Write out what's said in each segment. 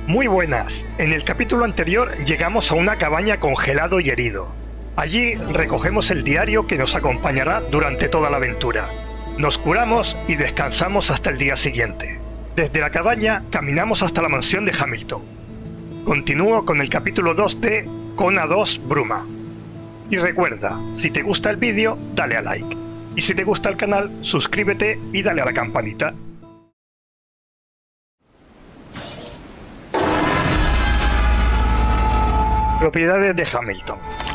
Muy buenas. En el capítulo anterior llegamos a una cabaña congelado y herido. Allí recogemos el diario que nos acompañará durante toda la aventura. Nos curamos y descansamos hasta el día siguiente. Desde la cabaña caminamos hasta la mansión de Hamilton. Continúo con el capítulo 2 de Kona 2 Bruma. Y recuerda, si te gusta el vídeo, dale a like. Y si te gusta el canal, suscríbete y dale a la campanita. Propiedades de Hamilton.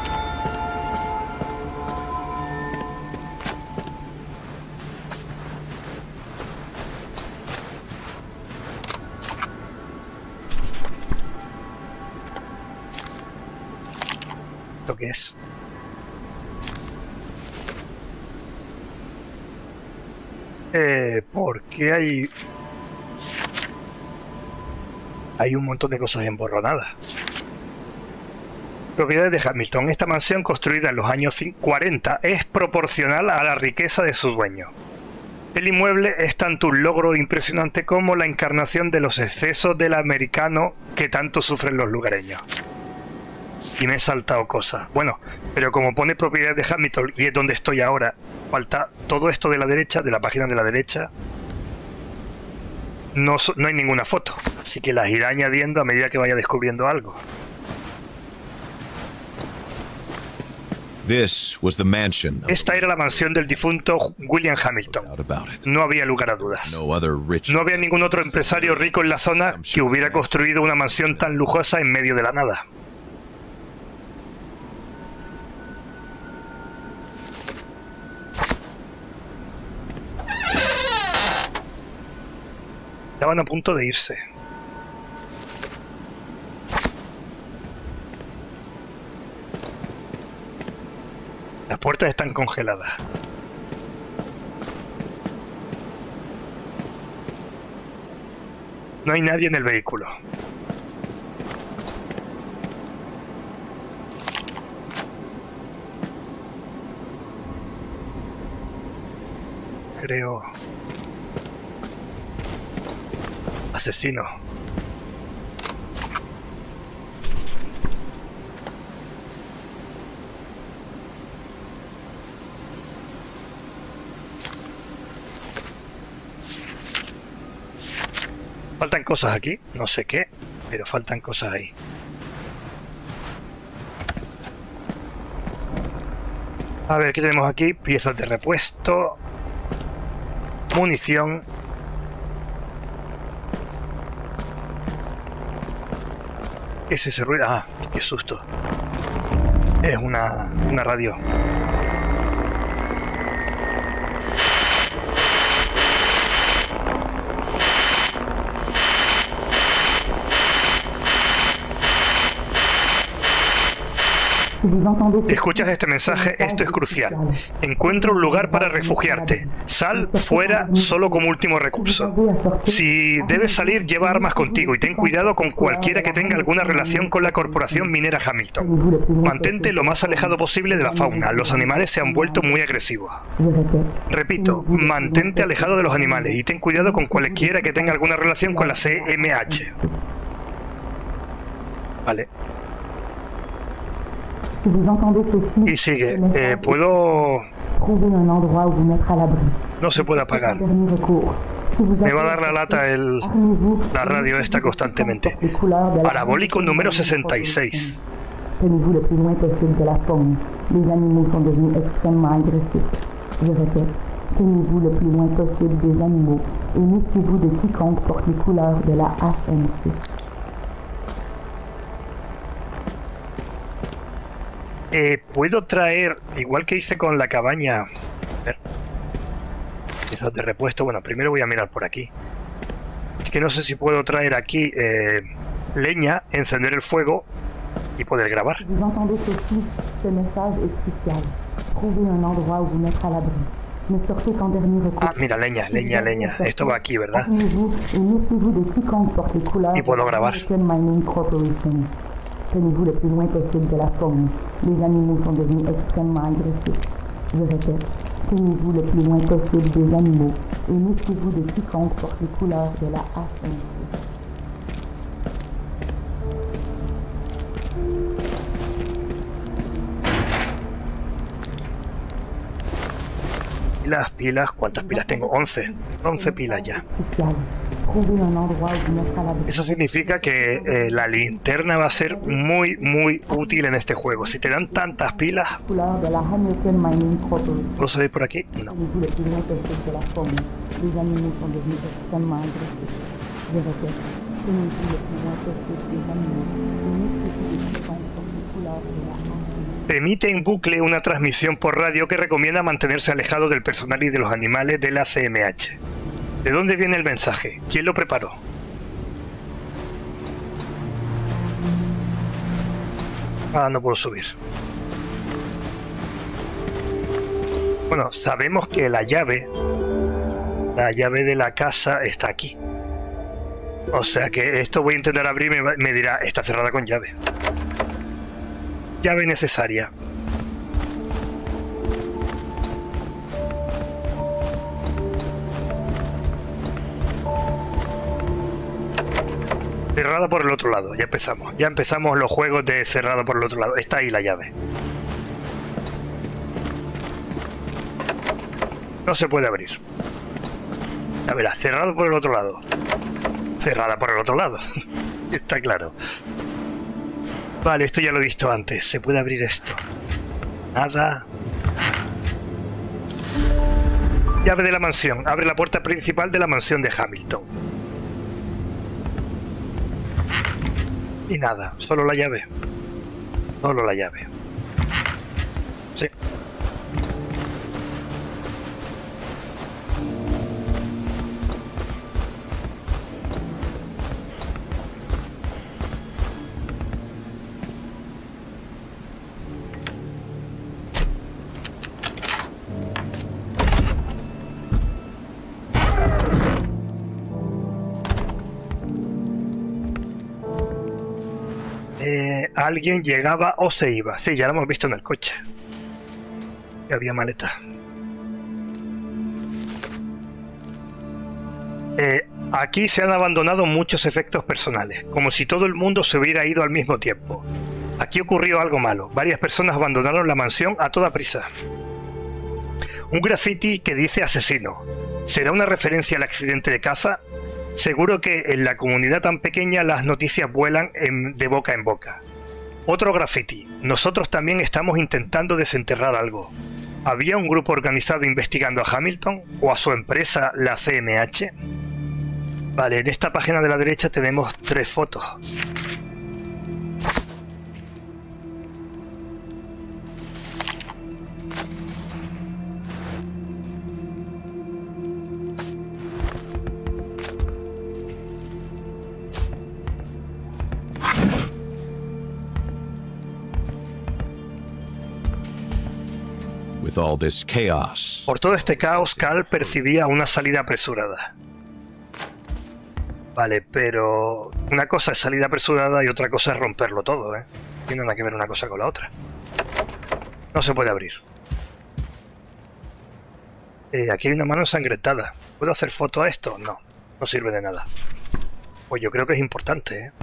¿Esto qué es? ¿Por qué hay un montón de cosas emborronadas? Propiedades de Hamilton. Esta mansión, construida en los años 40, es proporcional a la riqueza de su dueño. El inmueble es tanto un logro impresionante como la encarnación de los excesos del americano que tanto sufren los lugareños. Y me he saltado cosas. Bueno, pero como pone propiedades de Hamilton y es donde estoy ahora, falta todo esto de la derecha, de la página de la derecha. No hay ninguna foto, así que las iré añadiendo a medida que vaya descubriendo algo. Esta era la mansión del difunto William Hamilton. No había lugar a dudas. No había ningún otro empresario rico en la zona que hubiera construido una mansión tan lujosa en medio de la nada. Estaban a punto de irse. Las puertas están congeladas. No hay nadie en el vehículo. Creo... Asesino. Faltan cosas aquí, no sé qué, pero faltan cosas ahí. A ver, ¿qué tenemos aquí? Piezas de repuesto, munición. ¿Qué es ese ruido? Ah, qué susto. Es una radio. Si escuchas este mensaje, esto es crucial. Encuentra un lugar para refugiarte. Sal fuera solo como último recurso. Si debes salir, lleva armas contigo y ten cuidado con cualquiera que tenga alguna relación con la corporación minera Hamilton. Mantente lo más alejado posible de la fauna. Los animales se han vuelto muy agresivos. Repito, mantente alejado de los animales y ten cuidado con cualquiera que tenga alguna relación con la CMH. Vale. Y sigue, ¿puedo...? No se puede apagar. Me va a dar la lata la radio esta constantemente. Parabólico número 66. Tenez-vous le plus loin possible des animaux et méfiez-vous de quiconque porte les couleurs de la HMC. ¿Puedo traer, igual que hice con la cabaña, a ver, piezas de repuesto? Bueno, primero voy a mirar por aquí. Es que no sé si puedo traer aquí leña, encender el fuego y poder grabar. Ah, mira, leña. Esto va aquí, ¿verdad? Y puedo grabar. Tenez-vous le plus loin possible de la faune. Les animaux sont devenus extrêmement agressifs. Je répète, tenez-vous le plus loin possible des animaux et méfiez-vous de quiconque porte les couleurs de la HMC. Pilas. ¿Cuántas pilas tengo? 11. 11 pilas ya. Eso significa que la linterna va a ser muy útil en este juego. Si te dan tantas pilas... ¿Puedo salir por aquí? No. Emite en bucle una transmisión por radio que recomienda mantenerse alejado del personal y de los animales de la CMH. ¿De dónde viene el mensaje? ¿Quién lo preparó? Ah, no puedo subir. Bueno, sabemos que la llave de la casa está aquí. O sea que esto voy a intentar abrir y me dirá, está cerrada con llave. Llave necesaria. Cerrada por el otro lado, ya empezamos. Ya empezamos los juegos de cerrado por el otro lado. Está ahí la llave. No se puede abrir. A ver, cerrado por el otro lado. Cerrada por el otro lado. Está claro. Vale, esto ya lo he visto antes. Se puede abrir esto. Nada. Llave de la mansión. Abre la puerta principal de la mansión de Hamilton. Y nada, solo la llave. Solo la llave. Sí. Alguien llegaba o se iba. Sí, ya lo hemos visto en el coche. Que había maleta. Aquí se han abandonado muchos efectos personales, como si todo el mundo se hubiera ido al mismo tiempo. Aquí ocurrió algo malo. Varias personas abandonaron la mansión a toda prisa. Un graffiti que dice asesino. ¿Será una referencia al accidente de caza? Seguro que en la comunidad tan pequeña las noticias vuelan de boca en boca. Otro graffiti. Nosotros también estamos intentando desenterrar algo. ¿Había un grupo organizado investigando a Hamilton o a su empresa, la CMH? Vale, en esta página de la derecha tenemos 3 fotos. With all this chaos. Por todo este caos, Cal percibía una salida apresurada. Vale, pero una cosa es salida apresurada y otra cosa es romperlo todo, ¿eh? No tiene nada que ver una cosa con la otra. No se puede abrir. Aquí hay una mano ensangrentada. ¿Puedo hacer foto a esto? No, no sirve de nada. Pues yo creo que es importante, ¿eh?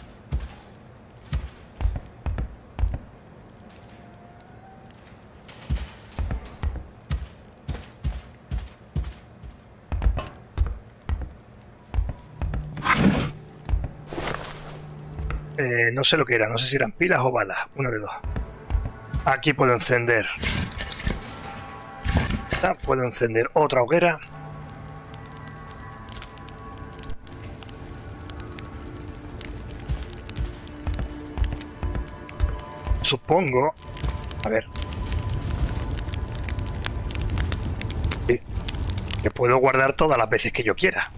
No sé lo que era, no sé si eran pilas o balas, una de dos. Aquí puedo encender. Puedo encender otra hoguera. Supongo... A ver. Sí. Que puedo guardar todas las veces que yo quiera.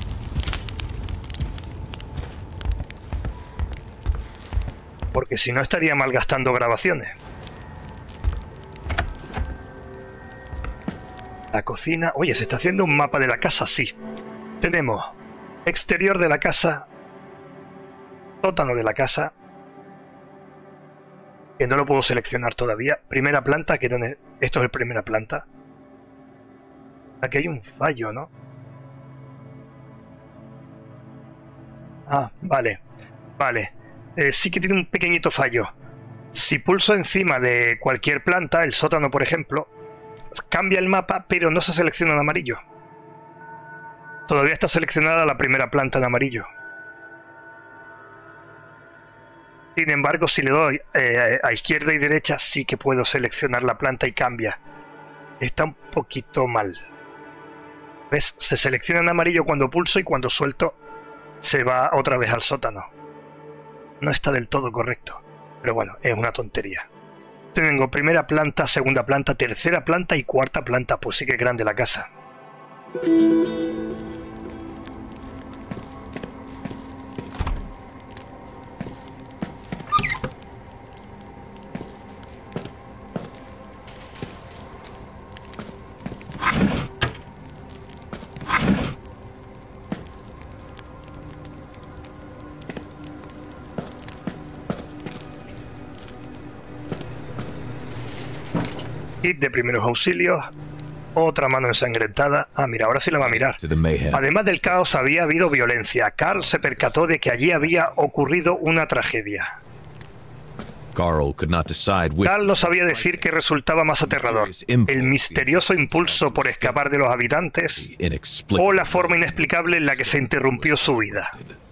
Porque si no estaría malgastando grabaciones. La cocina... Oye, ¿se está haciendo un mapa de la casa? Sí. Tenemos exterior de la casa, sótano de la casa, que no lo puedo seleccionar todavía. Primera planta, que donde... Esto es el primera planta. Aquí hay un fallo, ¿no? Ah, vale. Vale. Sí que tiene un pequeñito fallo. Si pulso encima de cualquier planta, el sótano por ejemplo, cambia el mapa, pero no se selecciona en amarillo. Todavía está seleccionada la primera planta en amarillo. Sin embargo, si le doy a izquierda y derecha, sí que puedo seleccionar la planta y cambia. Está un poquito mal. ¿Ves? Se selecciona en amarillo cuando pulso y cuando suelto se va otra vez al sótano. No está del todo correcto. Pero bueno, es una tontería. Tengo primera planta, segunda planta, tercera planta y cuarta planta. Pues sí que es grande la casa. Kit de primeros auxilios, otra mano ensangrentada. Ah, mira, ahora sí la va a mirar. Además del caos, había habido violencia. Carl se percató de que allí había ocurrido una tragedia. Carl no sabía decir qué resultaba más aterrador: el misterioso impulso por escapar de los habitantes o la forma inexplicable en la que se interrumpió su vida.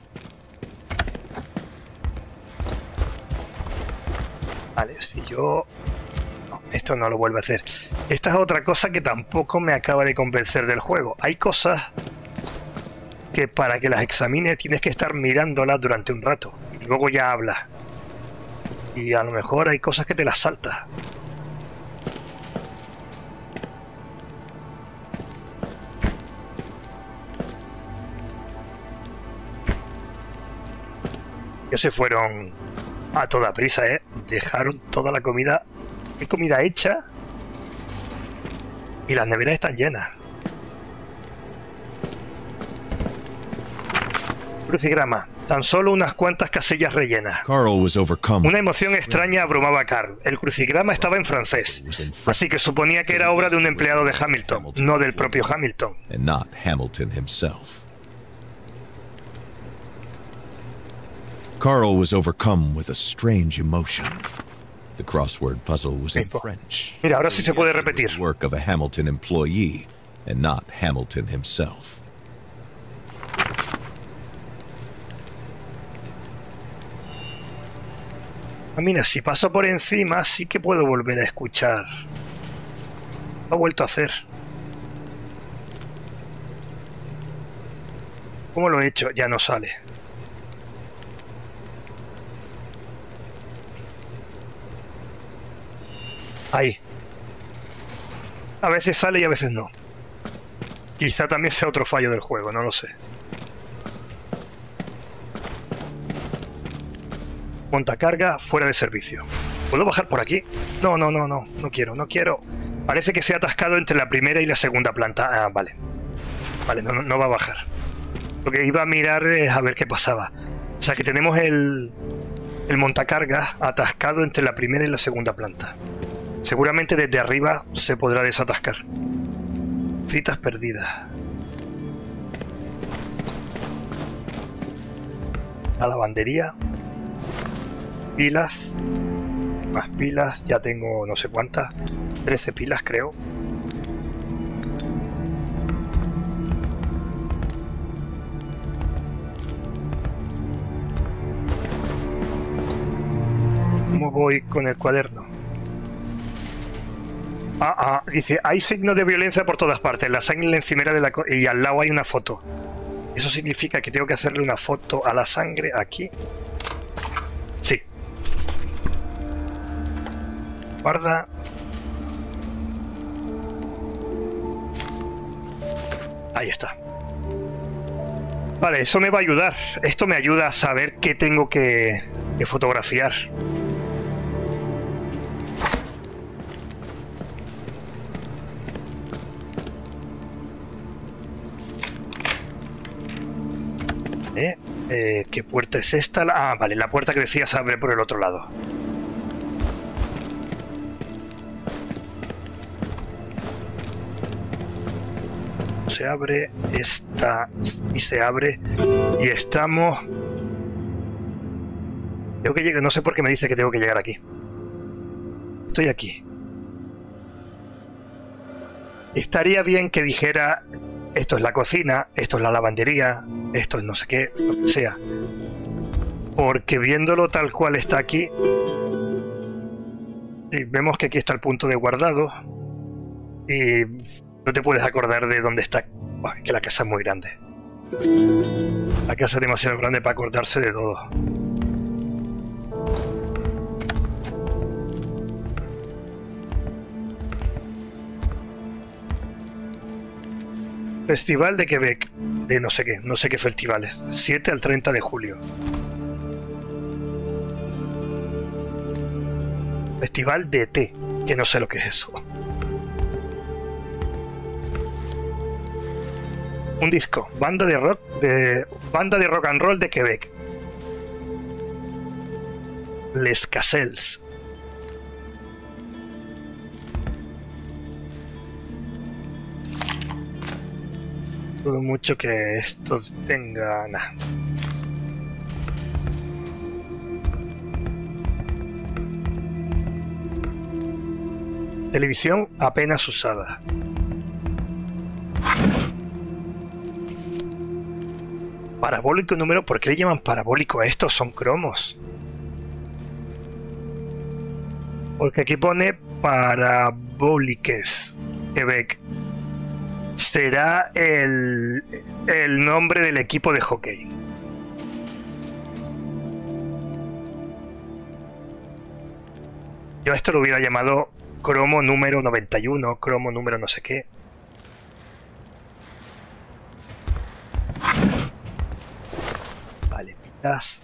Vale, si yo... Esto no lo vuelvo a hacer. Esta es otra cosa que tampoco me acaba de convencer del juego. Hay cosas que para que las examines tienes que estar mirándolas durante un rato y luego ya hablas. Y a lo mejor hay cosas que te las saltas. Que se fueron a toda prisa, ¿eh? Dejaron toda la comida... Hay comida hecha y las neveras están llenas. Crucigrama. Tan solo unas cuantas casillas rellenas. Una emoción extraña abrumaba a Carl. El crucigrama estaba en francés, así que suponía que era obra de un empleado de Hamilton, no del propio Hamilton. Carl was overcome with a strange emotion. The crossword puzzle was in French. Mira, ahora sí se puede repetir. The work of a Hamilton employee and not Hamilton himself. Ah, mira, si paso por encima sí que puedo volver a escuchar. Lo ha vuelto a hacer. ¿Cómo lo he hecho? Ya no sale. Ahí. A veces sale y a veces no. Quizá también sea otro fallo del juego, no lo sé. Montacarga fuera de servicio. ¿Puedo bajar por aquí? No quiero. Parece que se ha atascado entre la primera y la segunda planta. Ah, vale. Vale, no va a bajar. Lo que iba a mirar es a ver qué pasaba. O sea que tenemos el montacargas atascado entre la primera y la segunda planta. Seguramente desde arriba se podrá desatascar. Citas perdidas. La lavandería. Pilas. Más pilas. Ya tengo no sé cuántas. 13 pilas creo. ¿Cómo voy con el cuaderno? Dice, hay signos de violencia por todas partes. La sangre en la encimera de y al lado hay una foto. Eso significa que tengo que hacerle una foto a la sangre aquí. Sí. Guarda. Ahí está. Vale, eso me va a ayudar. Esto me ayuda a saber qué tengo que fotografiar. ¿Qué puerta es esta? Ah, vale, la puerta que decía se abre por el otro lado. Se abre esta y se abre y estamos... Tengo que llegar, no sé por qué me dice que tengo que llegar aquí. Estoy aquí. Estaría bien que dijera, esto es la cocina, esto es la lavandería, esto es no sé qué, lo que sea. Porque viéndolo tal cual está aquí, y vemos que aquí está el punto de guardado y no te puedes acordar de dónde está. Buah, que la casa es muy grande. La casa es demasiado grande para acordarse de todo. Festival de Quebec, de no sé qué festivales, 7 al 30 de julio. Festival de té, que no sé lo que es eso. Un disco, banda de rock and roll de Quebec. Les Cassels. Dudo mucho que esto tenga nada. Televisión apenas usada. Parabólico número, ¿por qué le llaman parabólico a estos? Son cromos. Porque aquí pone Parabóliques Quebec. Será el nombre del equipo de hockey. Yo a esto lo hubiera llamado cromo número 91, cromo número no sé qué. Vale, pitas.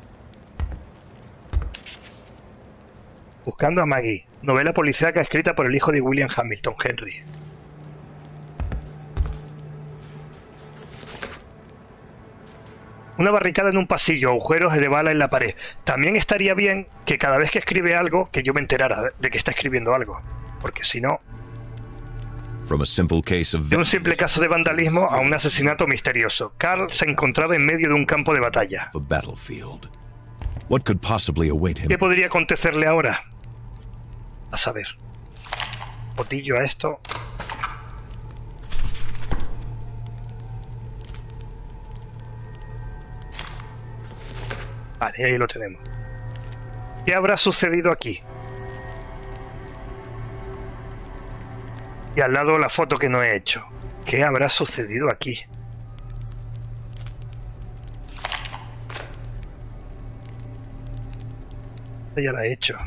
Buscando a Maggie. Novela policíaca escrita por el hijo de William Hamilton, Henry. Una barricada en un pasillo, agujeros de bala en la pared. También estaría bien que cada vez que escribe algo, que yo me enterara de que está escribiendo algo. Porque si no... De un simple caso de vandalismo a un asesinato misterioso. Carl se encontraba en medio de un campo de batalla. ¿Qué podría acontecerle ahora? A saber. Botillo a esto. Vale, ahí lo tenemos. ¿Qué habrá sucedido aquí? Y al lado la foto que no he hecho. ¿Qué habrá sucedido aquí? Esta ya la he hecho.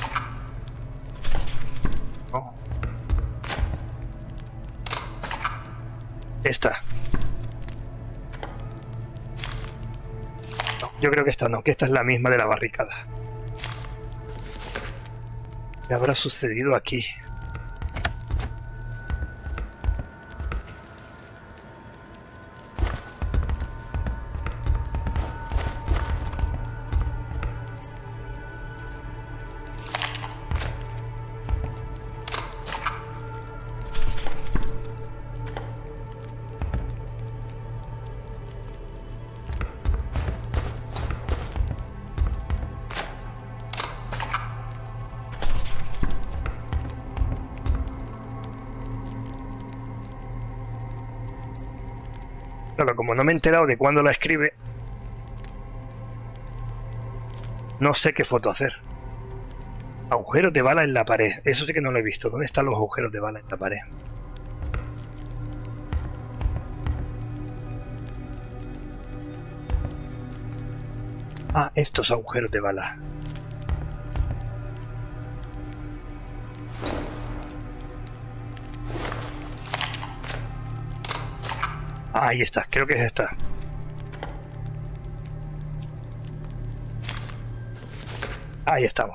No. Esta. No, yo creo que esta no, que esta es la misma de la barricada. ¿Qué habrá sucedido aquí? Claro, como no me he enterado de cuándo la escribe, no sé qué foto hacer. Agujeros de bala en la pared. Eso sí que no lo he visto. ¿Dónde están los agujeros de bala en la pared? Ah, estos agujeros de bala. Ahí está, creo que es esta. Ahí estamos.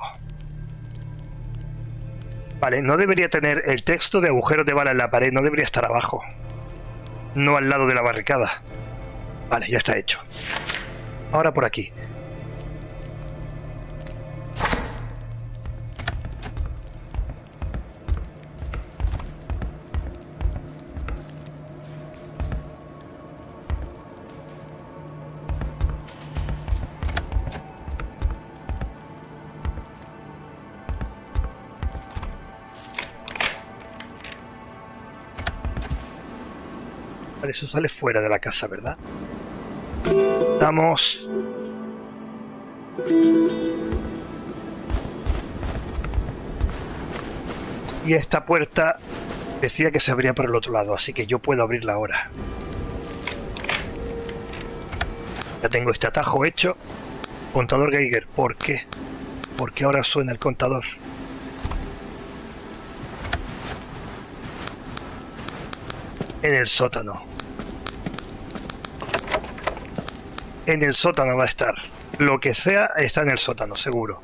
Vale, no debería tener el texto de agujeros de bala en la pared, no debería estar abajo. No al lado de la barricada. Vale, ya está hecho. Ahora por aquí. Vale, eso sale fuera de la casa, ¿verdad? Estamos... Y esta puerta decía que se abría por el otro lado, así que yo puedo abrirla ahora. Ya tengo este atajo hecho. Contador Geiger, ¿por qué? ¿Por qué ahora suena el contador? En el sótano. En el sótano va a estar. Lo que sea está en el sótano, seguro.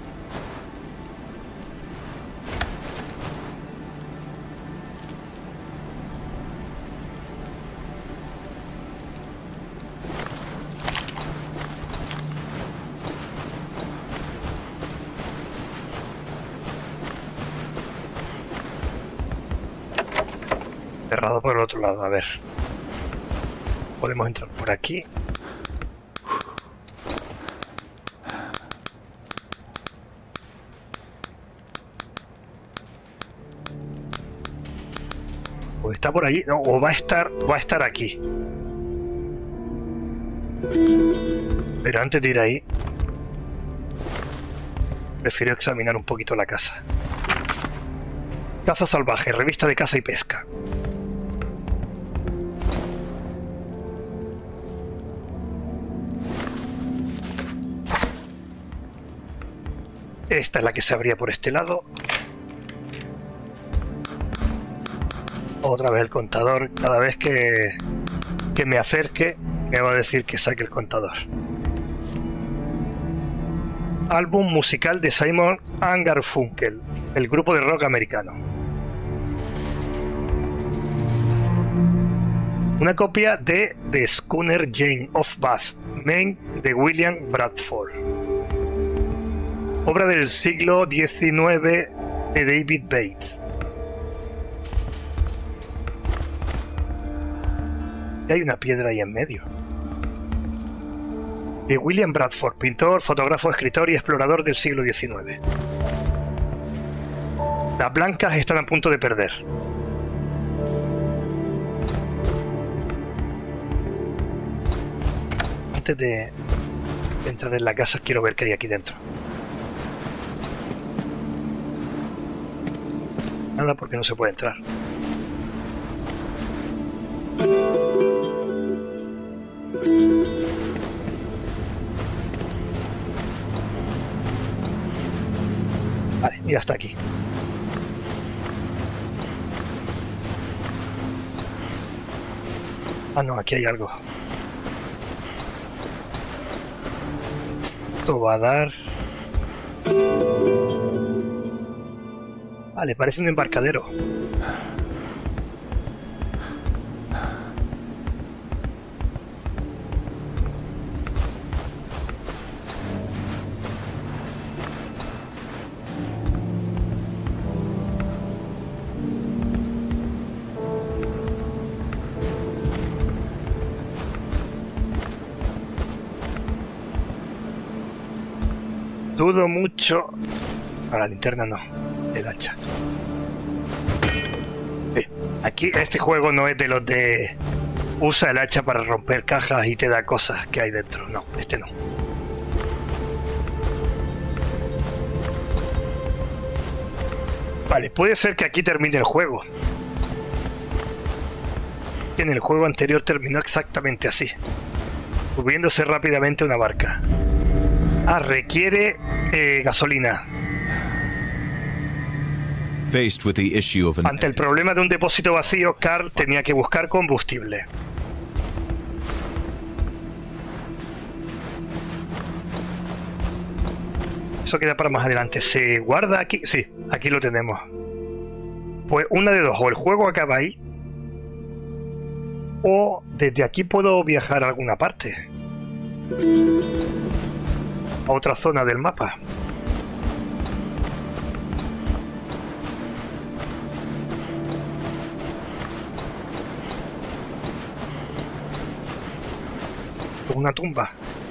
Cerrado por el otro lado, a ver. Podemos entrar por aquí. O está por allí, no, o va a estar aquí. Pero antes de ir ahí, prefiero examinar un poquito la casa. Caza salvaje, revista de caza y pesca. Esta es la que se abría por este lado. Otra vez el contador. Cada vez que me acerque me va a decir que saque el contador. Álbum musical de Simon & Garfunkel, el grupo de rock americano. Una copia de The Schooner Jane of Bath, Maine, de William Bradford. Obra del siglo XIX de David Bates. Y hay una piedra ahí en medio. De William Bradford, pintor, fotógrafo, escritor y explorador del siglo XIX. Las blancas están a punto de perder. Antes de entrar en la casa quiero ver qué hay aquí dentro. Nada, porque no se puede entrar. Vale, y hasta aquí. Ah, no, aquí hay algo. Esto va a dar... Vale, parece un embarcadero. Dudo mucho... A la linterna no, el hacha. Sí. Aquí este juego no es de los de... Usa el hacha para romper cajas y te da cosas que hay dentro. No, este no. Vale, puede ser que aquí termine el juego. En el juego anterior terminó exactamente así. Subiéndose rápidamente una barca. Ah, requiere gasolina. Ante el problema de un depósito vacío, Carl tenía que buscar combustible. Eso queda para más adelante. ¿Se guarda aquí? Sí, aquí lo tenemos. Pues una de dos, o el juego acaba ahí, o desde aquí puedo viajar a alguna parte. A otra zona del mapa. Una tumba.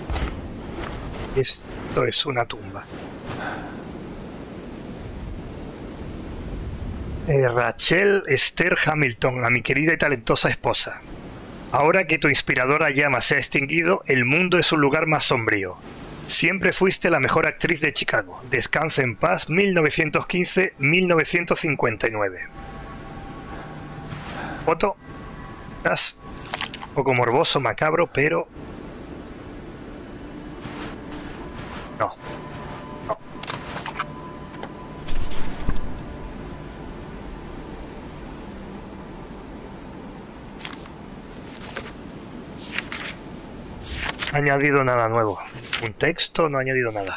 Esto es una tumba. Rachel Esther Hamilton, a mi querida y talentosa esposa. Ahora que tu inspiradora llama se ha extinguido, el mundo es un lugar más sombrío. Siempre fuiste la mejor actriz de Chicago. Descansa en paz, 1915-1959. Foto. Es un poco morboso, macabro, pero... No. No. No ha añadido nada nuevo. Un texto, no ha añadido nada.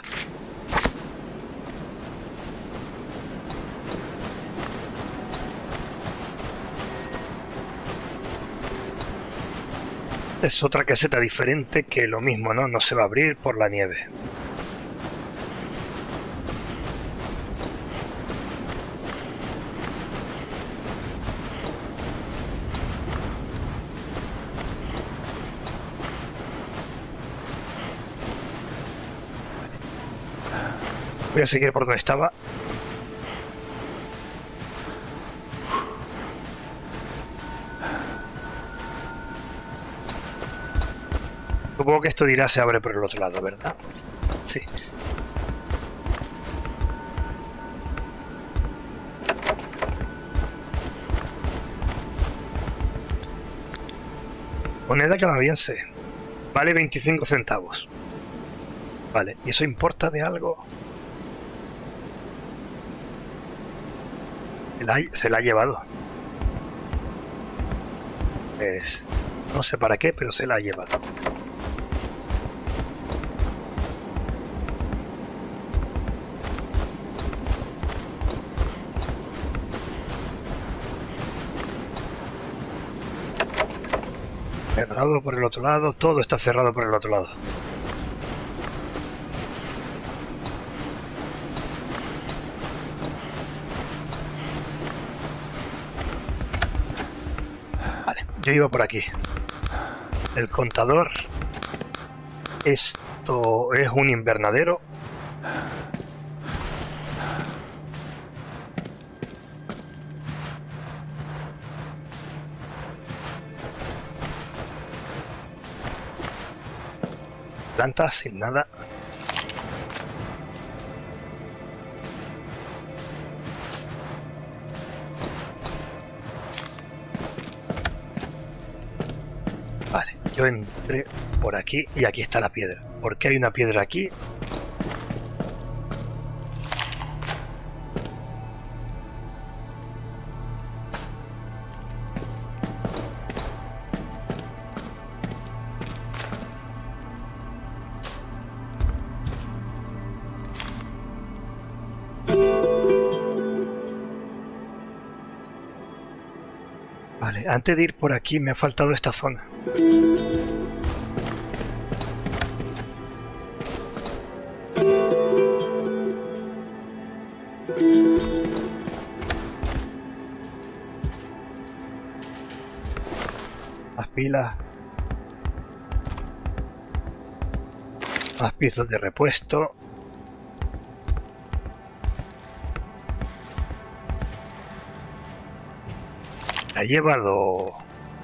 Es otra caseta diferente que lo mismo, ¿no? No se va a abrir por la nieve. Voy a seguir por donde estaba. Supongo que esto dirá se abre por el otro lado, ¿verdad? Sí. Moneda canadiense. Vale 25 centavos. Vale, ¿y eso importa de algo? Se la ha llevado. No sé para qué, pero se la ha llevado. Cerrado por el otro lado, todo está cerrado por el otro lado. Vale, yo iba por aquí. El contador. Esto es un invernadero. Plantas sin nada. Vale, yo entré por aquí y aquí está la piedra. ¿Por qué hay una piedra aquí? Vale, antes de ir por aquí me ha faltado esta zona. Más pilas. Más piezas de repuesto. Ha llevado...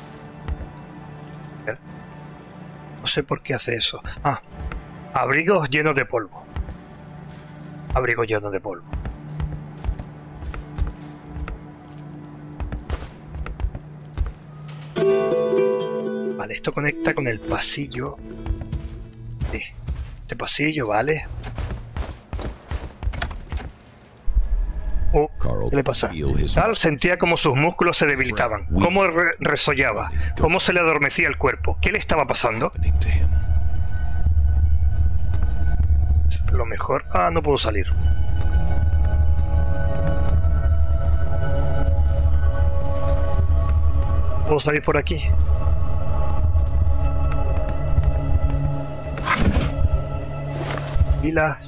No sé por qué hace eso. Ah, abrigos llenos de polvo. Abrigos llenos de polvo. Vale, esto conecta con el pasillo. Sí, este pasillo, vale. Oh, ¿qué le pasa? Carl sentía como sus músculos se debilitaban, cómo resollaba, cómo se le adormecía el cuerpo. ¿Qué le estaba pasando? Lo mejor... Ah, no puedo salir. ¿Puedo salir por aquí? Pilas.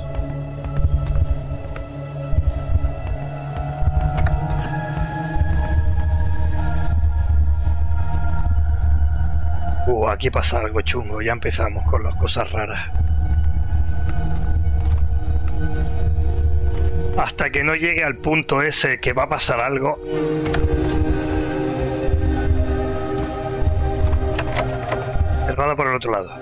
Aquí pasa algo chungo, ya empezamos con las cosas raras. Hasta que no llegue al punto ese que va a pasar algo. Cerrada por el otro lado.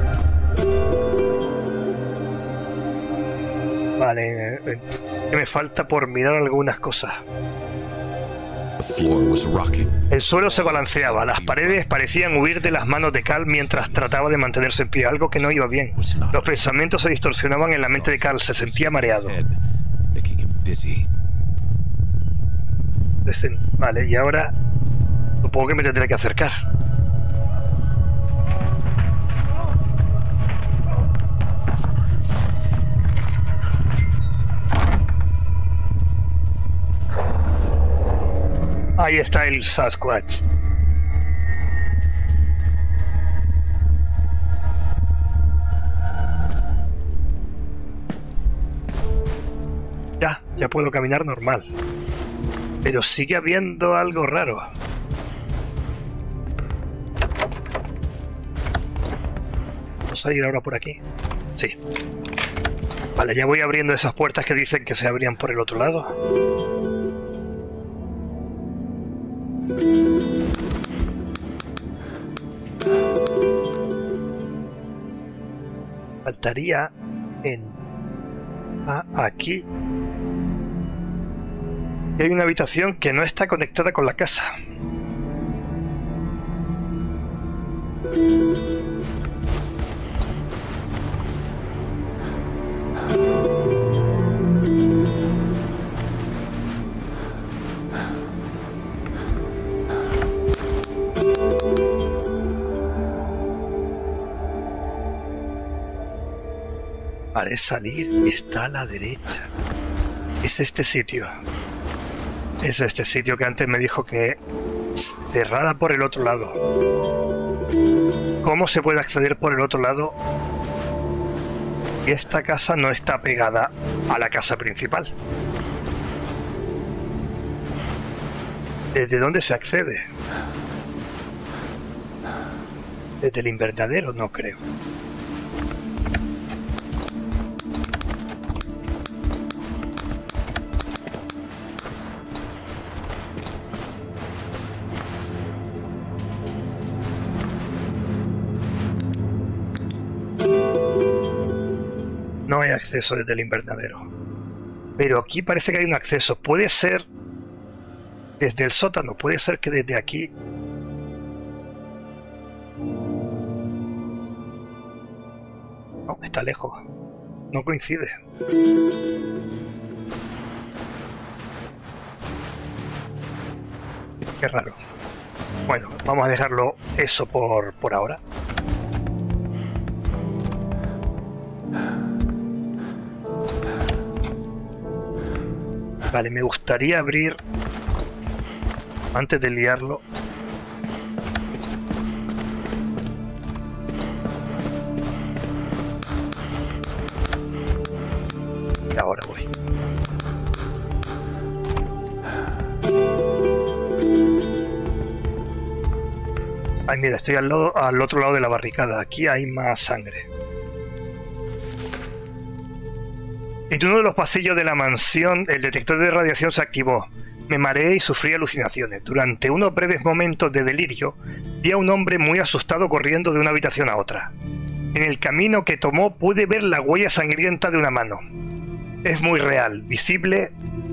Vale, me falta por mirar algunas cosas. El suelo se balanceaba, las paredes parecían huir de las manos de Cal mientras trataba de mantenerse en pie, algo que no iba bien. Los pensamientos se distorsionaban en la mente de Cal, se sentía mareado. Vale, y ahora supongo que me tendré que acercar. Ahí está el Sasquatch. Ya puedo caminar normal. Pero sigue habiendo algo raro. ¿Vamos a ir ahora por aquí? Sí. Vale, ya voy abriendo esas puertas que dicen que se abrían por el otro lado. Faltaría en... aquí. Y hay una habitación que no está conectada con la casa. Para salir está a la derecha. Es este sitio. Es este sitio que antes me dijo que cerrada por el otro lado. ¿Cómo se puede acceder por el otro lado? Y esta casa no está pegada a la casa principal. ¿Desde dónde se accede? ¿Desde el invernadero? No creo. No hay acceso desde el invernadero. Pero aquí parece que hay un acceso. Puede ser desde el sótano. Puede ser que desde aquí... No, está lejos. No coincide. Qué raro. Bueno, vamos a dejarlo eso por ahora. Vale, me gustaría abrir, antes de liarlo, y ahora voy. Ay, mira, estoy al otro lado de la barricada. Aquí hay más sangre. En uno de los pasillos de la mansión, el detector de radiación se activó. Me mareé y sufrí alucinaciones. Durante unos breves momentos de delirio, vi a un hombre muy asustado corriendo de una habitación a otra. En el camino que tomó pude ver la huella sangrienta de una mano. Es muy real, visible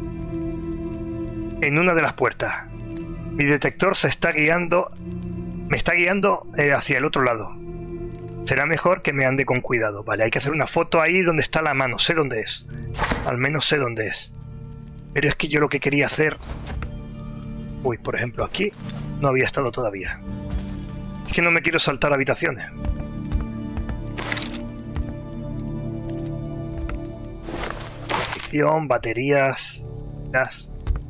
en una de las puertas. Mi detector me está guiando hacia el otro lado. Será mejor que me ande con cuidado. Vale, hay que hacer una foto ahí donde está la mano. Sé dónde es. Al menos sé dónde es. Pero es que yo lo que quería hacer... Uy, por ejemplo, aquí no había estado todavía. Es que no me quiero saltar habitaciones. Munición, baterías, gas.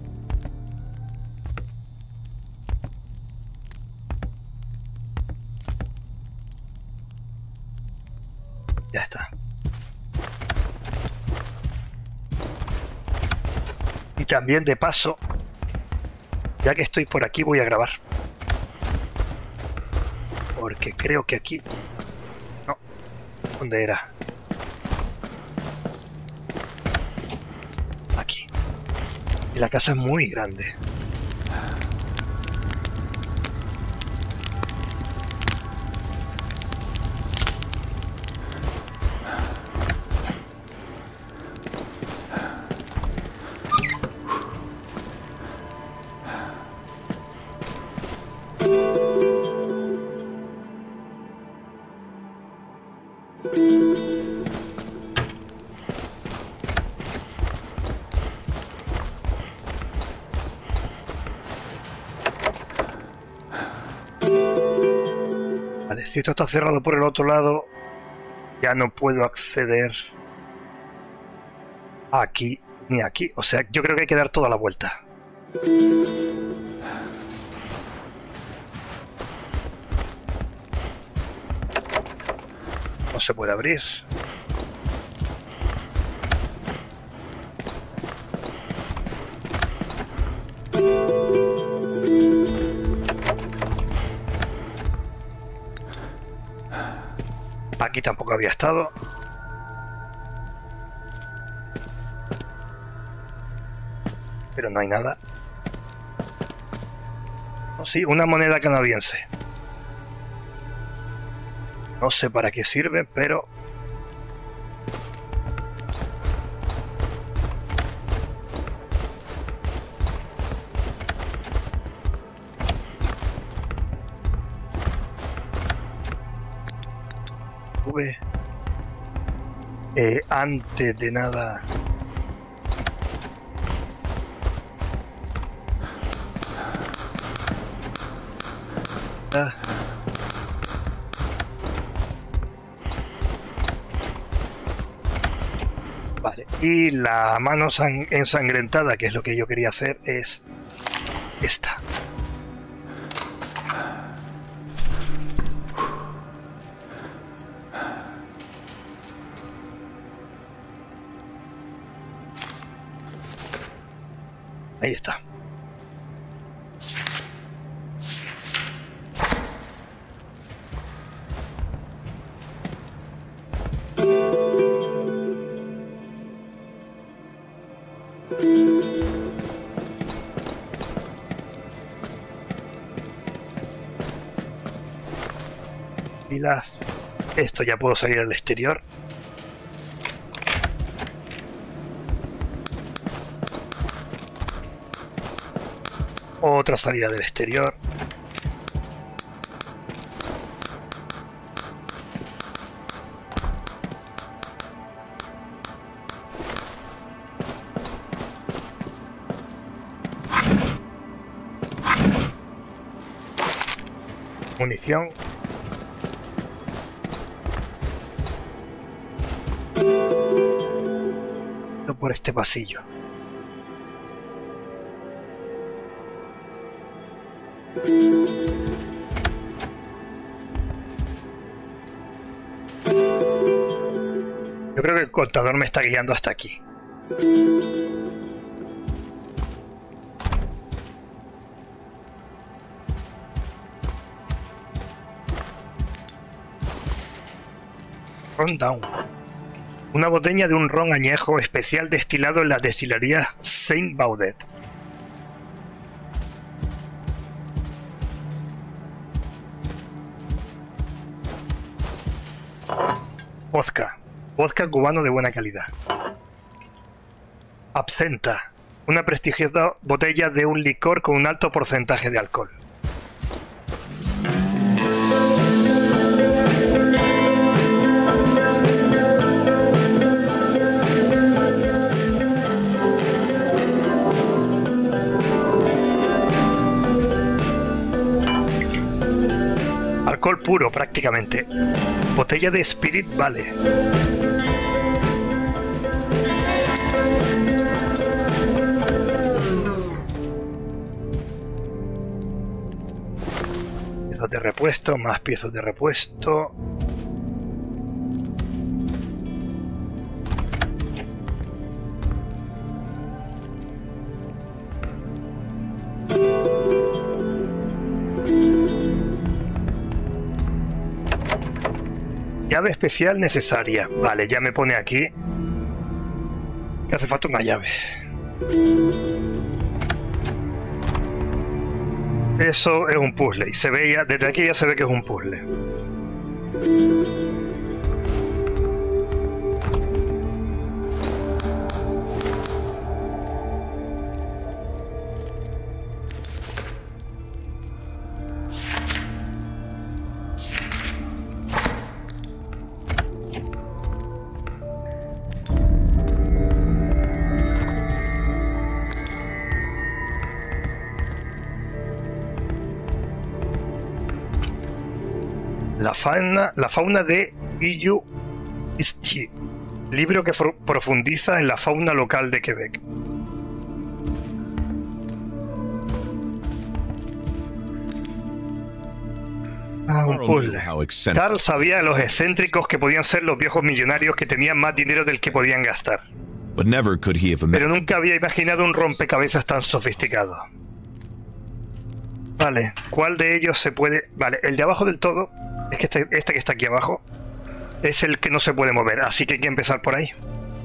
Ya está. Y también de paso, ya que estoy por aquí, voy a grabar. Porque creo que aquí... No. ¿Dónde era? Aquí. Y la casa es muy grande. Vale, si esto está cerrado por el otro lado, ya no puedo acceder aquí ni aquí. O sea, yo creo que hay que dar toda la vuelta. No se puede abrir. Aquí tampoco había estado. Pero no hay nada. Oh, sí, una moneda canadiense. No sé para qué sirve, pero... antes de nada... Vale, y la mano ensangrentada, que es lo que yo quería hacer, es esta. Ahí está. Pilas. Esto ya puedo salir al exterior. Otra salida del exterior. Munición. Por este pasillo. Yo creo que el contador me está guiando hasta aquí. Rundown. Una botella de un ron añejo especial destilado en la destilería Saint Baudet. Vodka. Vodka cubano de buena calidad. Absenta. Una prestigiosa botella de un licor con un alto porcentaje de alcohol. Alcohol puro, prácticamente. Botella de Spirit Valley. Piezas de repuesto, más piezas de repuesto. Llave especial necesaria. Vale, ya me pone aquí que hace falta una llave. Eso es un puzzle y se ve ya, desde aquí ya se ve que es un puzzle. La fauna de Iyu Ichi, libro que profundiza en la fauna local de Quebec. Un puzzle. Carl sabía los excéntricos que podían ser los viejos millonarios que tenían más dinero del que podían gastar. Pero nunca había imaginado un rompecabezas tan sofisticado. Vale, ¿cuál de ellos se puede...? Vale, el de abajo del todo, es que este que está aquí abajo, es el que no se puede mover, así que hay que empezar por ahí.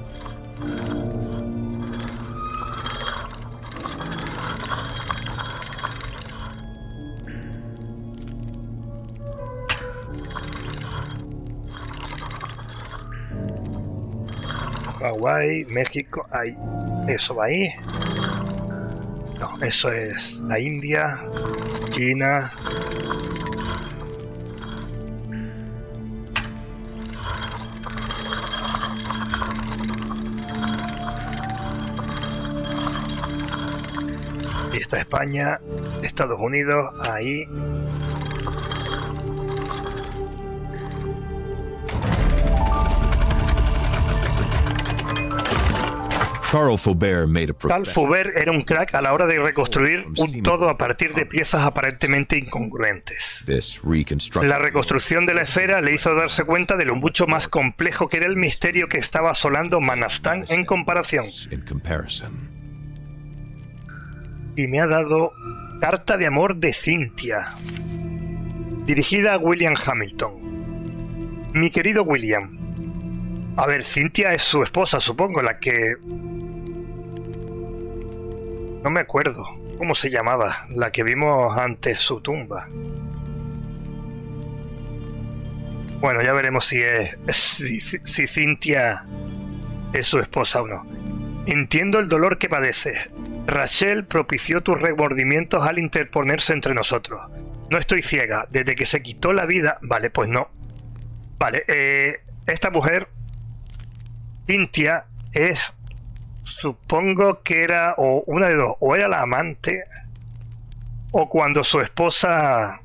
Hawái, México, ahí. Eso va ahí. No, eso es la India, China. Y está España, Estados Unidos, ahí. Carl Faubert era un crack a la hora de reconstruir un todo a partir de piezas aparentemente incongruentes. La reconstrucción de la esfera le hizo darse cuenta de lo mucho más complejo que era el misterio que estaba asolando Manastan en comparación. Y me ha dado Carta de amor de Cynthia, dirigida a William Hamilton. Mi querido William. A ver, Cynthia es su esposa, supongo, la que... No me acuerdo cómo se llamaba, la que vimos ante su tumba. Bueno, ya veremos si Cynthia es su esposa o no. Entiendo el dolor que padeces. Rachel propició tus remordimientos al interponerse entre nosotros. No estoy ciega. Desde que se quitó la vida... Vale, pues no. Vale, esta mujer, Cynthia, es... Supongo que era o una de dos, o era la amante, o cuando su esposa...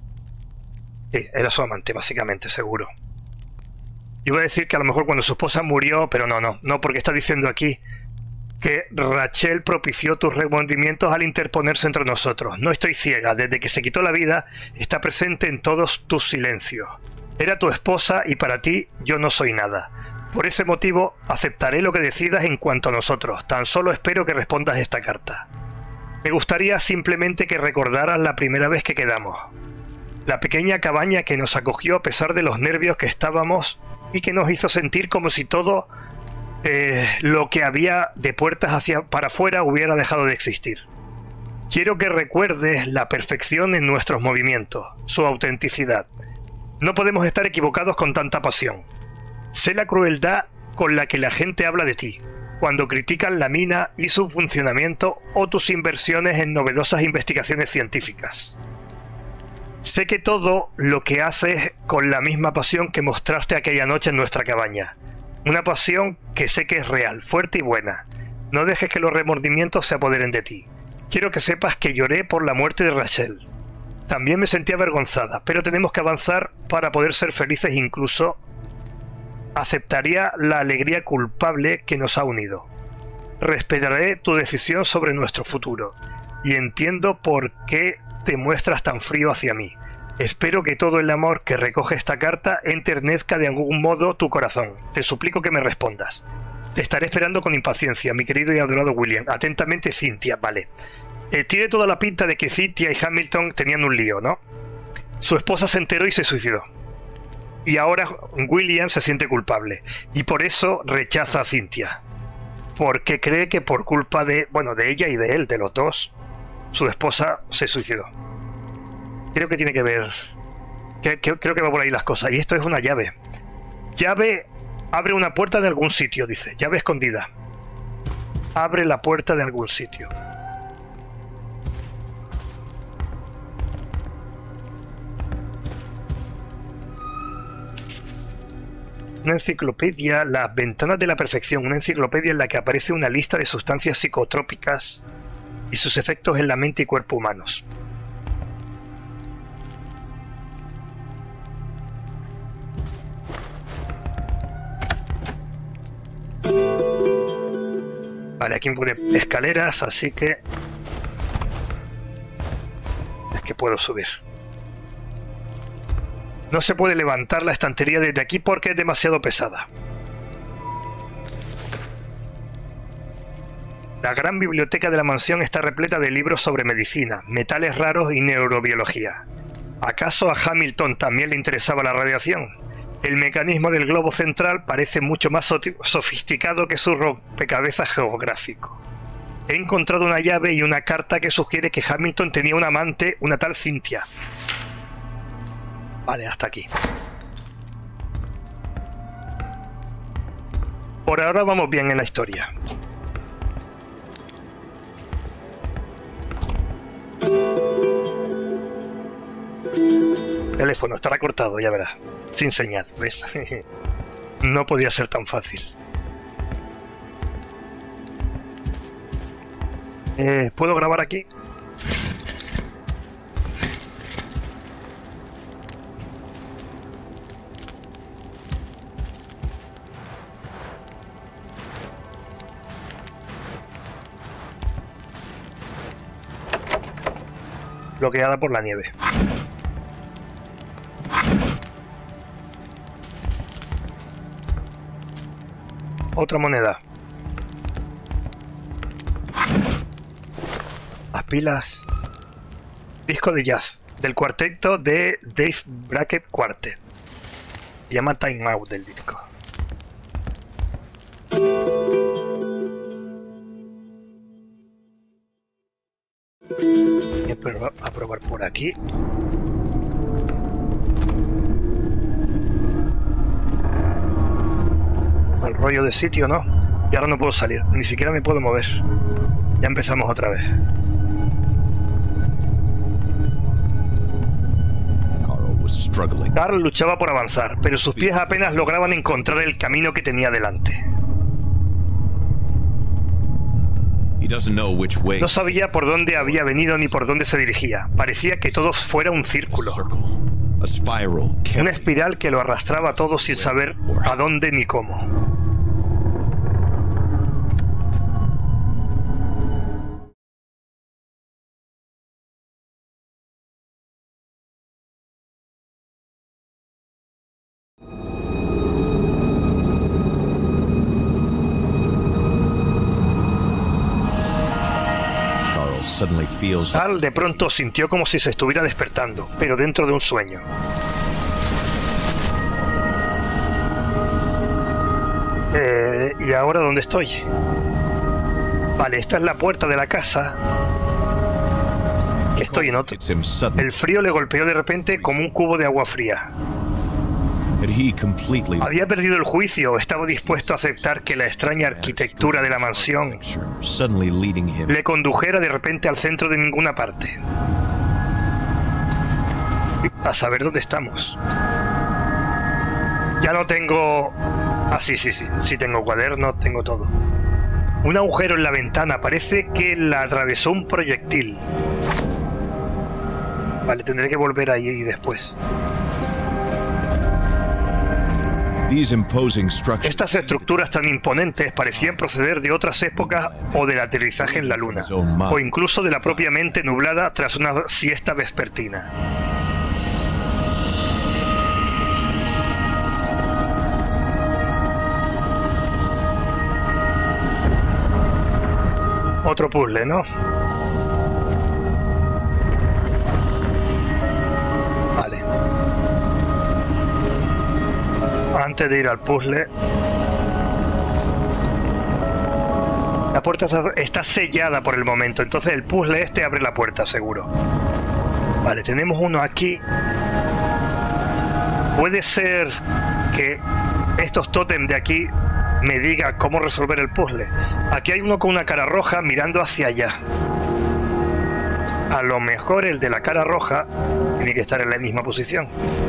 Sí, era su amante, básicamente, seguro. Iba a decir que a lo mejor cuando su esposa murió, pero no, porque está diciendo aquí que Rachel propició tus remordimientos al interponerse entre nosotros. No estoy ciega, desde que se quitó la vida, está presente en todos tus silencios. Era tu esposa y para ti yo no soy nada. Por ese motivo, aceptaré lo que decidas en cuanto a nosotros. Tan solo espero que respondas esta carta. Me gustaría simplemente que recordaras la primera vez que quedamos. La pequeña cabaña que nos acogió a pesar de los nervios que estábamos y que nos hizo sentir como si todo lo que había de puertas para afuera hubiera dejado de existir. Quiero que recuerdes la perfección en nuestros movimientos, su autenticidad. No podemos estar equivocados con tanta pasión. Sé la crueldad con la que la gente habla de ti, cuando critican la mina y su funcionamiento o tus inversiones en novedosas investigaciones científicas. Sé que todo lo que haces con la misma pasión que mostraste aquella noche en nuestra cabaña. Una pasión que sé que es real, fuerte y buena. No dejes que los remordimientos se apoderen de ti. Quiero que sepas que lloré por la muerte de Rachel. También me sentí avergonzada, pero tenemos que avanzar para poder ser felices. Incluso aceptaría la alegría culpable que nos ha unido. Respetaré tu decisión sobre nuestro futuro y entiendo por qué te muestras tan frío hacia mí. Espero que todo el amor que recoge esta carta enternezca de algún modo tu corazón. Te suplico que me respondas. Te estaré esperando con impaciencia, mi querido y adorado William. Atentamente, Cynthia. Vale. Tiene toda la pinta de que Cynthia y Hamilton tenían un lío, ¿no? Su esposa se enteró y se suicidó. Y ahora William se siente culpable. Y por eso rechaza a Cynthia. Porque cree que por culpa de ella y de él, de los dos, su esposa se suicidó. Creo que tiene que ver... Creo que va por ahí las cosas. Y esto es una llave. Llave abre una puerta de algún sitio, dice. Llave escondida. Abre la puerta de algún sitio. Una enciclopedia, Las Ventanas de la Perfección, una enciclopedia en la que aparece una lista de sustancias psicotrópicas y sus efectos en la mente y cuerpo humanos. Vale, aquí pone escaleras, así que... es que puedo subir. No se puede levantar la estantería desde aquí porque es demasiado pesada. La gran biblioteca de la mansión está repleta de libros sobre medicina, metales raros y neurobiología. ¿Acaso a Hamilton también le interesaba la radiación? El mecanismo del globo central parece mucho más sofisticado que su rompecabezas geográfico. He encontrado una llave y una carta que sugiere que Hamilton tenía una amante, una tal Cynthia. Vale, hasta aquí. Por ahora vamos bien en la historia. Teléfono, estará cortado, ya verás. Sin señal, ¿ves? No podía ser tan fácil. ¿Puedo grabar aquí? Bloqueada por la nieve. Otra moneda. Las pilas. Disco de jazz del cuarteto de Dave Brackett Quartet. Se llama Time Out del disco. Voy a probar por aquí. Al rollo de sitio, ¿no? Y ahora no puedo salir, ni siquiera me puedo mover. Ya empezamos otra vez. Carl luchaba por avanzar, pero sus pies apenas lograban encontrar el camino que tenía delante. No sabía por dónde había venido ni por dónde se dirigía. Parecía que todo fuera un círculo. Una espiral que lo arrastraba todo sin saber a dónde ni cómo. Carl de pronto sintió como si se estuviera despertando, pero dentro de un sueño. ¿Y ahora dónde estoy? Vale, esta es la puerta de la casa. Estoy en otro. El frío le golpeó de repente como un cubo de agua fría. Había perdido el juicio, estaba dispuesto a aceptar que la extraña arquitectura de la mansión le condujera de repente al centro de ninguna parte. A saber dónde estamos. Ya no tengo... Ah, sí tengo cuadernos, tengo todo. Un agujero en la ventana, parece que la atravesó un proyectil. Vale, tendré que volver ahí después. Estas estructuras tan imponentes parecían proceder de otras épocas o del aterrizaje en la luna, o incluso de la propia mente nublada tras una siesta vespertina. Otro puzzle, ¿no? Vale. Antes de ir al puzzle, la puerta está sellada por el momento, entonces el puzzle este abre la puerta, seguro. Vale, tenemos uno aquí. Puede ser que estos tótems de aquí me digan cómo resolver el puzzle. Aquí hay uno con una cara roja mirando hacia allá. A lo mejor el de la cara roja tiene que estar en la misma posición.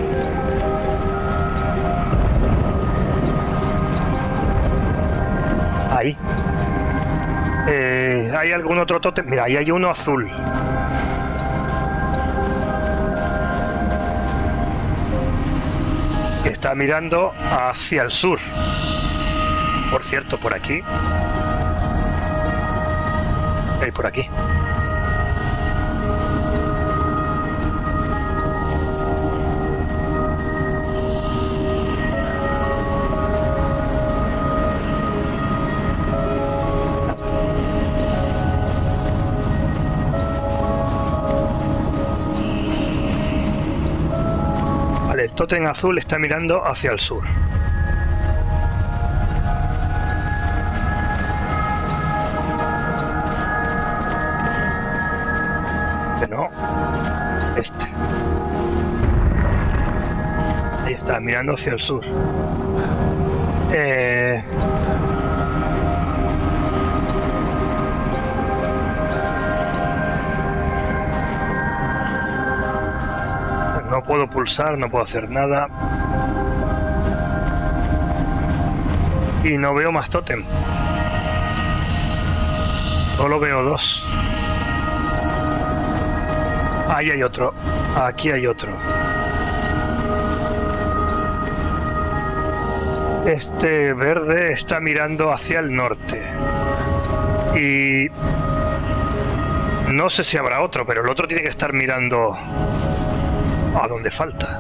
Ahí. ¿Hay algún otro tótem? Mira, ahí hay uno azul. Que está mirando hacia el sur. Por cierto, por aquí ¿Qué hay por aquí? Vale, el tótem azul está mirando hacia el sur. No, este. Ahí está, mirando hacia el sur. No puedo pulsar, no puedo hacer nada. Y no veo más tótem. Solo veo dos. Ahí hay otro. Aquí hay otro. Este verde está mirando hacia el norte. Y no sé si habrá otro, pero el otro tiene que estar mirando a donde falta.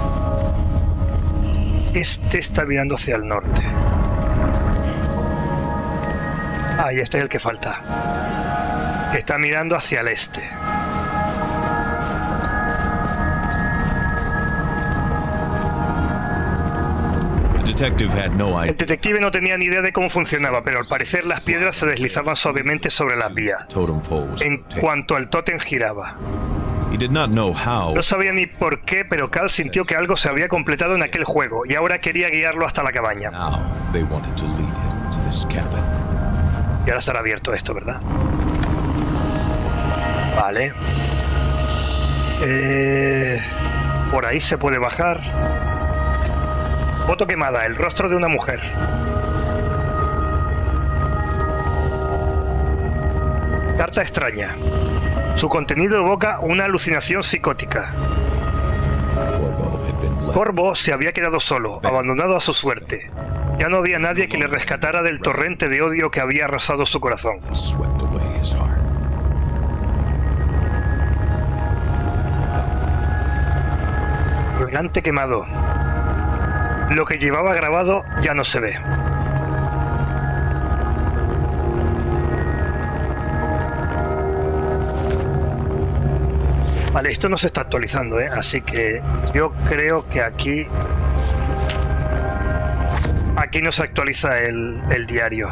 Este está mirando hacia el norte. Ahí este es el que falta. Está mirando hacia el este. El detective no tenía ni idea de cómo funcionaba, pero al parecer las piedras se deslizaban suavemente sobre las vías en cuanto el tótem giraba. No sabía ni por qué, pero Carl sintió que algo se había completado en aquel juego y ahora quería guiarlo hasta la cabaña. Y ahora estará abierto esto, ¿verdad? Vale. Por ahí se puede bajar. Foto quemada, el rostro de una mujer. Carta extraña. Su contenido evoca una alucinación psicótica. Corvo se había quedado solo, abandonado a su suerte. Ya no había nadie que le rescatara del torrente de odio que había arrasado su corazón. Colgante quemado. Lo que llevaba grabado ya no se ve. Vale, esto no se está actualizando, así que yo creo que aquí no se actualiza el diario.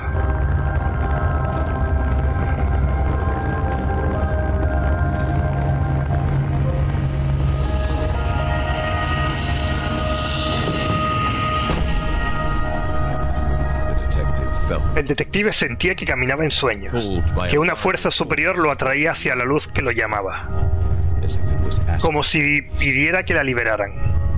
El detective sentía que caminaba en sueños, que una fuerza superior lo atraía hacia la luz que lo llamaba, como si pidiera que la liberaran.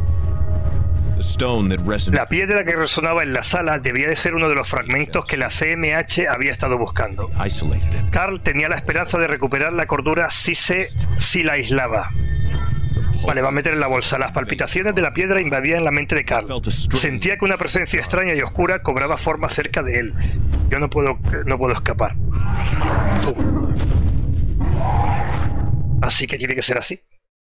La piedra que resonaba en la sala debía de ser uno de los fragmentos que la CMH había estado buscando. Carl tenía la esperanza de recuperar la cordura si la aislaba. Vale, va a meter en la bolsa. Las palpitaciones de la piedra invadían la mente de Carl. Sentía que una presencia extraña y oscura cobraba forma cerca de él. Yo no puedo escapar. Así que tiene que ser así.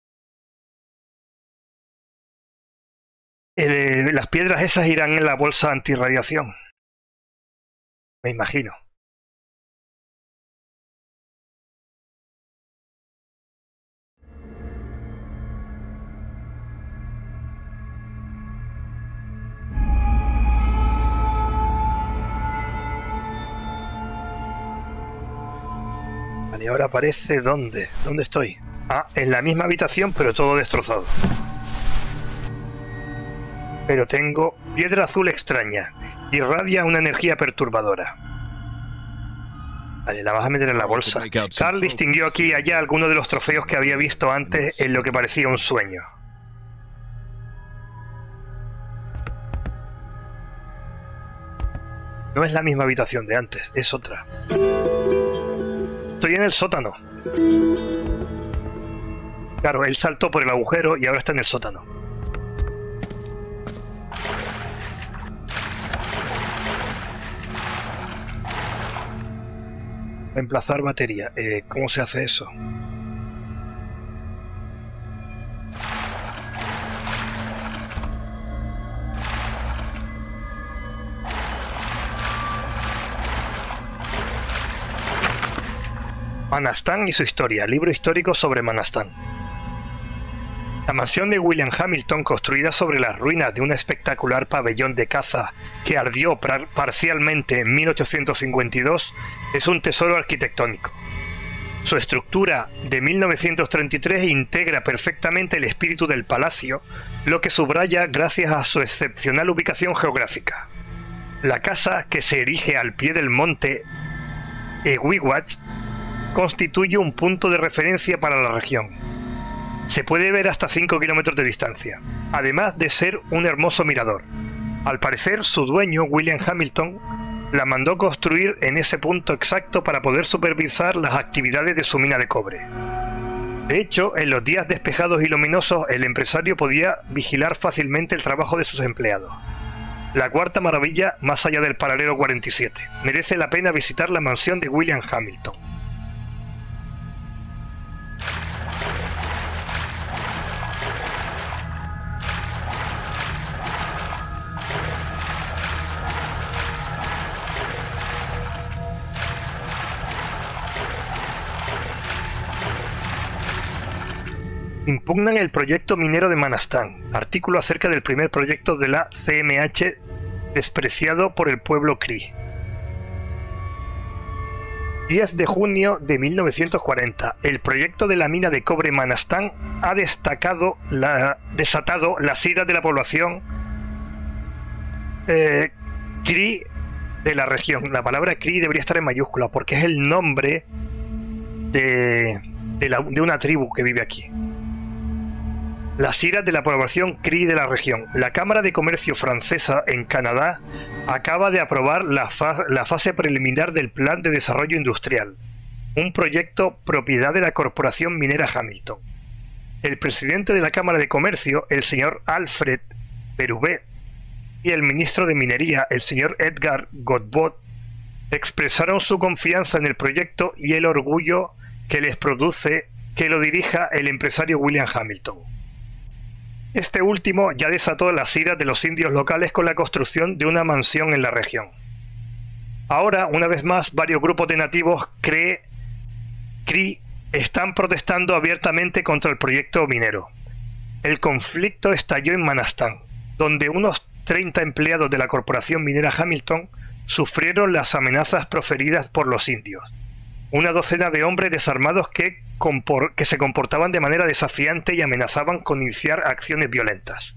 Las piedras esas irán en la bolsa antirradiación. Me imagino. Y ahora aparece ¿dónde? ¿Dónde estoy? Ah, en la misma habitación, pero todo destrozado. Pero tengo piedra azul extraña. Irradia una energía perturbadora. Vale, la vas a meter en la bolsa. Carl distinguió aquí y allá algunos de los trofeos que había visto antes en lo que parecía un sueño. No es la misma habitación de antes, es otra. Estoy en el sótano. Claro, él saltó por el agujero y ahora está en el sótano. Reemplazar batería. ¿Cómo se hace eso? Manastan y su historia. Libro histórico sobre Manastan. La mansión de William Hamilton, construida sobre las ruinas de un espectacular pabellón de caza que ardió parcialmente en 1852, es un tesoro arquitectónico. Su estructura de 1933 integra perfectamente el espíritu del palacio, lo que subraya gracias a su excepcional ubicación geográfica. La casa, que se erige al pie del monte Ewiwach, constituye un punto de referencia para la región. Se puede ver hasta 5 kilómetros de distancia, además de ser un hermoso mirador. Al parecer, su dueño, William Hamilton, la mandó construir en ese punto exacto para poder supervisar las actividades de su mina de cobre. De hecho, en los días despejados y luminosos, el empresario podía vigilar fácilmente el trabajo de sus empleados. La cuarta maravilla, más allá del paralelo 47. Merece la pena visitar la mansión de William Hamilton. Impugnan el proyecto minero de Manastan, artículo acerca del primer proyecto de la CMH despreciado por el pueblo Cree. 10 de junio de 1940, el proyecto de la mina de cobre Manastan ha desatado las iras de la población Cree de la región. La palabra Cree debería estar en mayúscula porque es el nombre de una tribu que vive aquí. Las iras de la población Cree de la región. La Cámara de Comercio francesa en Canadá acaba de aprobar la fase preliminar del Plan de Desarrollo Industrial, un proyecto propiedad de la Corporación Minera Hamilton. El presidente de la Cámara de Comercio, el señor Alfred Berube, y el ministro de Minería, el señor Edgar Godbout, expresaron su confianza en el proyecto y el orgullo que les produce que lo dirija el empresario William Hamilton. Este último ya desató las iras de los indios locales con la construcción de una mansión en la región. Ahora, una vez más, varios grupos de nativos Cree están protestando abiertamente contra el proyecto minero. El conflicto estalló en Manastan, donde unos 30 empleados de la Corporación Minera Hamilton sufrieron las amenazas proferidas por los indios. Una docena de hombres desarmados que se comportaban de manera desafiante y amenazaban con iniciar acciones violentas.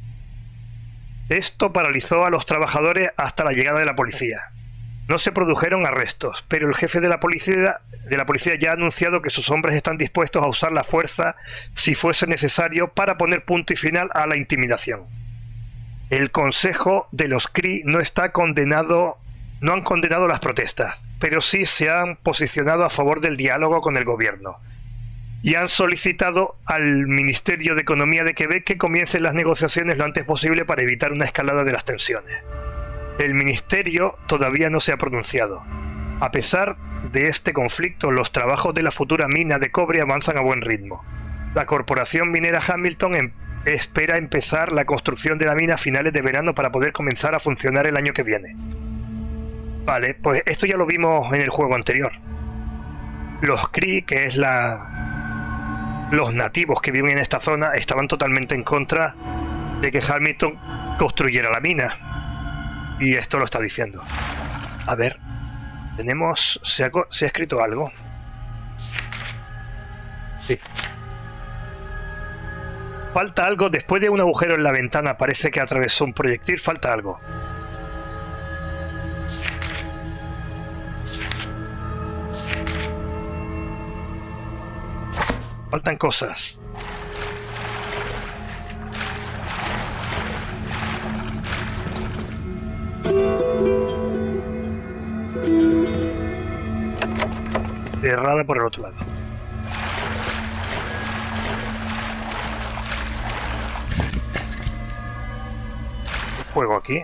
Esto paralizó a los trabajadores hasta la llegada de la policía. No se produjeron arrestos, pero el jefe de la policía ya ha anunciado que sus hombres están dispuestos a usar la fuerza si fuese necesario para poner punto y final a la intimidación. El Consejo de los Cree no han condenado las protestas, pero sí se han posicionado a favor del diálogo con el gobierno y han solicitado al Ministerio de Economía de Quebec que comiencen las negociaciones lo antes posible para evitar una escalada de las tensiones. El ministerio todavía no se ha pronunciado. A pesar de este conflicto, los trabajos de la futura mina de cobre avanzan a buen ritmo. La Corporación Minera Hamilton espera empezar la construcción de la mina a finales de verano para poder comenzar a funcionar el año que viene. Vale, pues esto ya lo vimos en el juego anterior. Los Cree, que es los nativos que viven en esta zona, estaban totalmente en contra de que Hamilton construyera la mina. Y esto lo está diciendo. A ver, tenemos... ¿Se ha escrito algo? Sí. Falta algo. Después de un agujero en la ventana parece que atravesó un proyectil. Falta algo. Faltan cosas. Cerrada por el otro lado. Fuego aquí.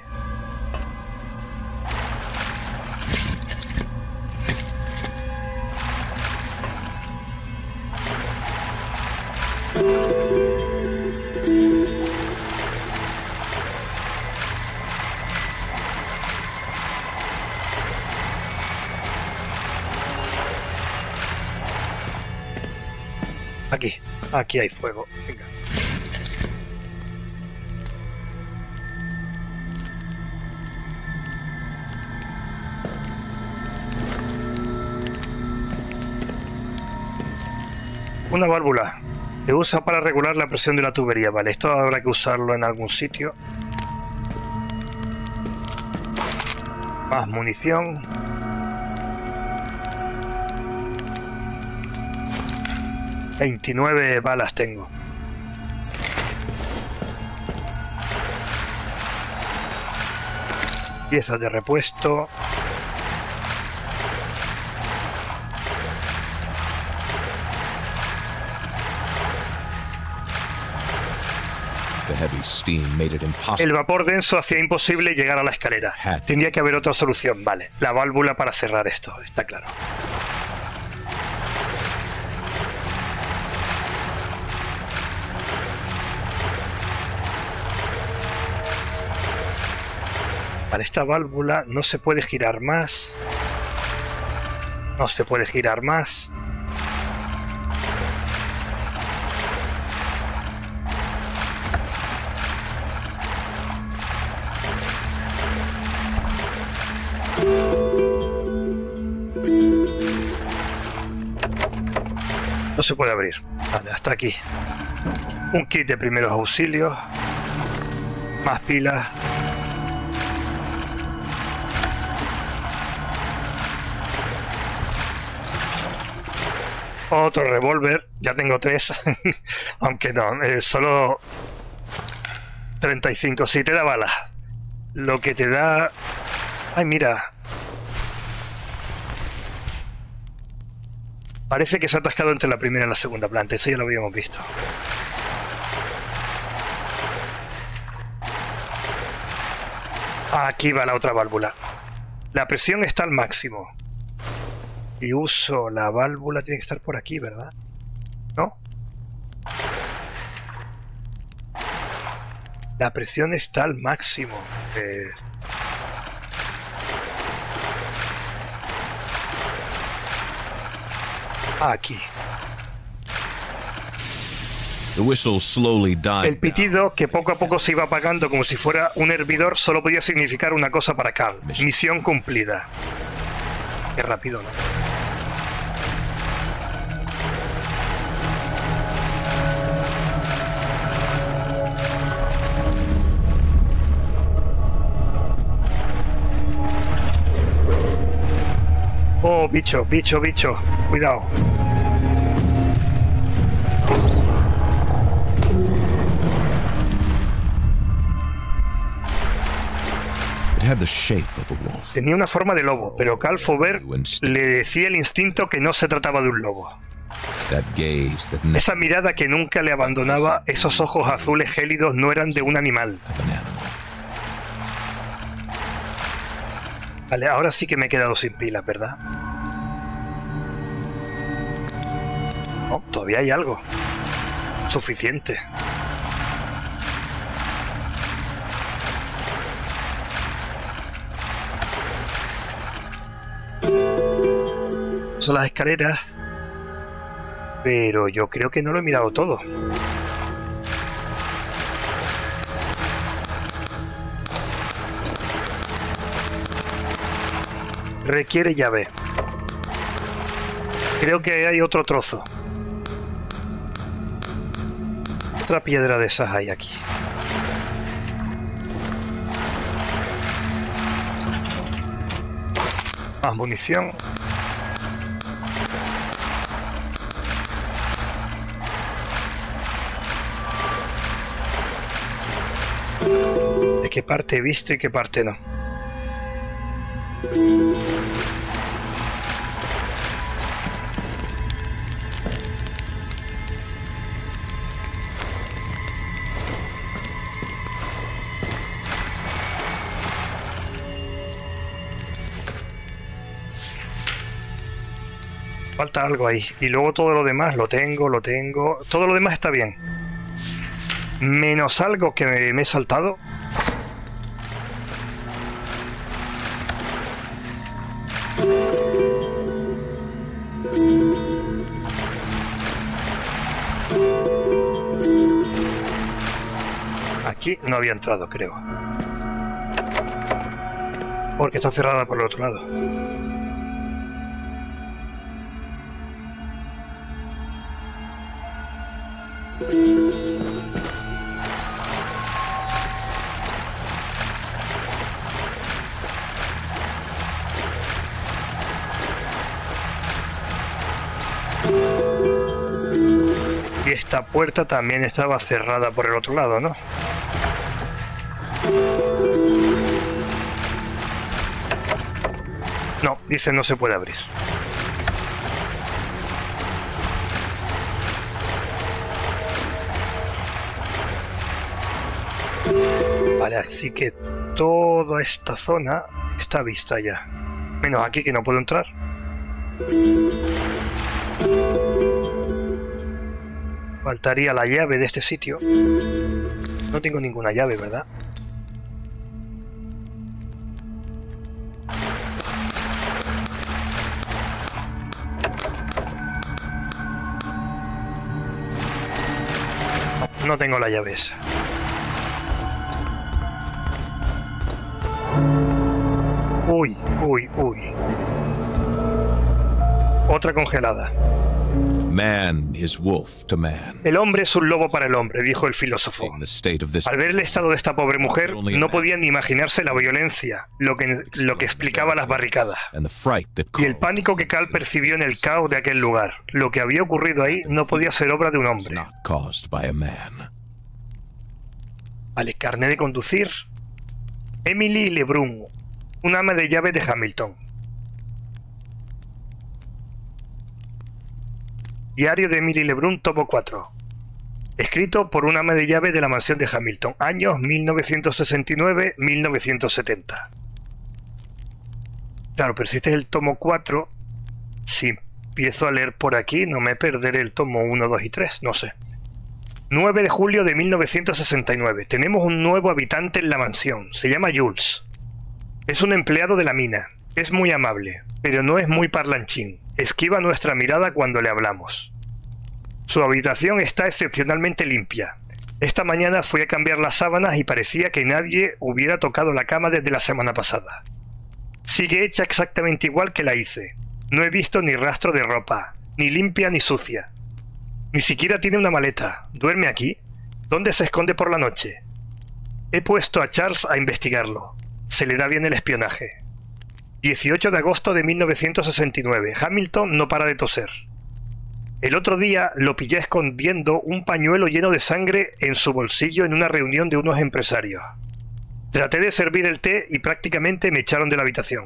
Aquí hay fuego. Venga. Una válvula. Se usa para regular la presión de la tubería. Vale, esto habrá que usarlo en algún sitio. Más munición. ...29 balas tengo. Piezas de repuesto. El vapor denso hacía imposible llegar a la escalera. Tendría que haber otra solución. Vale, la válvula para cerrar esto, está claro. Vale, esta válvula no se puede girar más. No se puede girar más. No se puede abrir. Vale, hasta aquí. Un kit de primeros auxilios. Más pilas. Otro revólver. Ya tengo 3. Aunque no, solo 35. Sí, te da balas. Lo que te da... Ay, mira. Parece que se ha atascado entre la primera y la segunda planta. Eso ya lo habíamos visto. Aquí va la otra válvula. La presión está al máximo. Y uso la válvula. Tiene que estar por aquí, ¿verdad? ¿No? La presión está al máximo. Aquí. El pitido, que poco a poco se iba apagando como si fuera un hervidor, solo podía significar una cosa para Carl. Misión cumplida. Qué rápido, ¿no? Oh, bicho, bicho, bicho. Cuidado. Tenía una forma de lobo, pero Carl Faubert le decía el instinto que no se trataba de un lobo. Esa mirada que nunca le abandonaba, esos ojos azules gélidos no eran de un animal. Vale, ahora sí que me he quedado sin pilas, ¿verdad? Oh, todavía hay algo. Suficiente. Son las escaleras. Pero yo creo que no lo he mirado todo. Requiere llave. Creo que hay otro trozo. Otra piedra de esas hay aquí. Más munición. ¿De qué parte he visto y qué parte no? Falta algo ahí. Y luego todo lo demás lo tengo. Todo lo demás está bien. Menos algo que me he saltado. aquí no había entrado, creo. Porque está cerrada por el otro lado. Y esta puerta también estaba cerrada por el otro lado, ¿no? No, dice no se puede abrir. Vale, así que toda esta zona está vista ya. Menos aquí que no puedo entrar. Faltaría la llave de este sitio. No tengo ninguna llave, ¿verdad? No tengo la llave esa. Uy, uy, uy. Otra congelada. Man is wolf to man. El hombre es un lobo para el hombre, dijo el filósofo. Al ver el estado de esta pobre mujer, no podía ni imaginarse la violencia, lo que explicaba las barricadas. Y el pánico que Cal percibió en el caos de aquel lugar. Lo que había ocurrido ahí no podía ser obra de un hombre. Vale, carnet de conducir. Emily Lebrun, un ama de llave de Hamilton. Diario de Emily Lebrun, tomo 4. Escrito por un ama de llave de la mansión de Hamilton. Años 1969-1970. Claro, pero si este es el tomo 4, si empiezo a leer por aquí, no me perderé el tomo 1, 2 y 3, no sé. 9 de julio de 1969. Tenemos un nuevo habitante en la mansión. Se llama Jules. Es un empleado de la mina. Es muy amable, pero no es muy parlanchín. Esquiva nuestra mirada cuando le hablamos. Su habitación está excepcionalmente limpia. Esta mañana fui a cambiar las sábanas y parecía que nadie hubiera tocado la cama desde la semana pasada. Sigue hecha exactamente igual que la hice. No he visto ni rastro de ropa, ni limpia ni sucia. Ni siquiera tiene una maleta. ¿Duerme aquí? ¿Dónde se esconde por la noche? He puesto a Charles a investigarlo. Se le da bien el espionaje. 18 de agosto de 1969. Hamilton no para de toser. El otro día lo pillé escondiendo un pañuelo lleno de sangre en su bolsillo en una reunión de unos empresarios. Traté de servir el té y prácticamente me echaron de la habitación.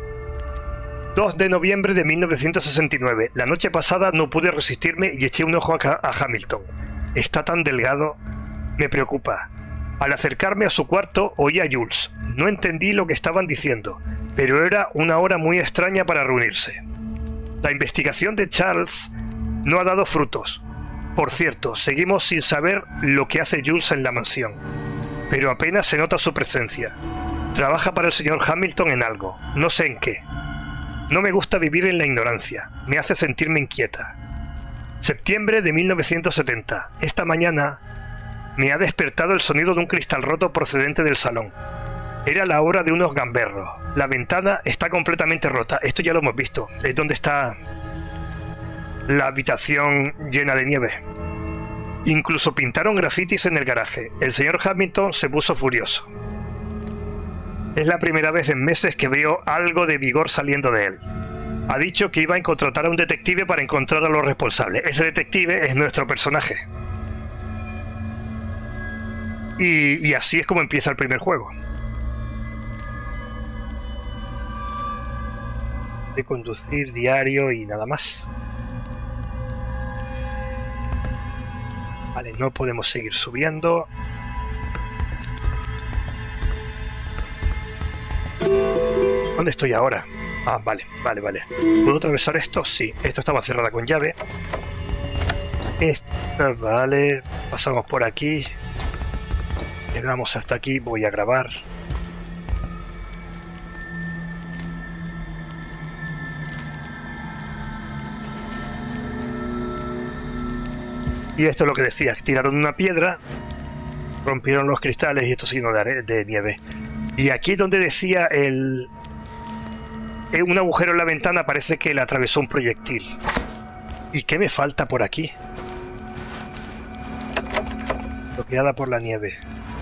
2 de noviembre de 1969. La noche pasada no pude resistirme y eché un ojo a Hamilton. Está tan delgado. Me preocupa. Al acercarme a su cuarto oí a Jules. No entendí lo que estaban diciendo, pero era una hora muy extraña para reunirse. La investigación de Charles no ha dado frutos. Por cierto, seguimos sin saber lo que hace Jules en la mansión, pero apenas se nota su presencia. Trabaja para el señor Hamilton en algo, no sé en qué. No me gusta vivir en la ignorancia, me hace sentirme inquieta. Septiembre de 1970. Esta mañana me ha despertado el sonido de un cristal roto procedente del salón. Era la hora de unos gamberros. La ventana está completamente rota. Esto ya lo hemos visto. Es donde está la habitación llena de nieve. Incluso pintaron grafitis en el garaje. El señor Hamilton se puso furioso. Es la primera vez en meses que veo algo de vigor saliendo de él. Ha dicho que iba a contratar a un detective para encontrar a los responsables. Ese detective es nuestro personaje. Y así es como empieza el primer juego. De conducir diario y nada más. Vale, no podemos seguir subiendo. ¿Dónde estoy ahora? Ah, vale. ¿Puedo atravesar esto? Sí, esto estaba cerrada con llave. Esta, vale. Pasamos por aquí. Llegamos hasta aquí, voy a grabar. Y esto es lo que decía, tiraron una piedra Rompieron los cristales y esto se llenó de nieve. Y aquí donde decía un agujero en la ventana, parece que le atravesó un proyectil. ¿Y qué me falta por aquí? Bloqueada por la nieve.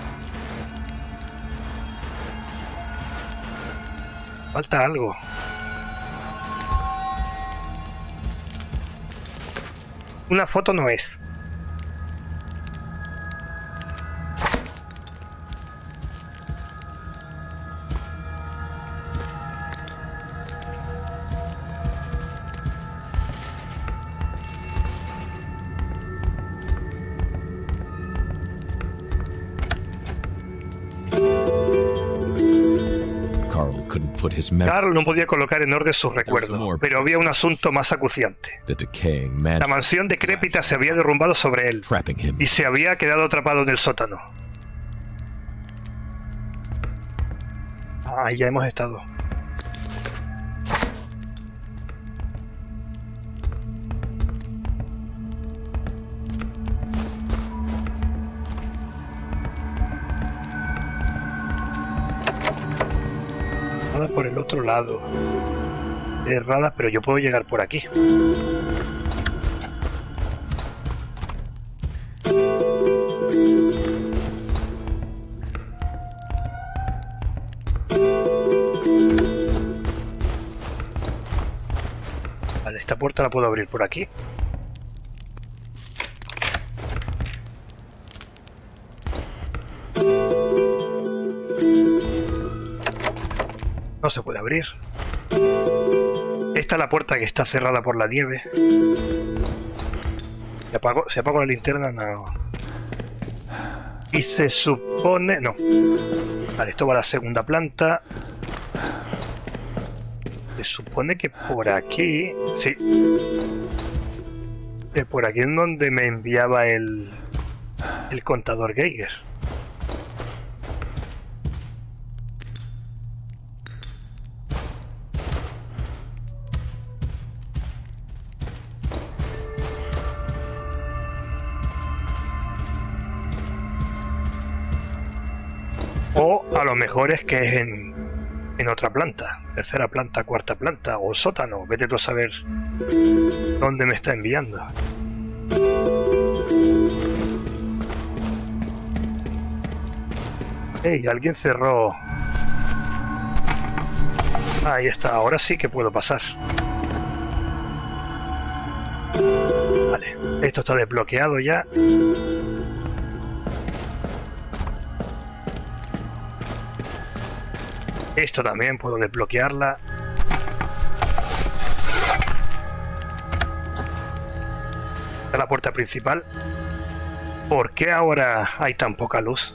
Falta algo. Una foto no es. Carl no podía colocar en orden sus recuerdos, pero había un asunto más acuciante. La mansión decrépita se había derrumbado sobre él y se había quedado atrapado en el sótano. Ah, ya hemos estado. Por el otro lado. Errada, pero yo puedo llegar por aquí. Vale, esta puerta la puedo abrir por aquí. No se puede abrir. Esta es la puerta que está cerrada por la nieve. ¿Se apagó la linterna? No. Y se supone... No. Vale, esto va a la segunda planta. Se supone que por aquí... Sí. Por aquí es donde me enviaba el contador Geiger. O a lo mejor es que es en otra planta, tercera planta, cuarta planta o sótano. Vete tú a saber dónde me está enviando. ¡Ey! Alguien cerró. Ahí está, ahora sí que puedo pasar. Vale, esto está desbloqueado ya. Esto también puedo desbloquearla. Esta es la puerta principal. ¿Por qué ahora hay tan poca luz?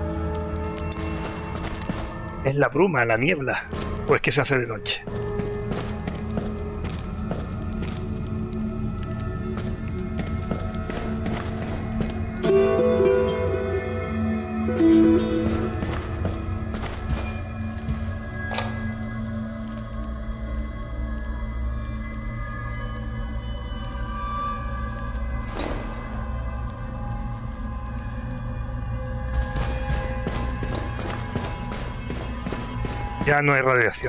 ¿Es la bruma, la niebla? ¿O es que se hace de noche? Ya no hay radiación.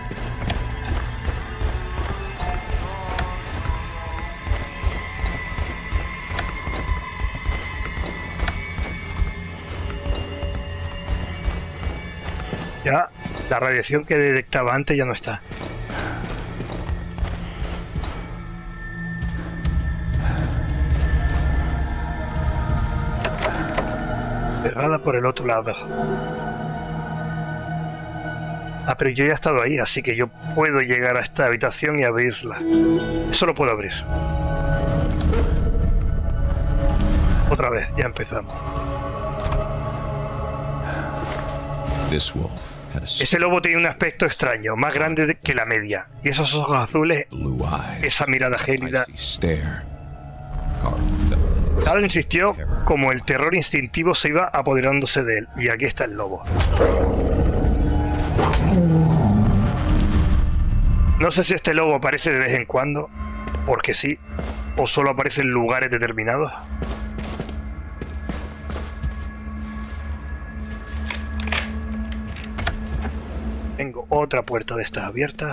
Ya la radiación que detectaba antes ya no está. Cerrada por el otro lado. Ah, pero yo ya he estado ahí, así que yo puedo llegar a esta habitación y abrirla. Eso lo puedo abrir. Otra vez, ya empezamos. Ese lobo tenía un aspecto extraño, más grande que la media. Y esos ojos azules, esa mirada gélida. Carl insistió como el terror instintivo se iba apoderándose de él. Y aquí está el lobo. No sé si este lobo aparece de vez en cuando, porque sí, o solo aparece en lugares determinados. Tengo otra puerta de estas abiertas.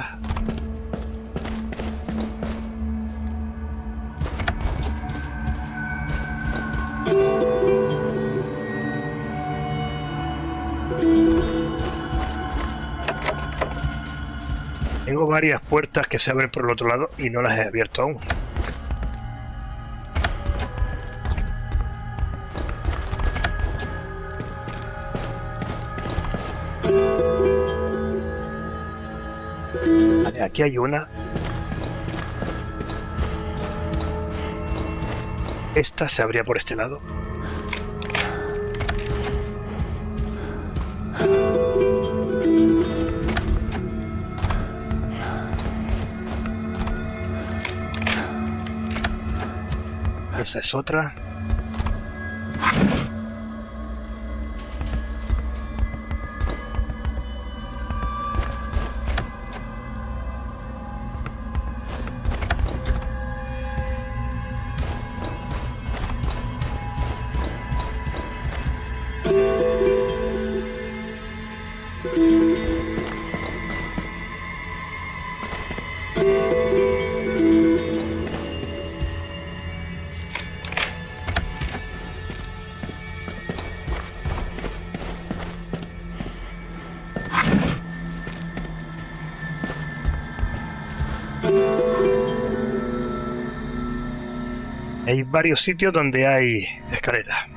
Tengo varias puertas que se abren por el otro lado y no las he abierto aún. Vale, aquí hay una. Esta se abría por este lado. Esa es otra. Hay varios sitios donde hay escaleras.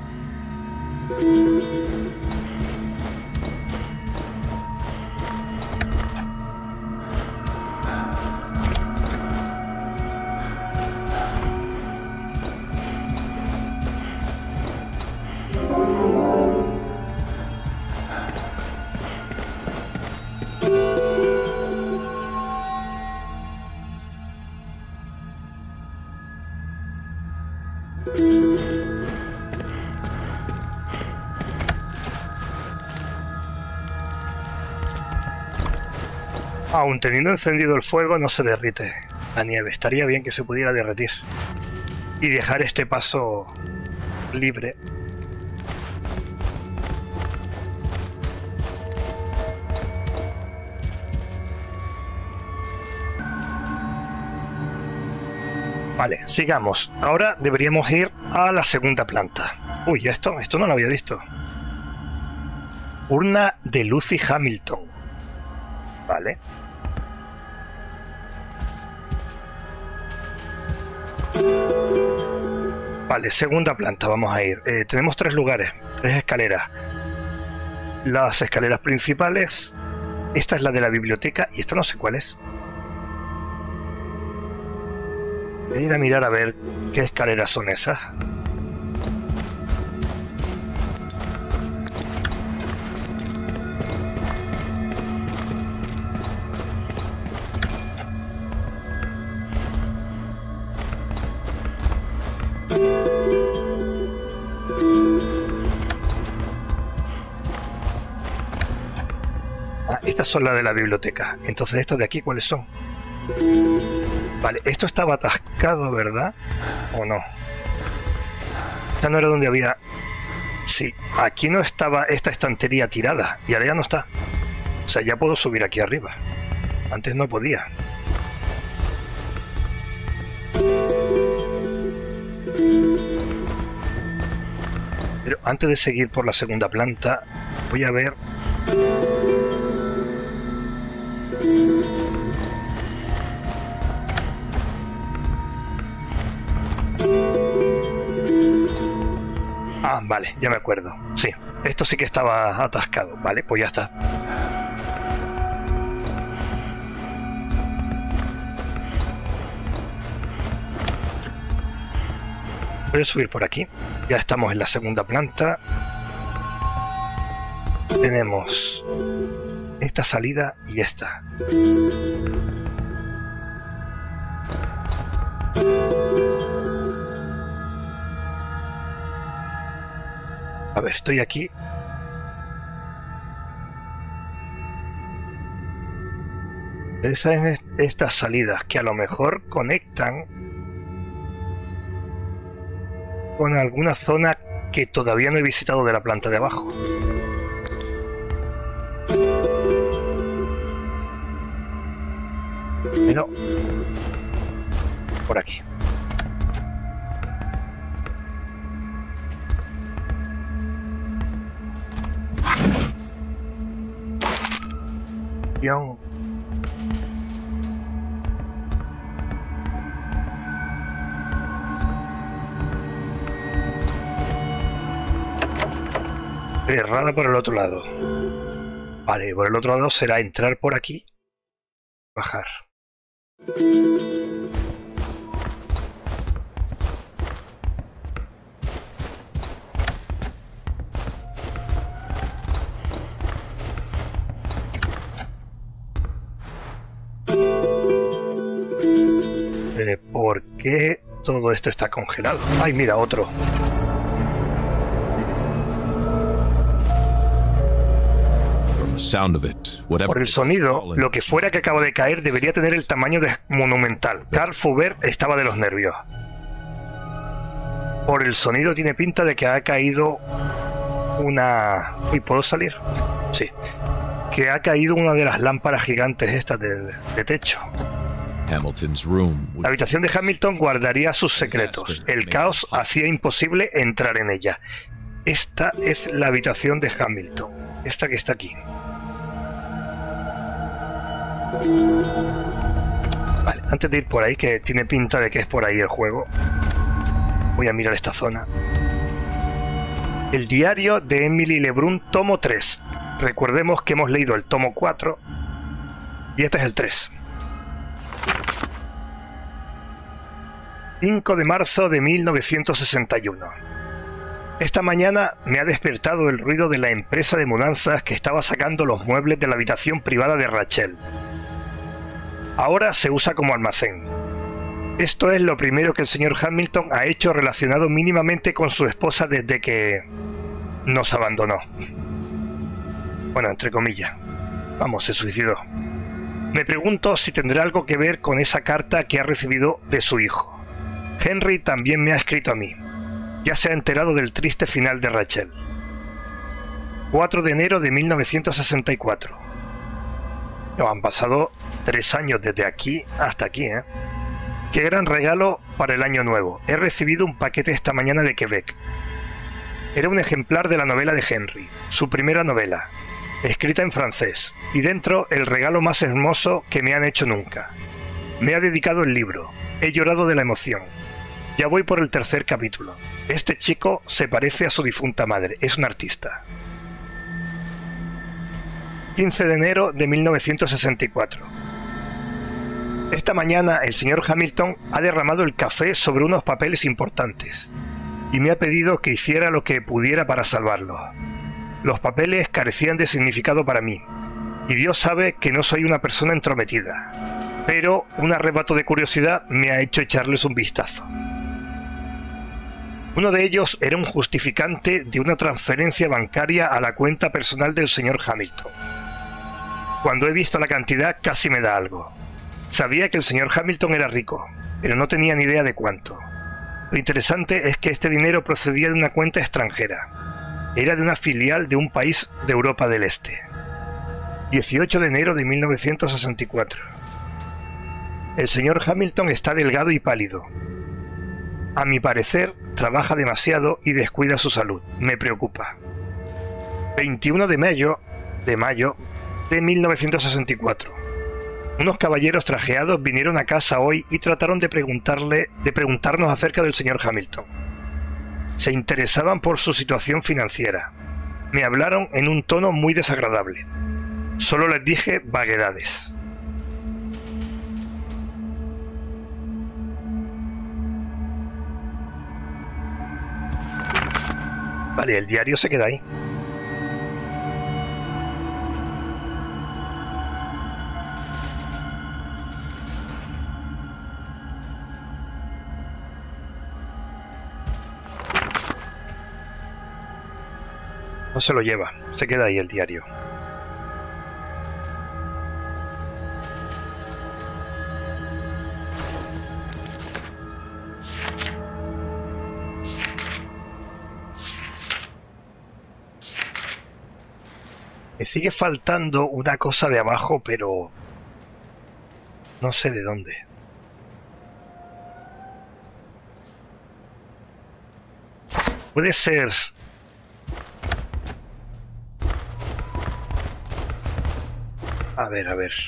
Aún teniendo encendido el fuego no se derrite la nieve. Estaría bien que se pudiera derretir y dejar este paso libre. Vale, sigamos. Ahora deberíamos ir a la segunda planta. Uy, esto no lo había visto. Urna de Lucy Hamilton. Vale. Vale, segunda planta, vamos a ir. Tenemos 3 lugares, 3 escaleras. Las escaleras principales. Esta es la de la biblioteca y esta no sé cuál es. Voy a ir a mirar a ver qué escaleras son esas. Estas son las de la biblioteca. Entonces, ¿estas de aquí cuáles son? Vale, esto estaba atascado, ¿verdad? ¿O no? Esta no era donde había... Sí, aquí no estaba esta estantería tirada. Y ahora ya no está. O sea, ya puedo subir aquí arriba. Antes no podía. Pero antes de seguir por la segunda planta, voy a ver... Ah, vale, ya me acuerdo. Sí, esto sí que estaba atascado. Vale, pues ya está. Voy a subir por aquí. Ya estamos en la segunda planta. Tenemos esta salida y esta. A ver, estoy aquí. Esas son estas salidas que a lo mejor conectan con alguna zona que todavía no he visitado de la planta de abajo. Pero por aquí. Cerrada por el otro lado. Vale, por el otro lado será entrar por aquí. Bajar. ¿Por qué todo esto está congelado? ¡Ay, mira, otro! Por el sonido, lo que fuera que acaba de caer debería tener el tamaño de monumental. Karl Fugger estaba de los nervios. Por el sonido tiene pinta de que ha caído una... ¿Y puedo salir? Sí. Que ha caído una de las lámparas gigantes estas de techo. La habitación de Hamilton guardaría sus secretos. El caos hacía imposible entrar en ella. Esta es la habitación de Hamilton. Esta que está aquí. Vale, antes de ir por ahí, que tiene pinta de que es por ahí el juego, voy a mirar esta zona. El diario de Emily Lebrun, tomo 3. Recordemos que hemos leído el tomo 4 y este es el 3. 5 de marzo de 1961. Esta mañana me ha despertado el ruido de la empresa de mudanzas que estaba sacando los muebles de la habitación privada de Rachel. Ahora se usa como almacén. Esto es lo primero que el señor Hamilton ha hecho relacionado mínimamente con su esposa desde que nos abandonó. Bueno, entre comillas. Vamos, se suicidó. Me pregunto si tendrá algo que ver con esa carta que ha recibido de su hijo. Henry también me ha escrito a mí. Ya se ha enterado del triste final de Rachel. 4 de enero de 1964. Han pasado 3 años desde aquí hasta aquí, ¿eh? Qué gran regalo para el año nuevo. He recibido un paquete esta mañana de Quebec. Era un ejemplar de la novela de Henry, su primera novela, escrita en francés, y dentro el regalo más hermoso que me han hecho nunca. Me ha dedicado el libro. He llorado de la emoción. Ya voy por el 3er capítulo. Este chico se parece a su difunta madre. Es un artista. 15 de enero de 1964. Esta mañana el señor Hamilton ha derramado el café sobre unos papeles importantes y me ha pedido que hiciera lo que pudiera para salvarlos. Los papeles carecían de significado para mí y Dios sabe que no soy una persona entrometida, pero un arrebato de curiosidad me ha hecho echarles un vistazo. Uno de ellos era un justificante de una transferencia bancaria a la cuenta personal del señor Hamilton. Cuando he visto la cantidad casi me da algo. Sabía que el señor Hamilton era rico, pero no tenía ni idea de cuánto. Lo interesante es que este dinero procedía de una cuenta extranjera. Era de una filial de un país de Europa del Este. 18 de enero de 1964. El señor Hamilton está delgado y pálido. A mi parecer, trabaja demasiado y descuida su salud. Me preocupa. 21 de mayo de 1964. Unos caballeros trajeados vinieron a casa hoy y trataron de preguntarnos acerca del señor Hamilton. Se interesaban por su situación financiera. Me hablaron en un tono muy desagradable. Solo les dije vaguedades. Vale, el diario se queda ahí. No se lo lleva, se queda ahí el diario. Me sigue faltando una cosa de abajo, pero No sé de dónde. Puede ser... A ver, a ver.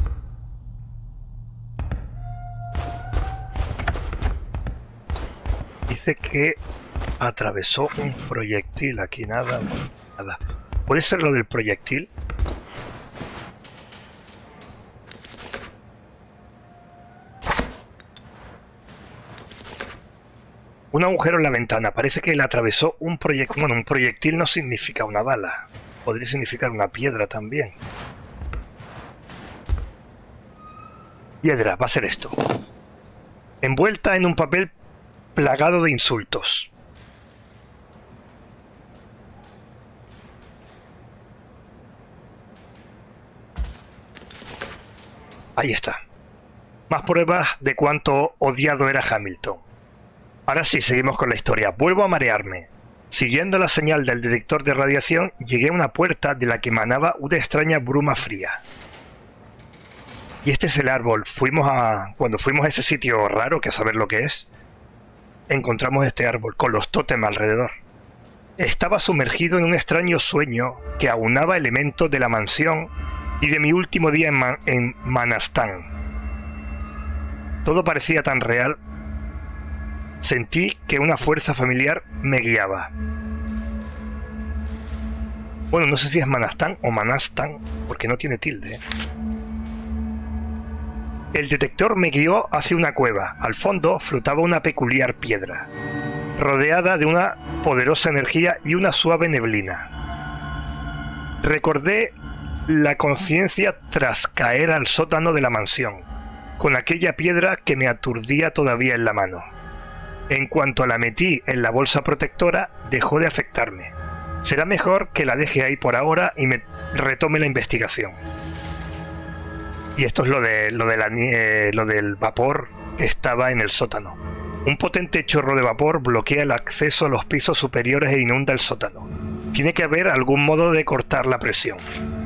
Dice que atravesó un proyectil. Aquí nada, nada. ¿Puede ser lo del proyectil? Un agujero en la ventana. Parece que él atravesó un proyectil. Bueno, un proyectil no significa una bala. Podría significar una piedra también. Piedra, va a ser esto. Envuelta en un papel plagado de insultos. Ahí está. Más pruebas de cuánto odiado era Hamilton. Ahora sí, seguimos con la historia. Vuelvo a marearme. Siguiendo la señal del detector de radiación, llegué a una puerta de la que emanaba una extraña bruma fría. Y este es el árbol. Cuando fuimos a ese sitio raro, que a saber lo que es, encontramos este árbol con los tótems alrededor. Estaba sumergido en un extraño sueño que aunaba elementos de la mansión y de mi último día en Manastán. Todo parecía tan real. Sentí que una fuerza familiar me guiaba. Bueno, no sé si es Manastán o Manastán, porque no tiene tilde. El detector me guió hacia una cueva. Al fondo flotaba una peculiar piedra, rodeada de una poderosa energía y una suave neblina. Recordé la conciencia tras caer al sótano de la mansión, con aquella piedra que me aturdía todavía en la mano. En cuanto la metí en la bolsa protectora, dejó de afectarme. Será mejor que la deje ahí por ahora y me retome la investigación. Y esto es lo del vapor que estaba en el sótano. Un potente chorro de vapor bloquea el acceso a los pisos superiores e inunda el sótano. Tiene que haber algún modo de cortar la presión.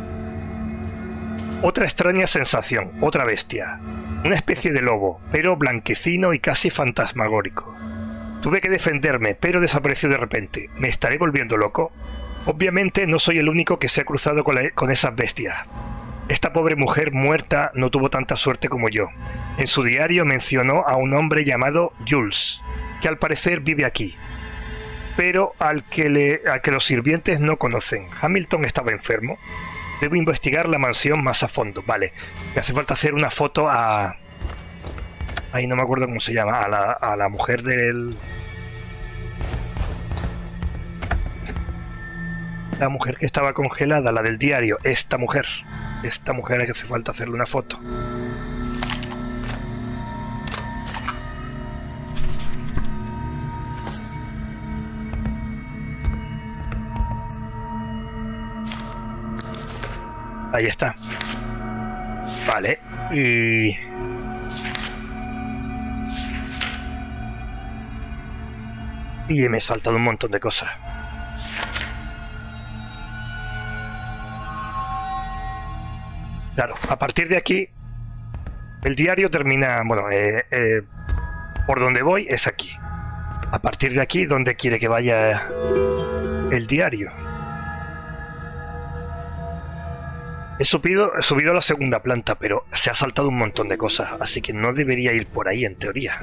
Otra extraña sensación, otra bestia. Una especie de lobo, pero blanquecino y casi fantasmagórico. Tuve que defenderme, pero desapareció de repente. ¿Me estaré volviendo loco? Obviamente no soy el único que se ha cruzado con esas bestias. Esta pobre mujer muerta no tuvo tanta suerte como yo. En su diario mencionó a un hombre llamado Jules, que al parecer vive aquí, pero al que los sirvientes no conocen. Hamilton estaba enfermo. Debo investigar la mansión más a fondo. Vale, me hace falta hacer una foto a... Ahí no me acuerdo cómo se llama. A la mujer del... La mujer que estaba congelada, la del diario. Esta mujer hay que hace falta hacerle una foto. Ahí está. Vale. Y me he saltado un montón de cosas. Claro, a partir de aquí el diario termina, bueno, por donde voy es aquí. A partir de aquí, ¿dónde quiere que vaya el diario? He subido a la segunda planta, pero se ha saltado un montón de cosas, así que no debería ir por ahí en teoría.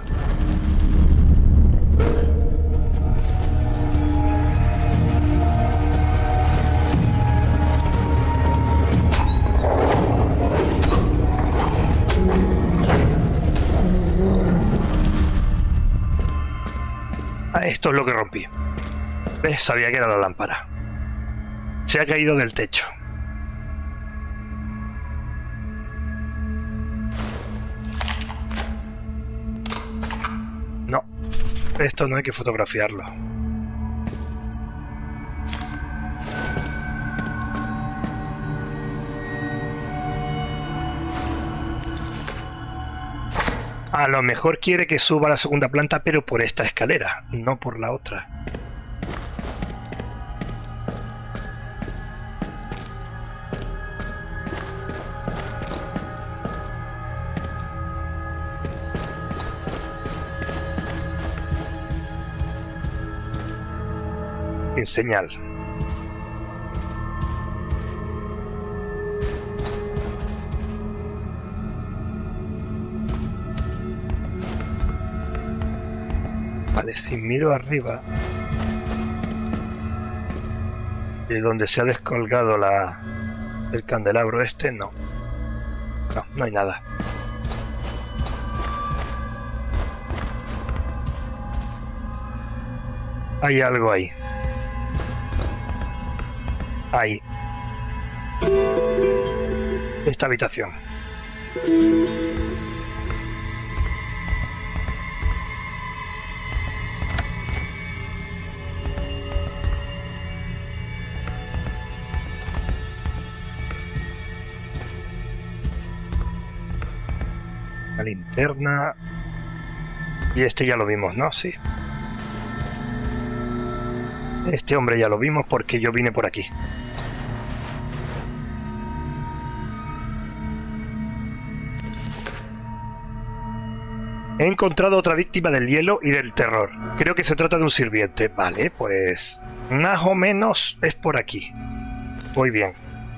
Esto es lo que rompí. ¿Ves? Sabía que era la lámpara. Se ha caído del techo. No. Esto no hay que fotografiarlo. A lo mejor quiere que suba a la segunda planta, pero por esta escalera, no por la otra. Sin señal. Vale, si miro arriba, de donde se ha descolgado el candelabro este, no. No hay nada. Hay algo ahí. Ahí. Esta habitación. La linterna. Y este ya lo vimos, ¿no? Sí. Este hombre ya lo vimos porque yo vine por aquí. He encontrado otra víctima del hielo y del terror. Creo que se trata de un sirviente. Vale, pues más o menos es por aquí. Muy bien.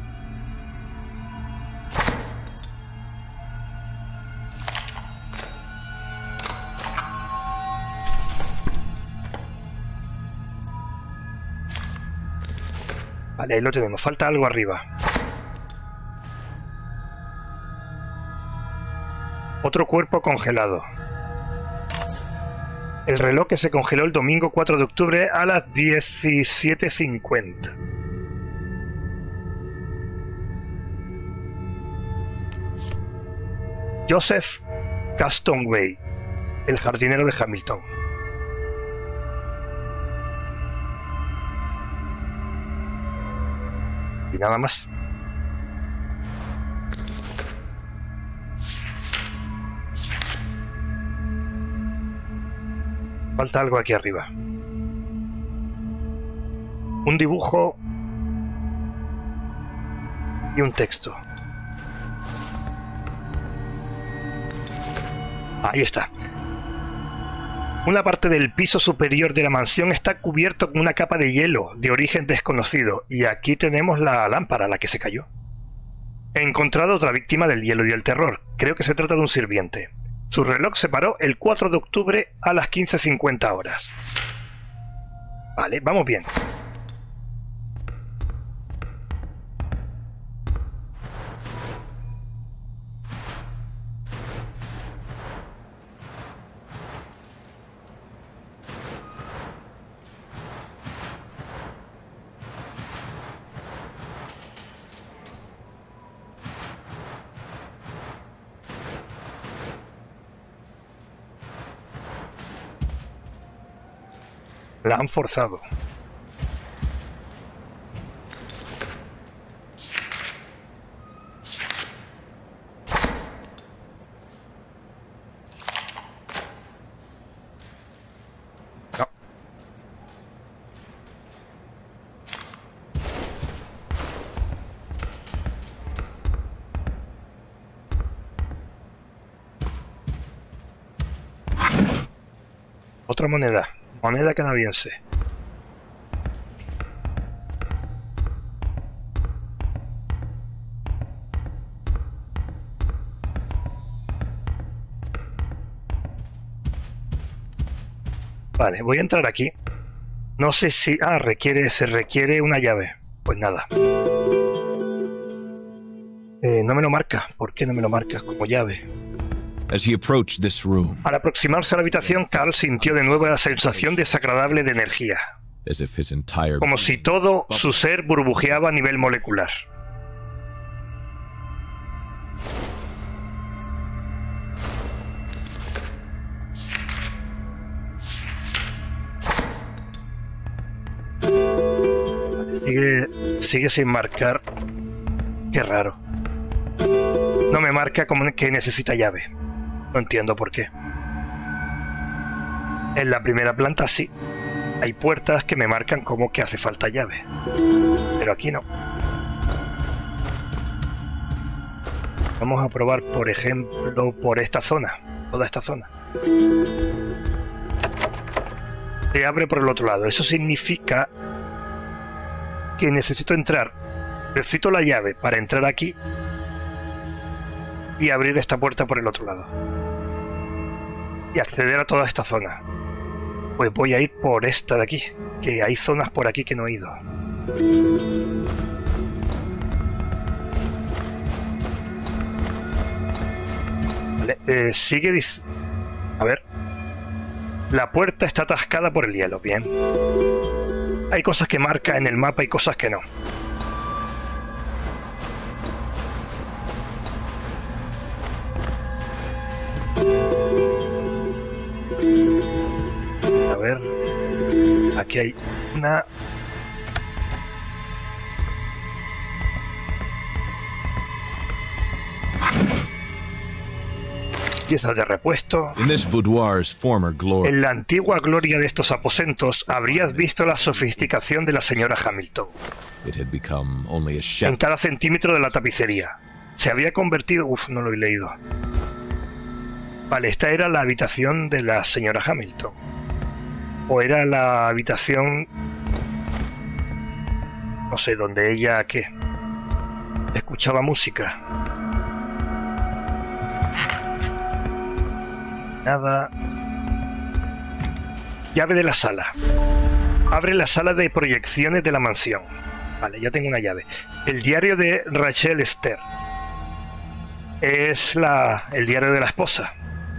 Vale, ahí lo tenemos. Falta algo arriba. Otro cuerpo congelado. El reloj que se congeló el domingo 4 de octubre a las 17:50. Joseph Castonway, el jardinero de Hamilton. Y nada más. Falta algo aquí arriba. Un dibujo y un texto. Ahí está. Una parte del piso superior de la mansión está cubierto con una capa de hielo de origen desconocido. Y aquí tenemos la lámpara, la que se cayó. He encontrado otra víctima del hielo y el terror. Creo que se trata de un sirviente. Su reloj se paró el 4 de octubre a las 15:50 horas. Vale, vamos bien. La han forzado. No. Otra moneda. Moneda canadiense. Vale, voy a entrar aquí. No sé si... se requiere una llave. Pues nada. No me lo marca. ¿Por qué no me lo marcas como llave? As he approached this room, al aproximarse a la habitación, Carl sintió de nuevo la sensación desagradable de energía. as if his entire Como si todo su ser burbujeaba a nivel molecular. Sigue sin marcar. Qué raro. No me marca como que necesita llave. No entiendo por qué. En la primera planta sí. Hay puertas que me marcan como que hace falta llave. Pero aquí no. Vamos a probar, por ejemplo, por esta zona. Toda esta zona. Se abre por el otro lado. Eso significa que necesito entrar. Necesito la llave para entrar aquí y abrir esta puerta por el otro lado. Y acceder a toda esta zona. Pues voy a ir por esta de aquí, que hay zonas por aquí que no he ido. Vale, sigue diciendo... A ver. La puerta está atascada por el hielo, bien. Hay cosas que marca en el mapa y cosas que no. A ver. Aquí hay una... piezas de repuesto. En la antigua gloria de estos aposentos habrías visto la sofisticación de la señora Hamilton. En cada centímetro de la tapicería. Se había convertido... Uf, no lo he leído. Vale, esta era la habitación de la señora Hamilton. O era la habitación... no sé, donde ella... ¿qué? Escuchaba música. Nada. Llave de la sala. Abre la sala de proyecciones de la mansión. Vale, ya tengo una llave. El diario de Rachel Esther. Es el diario de la esposa.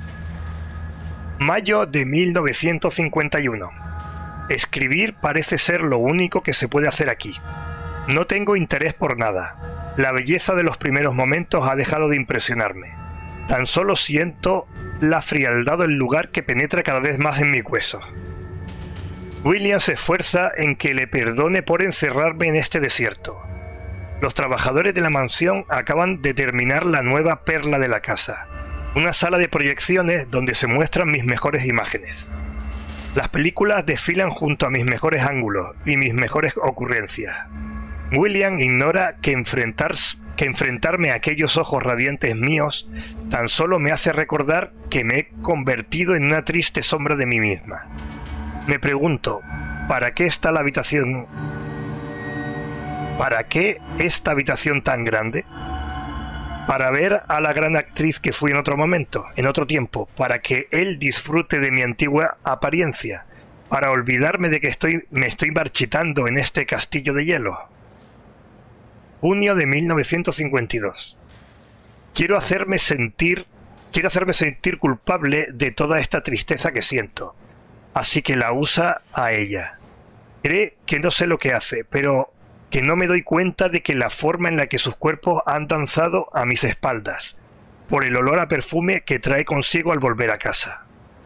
Mayo de 1951. Escribir parece ser lo único que se puede hacer aquí. No tengo interés por nada. La belleza de los primeros momentos ha dejado de impresionarme. Tan solo siento la frialdad del lugar que penetra cada vez más en mi hueso. William se esfuerza en que le perdone por encerrarme en este desierto. Los trabajadores de la mansión acaban de terminar la nueva perla de la casa, una sala de proyecciones donde se muestran mis mejores imágenes. Las películas desfilan junto a mis mejores ángulos y mis mejores ocurrencias. William ignora que enfrentarme a aquellos ojos radiantes míos tan solo me hace recordar que me he convertido en una triste sombra de mí misma. Me pregunto, ¿para qué está la habitación? ¿Para qué esta habitación tan grande? Para ver a la gran actriz que fui en otro momento, en otro tiempo, para que él disfrute de mi antigua apariencia, para olvidarme de que me estoy marchitando en este castillo de hielo. Junio de 1952. Quiero hacerme sentir culpable de toda esta tristeza que siento. Así que la usa a ella. Cree que no sé lo que hace, pero que no me doy cuenta de que la forma en la que sus cuerpos han danzado a mis espaldas, por el olor a perfume que trae consigo al volver a casa.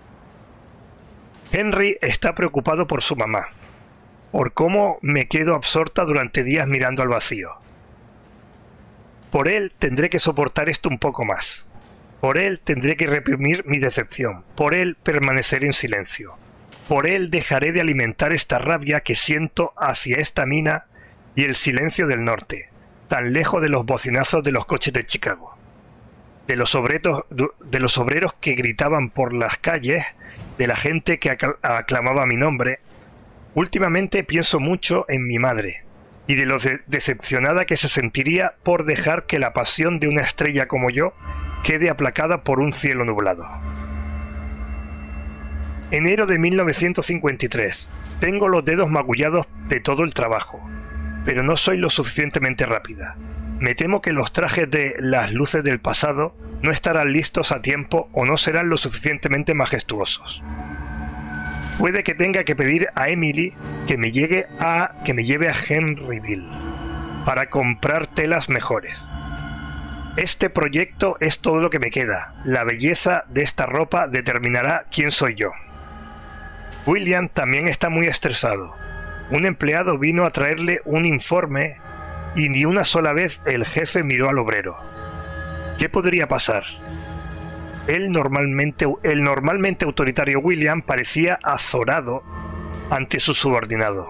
Henry está preocupado por su mamá, por cómo me quedo absorta durante días mirando al vacío. Por él tendré que soportar esto un poco más. Por él tendré que reprimir mi decepción. Por él permaneceré en silencio. Por él dejaré de alimentar esta rabia que siento hacia esta mina y el silencio del norte, tan lejos de los bocinazos de los coches de Chicago. De los obreros que gritaban por las calles, de la gente que aclamaba mi nombre. Últimamente pienso mucho en mi madre y de lo decepcionada que se sentiría por dejar que la pasión de una estrella como yo quede aplacada por un cielo nublado. Enero de 1953. Tengo los dedos magullados de todo el trabajo, pero no soy lo suficientemente rápida. Me temo que los trajes de las luces del pasado no estarán listos a tiempo o no serán lo suficientemente majestuosos. Puede que tenga que pedir a Emily que me lleve a Henryville para comprar telas mejores. Este proyecto es todo lo que me queda. La belleza de esta ropa determinará quién soy yo. William también está muy estresado. Un empleado vino a traerle un informe y ni una sola vez el jefe miró al obrero. ¿Qué podría pasar? El normalmente autoritario William parecía azorado ante su subordinado.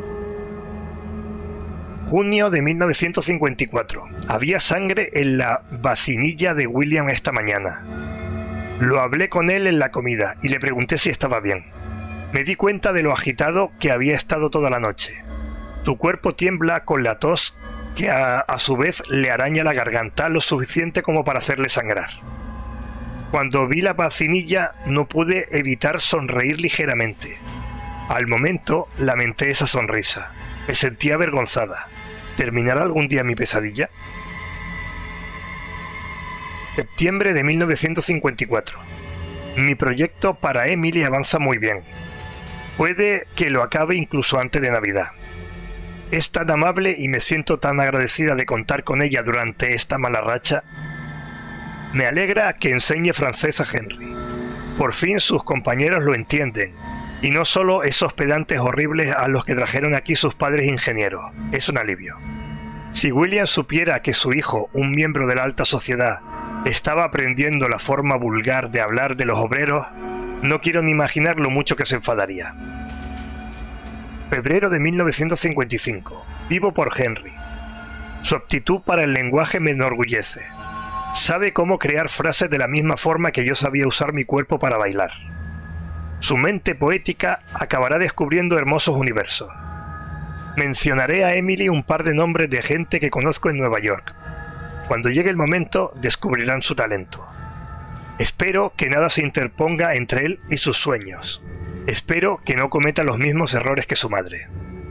Junio de 1954. Había sangre en la vacinilla de William esta mañana. Lo hablé con él en la comida y le pregunté si estaba bien. Me di cuenta de lo agitado que había estado toda la noche. Su cuerpo tiembla con la tos que a su vez le araña la garganta lo suficiente como para hacerle sangrar. Cuando vi la vacinilla no pude evitar sonreír ligeramente. Al momento lamenté esa sonrisa. Me sentía avergonzada. ¿Terminará algún día mi pesadilla? Septiembre de 1954. Mi proyecto para Emily avanza muy bien. Puede que lo acabe incluso antes de Navidad. Es tan amable y me siento tan agradecida de contar con ella durante esta mala racha. Me alegra que enseñe francés a Henry. Por fin sus compañeros lo entienden. Y no solo esos pedantes horribles a los que trajeron aquí sus padres ingenieros. Es un alivio. Si William supiera que su hijo, un miembro de la alta sociedad, estaba aprendiendo la forma vulgar de hablar de los obreros, no quiero ni imaginar lo mucho que se enfadaría. Febrero de 1955. Vivo por Henry. Su aptitud para el lenguaje me enorgullece. Sabe cómo crear frases de la misma forma que yo sabía usar mi cuerpo para bailar. Su mente poética acabará descubriendo hermosos universos. Mencionaré a Emily un par de nombres de gente que conozco en Nueva York. Cuando llegue el momento, descubrirán su talento. Espero que nada se interponga entre él y sus sueños. Espero que no cometa los mismos errores que su madre.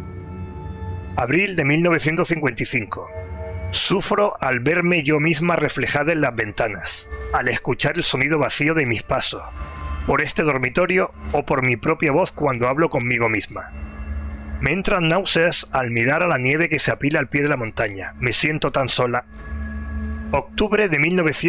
Abril de 1955. Sufro al verme yo misma reflejada en las ventanas, al escuchar el sonido vacío de mis pasos, por este dormitorio o por mi propia voz cuando hablo conmigo misma. Me entran náuseas al mirar a la nieve que se apila al pie de la montaña. Me siento tan sola. Octubre de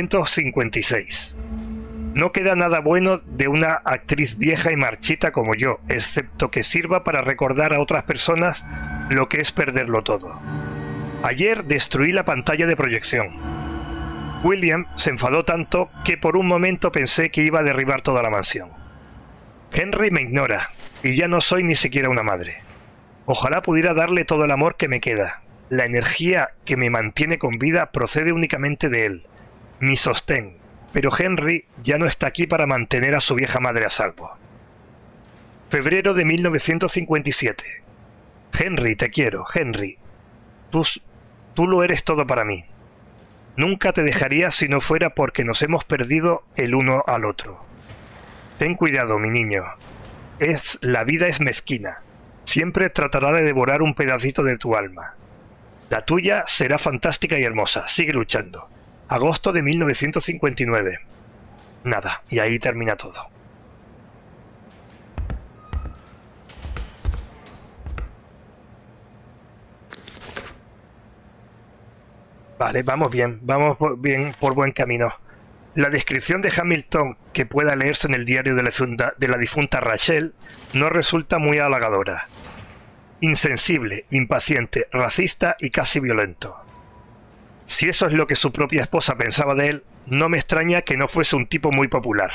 1956. No queda nada bueno de una actriz vieja y marchita como yo, excepto que sirva para recordar a otras personas lo que es perderlo todo. Ayer destruí la pantalla de proyección. William se enfadó tanto que por un momento pensé que iba a derribar toda la mansión. Henry me ignora, y ya no soy ni siquiera una madre. Ojalá pudiera darle todo el amor que me queda. La energía que me mantiene con vida procede únicamente de él, mi sostén, pero Henry ya no está aquí para mantener a su vieja madre a salvo. Febrero de 1957. Henry, te quiero, Henry. Tú lo eres todo para mí. Nunca te dejaría si no fuera porque nos hemos perdido el uno al otro. Ten cuidado, mi niño. La vida es mezquina. Siempre tratará de devorar un pedacito de tu alma. La tuya será fantástica y hermosa. Sigue luchando. Agosto de 1959. Nada, y ahí termina todo. Vale, vamos bien, por buen camino. La descripción de Hamilton que pueda leerse en el diario de la difunta Rachel no resulta muy halagadora. Insensible, impaciente, racista y casi violento. Si eso es lo que su propia esposa pensaba de él, no me extraña que no fuese un tipo muy popular.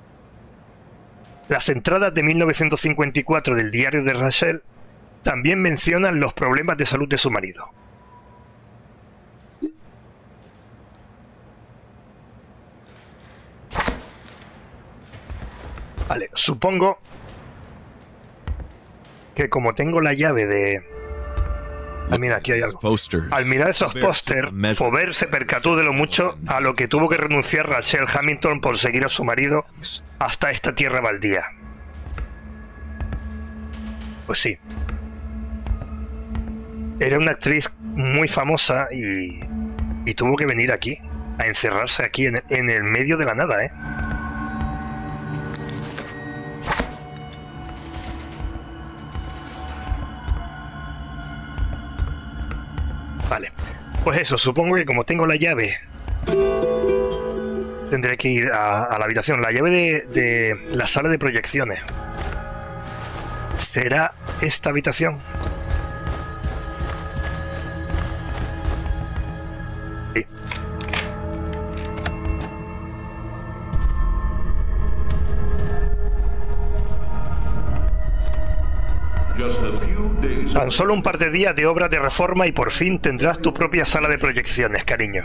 Las entradas de 1954 del diario de Rachel también mencionan los problemas de salud de su marido. Vale, supongo que como tengo la llave de... Ah, mira, aquí hay algo. Al mirar esos pósters, Faubert se percató de lo mucho a lo que tuvo que renunciar Rachel Hamilton por seguir a su marido hasta esta tierra baldía. Pues sí. Era una actriz muy famosa y tuvo que venir aquí, a encerrarse aquí en el medio de la nada, ¿eh? Vale, pues eso, supongo que como tengo la llave, tendré que ir a la habitación. La llave de la sala de proyecciones. ¿Será esta habitación? Sí. Tan solo un par de días de obra de reforma y por fin tendrás tu propia sala de proyecciones, cariño.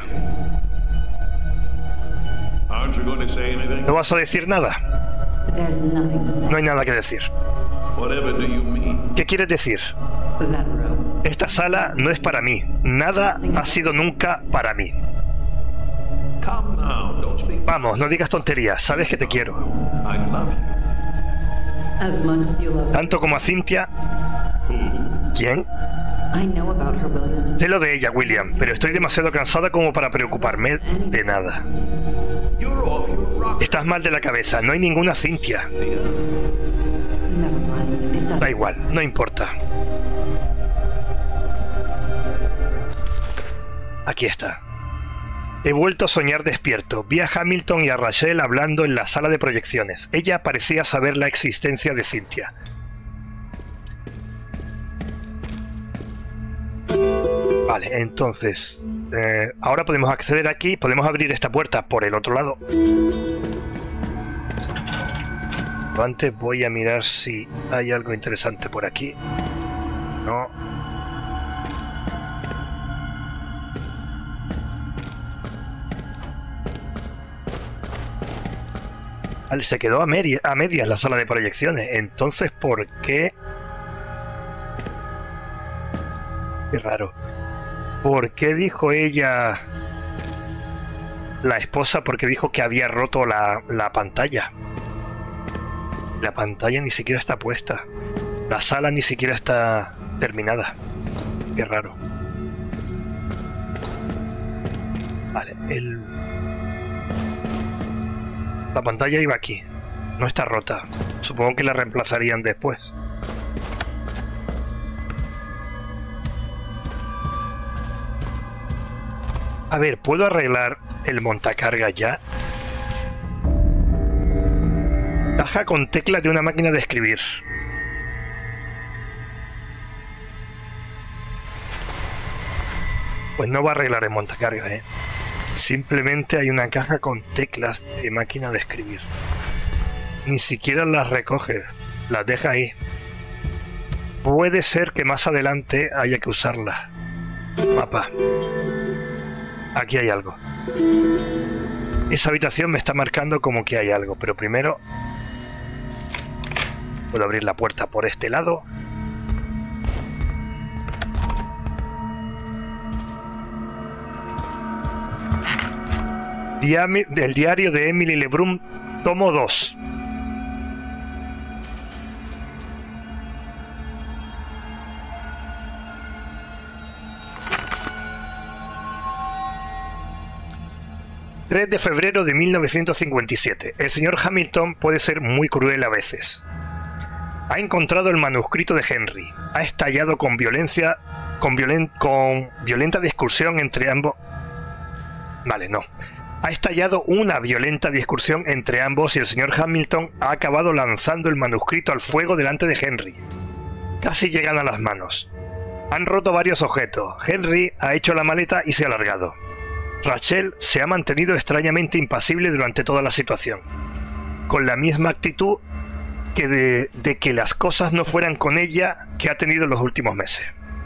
¿No vas a decir nada? No hay nada que decir. ¿Qué quieres decir? Esta sala no es para mí. Nada ha sido nunca para mí. Vamos, no digas tonterías. Sabes que te quiero. Tanto como a Cynthia. ¿Quién? Sé lo de ella, William, pero estoy demasiado cansada como para preocuparme de nada. Estás mal de la cabeza. No hay ninguna Cynthia. Da igual, no importa. Aquí está. He vuelto a soñar despierto. Vi a Hamilton y a Rachel hablando en la sala de proyecciones. Ella parecía saber la existencia de Cynthia. Vale, entonces... ahora podemos acceder aquí. Podemos abrir esta puerta por el otro lado. Pero antes voy a mirar si hay algo interesante por aquí. No. Vale, se quedó a medias la sala de proyecciones. Entonces, ¿por qué? Qué raro. ¿Por qué dijo ella... La esposa, porque dijo que había roto la pantalla? La pantalla ni siquiera está puesta. La sala ni siquiera está terminada. Qué raro. Vale, la pantalla iba aquí. No está rota. Supongo que la reemplazarían después. A ver, ¿puedo arreglar el montacargas ya? Caja con teclas de una máquina de escribir. Pues no va a arreglar el montacargas, ¿eh? Simplemente hay una caja con teclas de máquina de escribir. Ni siquiera las recoge, las deja ahí. Puede ser que más adelante haya que usarlas. Mapa. Aquí hay algo. Esa habitación me está marcando como que hay algo, pero primero... Puedo abrir la puerta por este lado. Del diario de Emily Lebrun, tomo 2. ...3 de febrero de 1957. El señor Hamilton puede ser muy cruel a veces. Ha encontrado el manuscrito de Henry. Ha estallado con violenta discusión entre ambos... Vale, no. Ha estallado una violenta discusión entre ambos y el señor Hamilton ha acabado lanzando el manuscrito al fuego delante de Henry. Casi llegan a las manos. Han roto varios objetos. Henry ha hecho la maleta y se ha largado. Rachel se ha mantenido extrañamente impasible durante toda la situación, con la misma actitud que de que las cosas no fueran con ella que ha tenido en los últimos meses.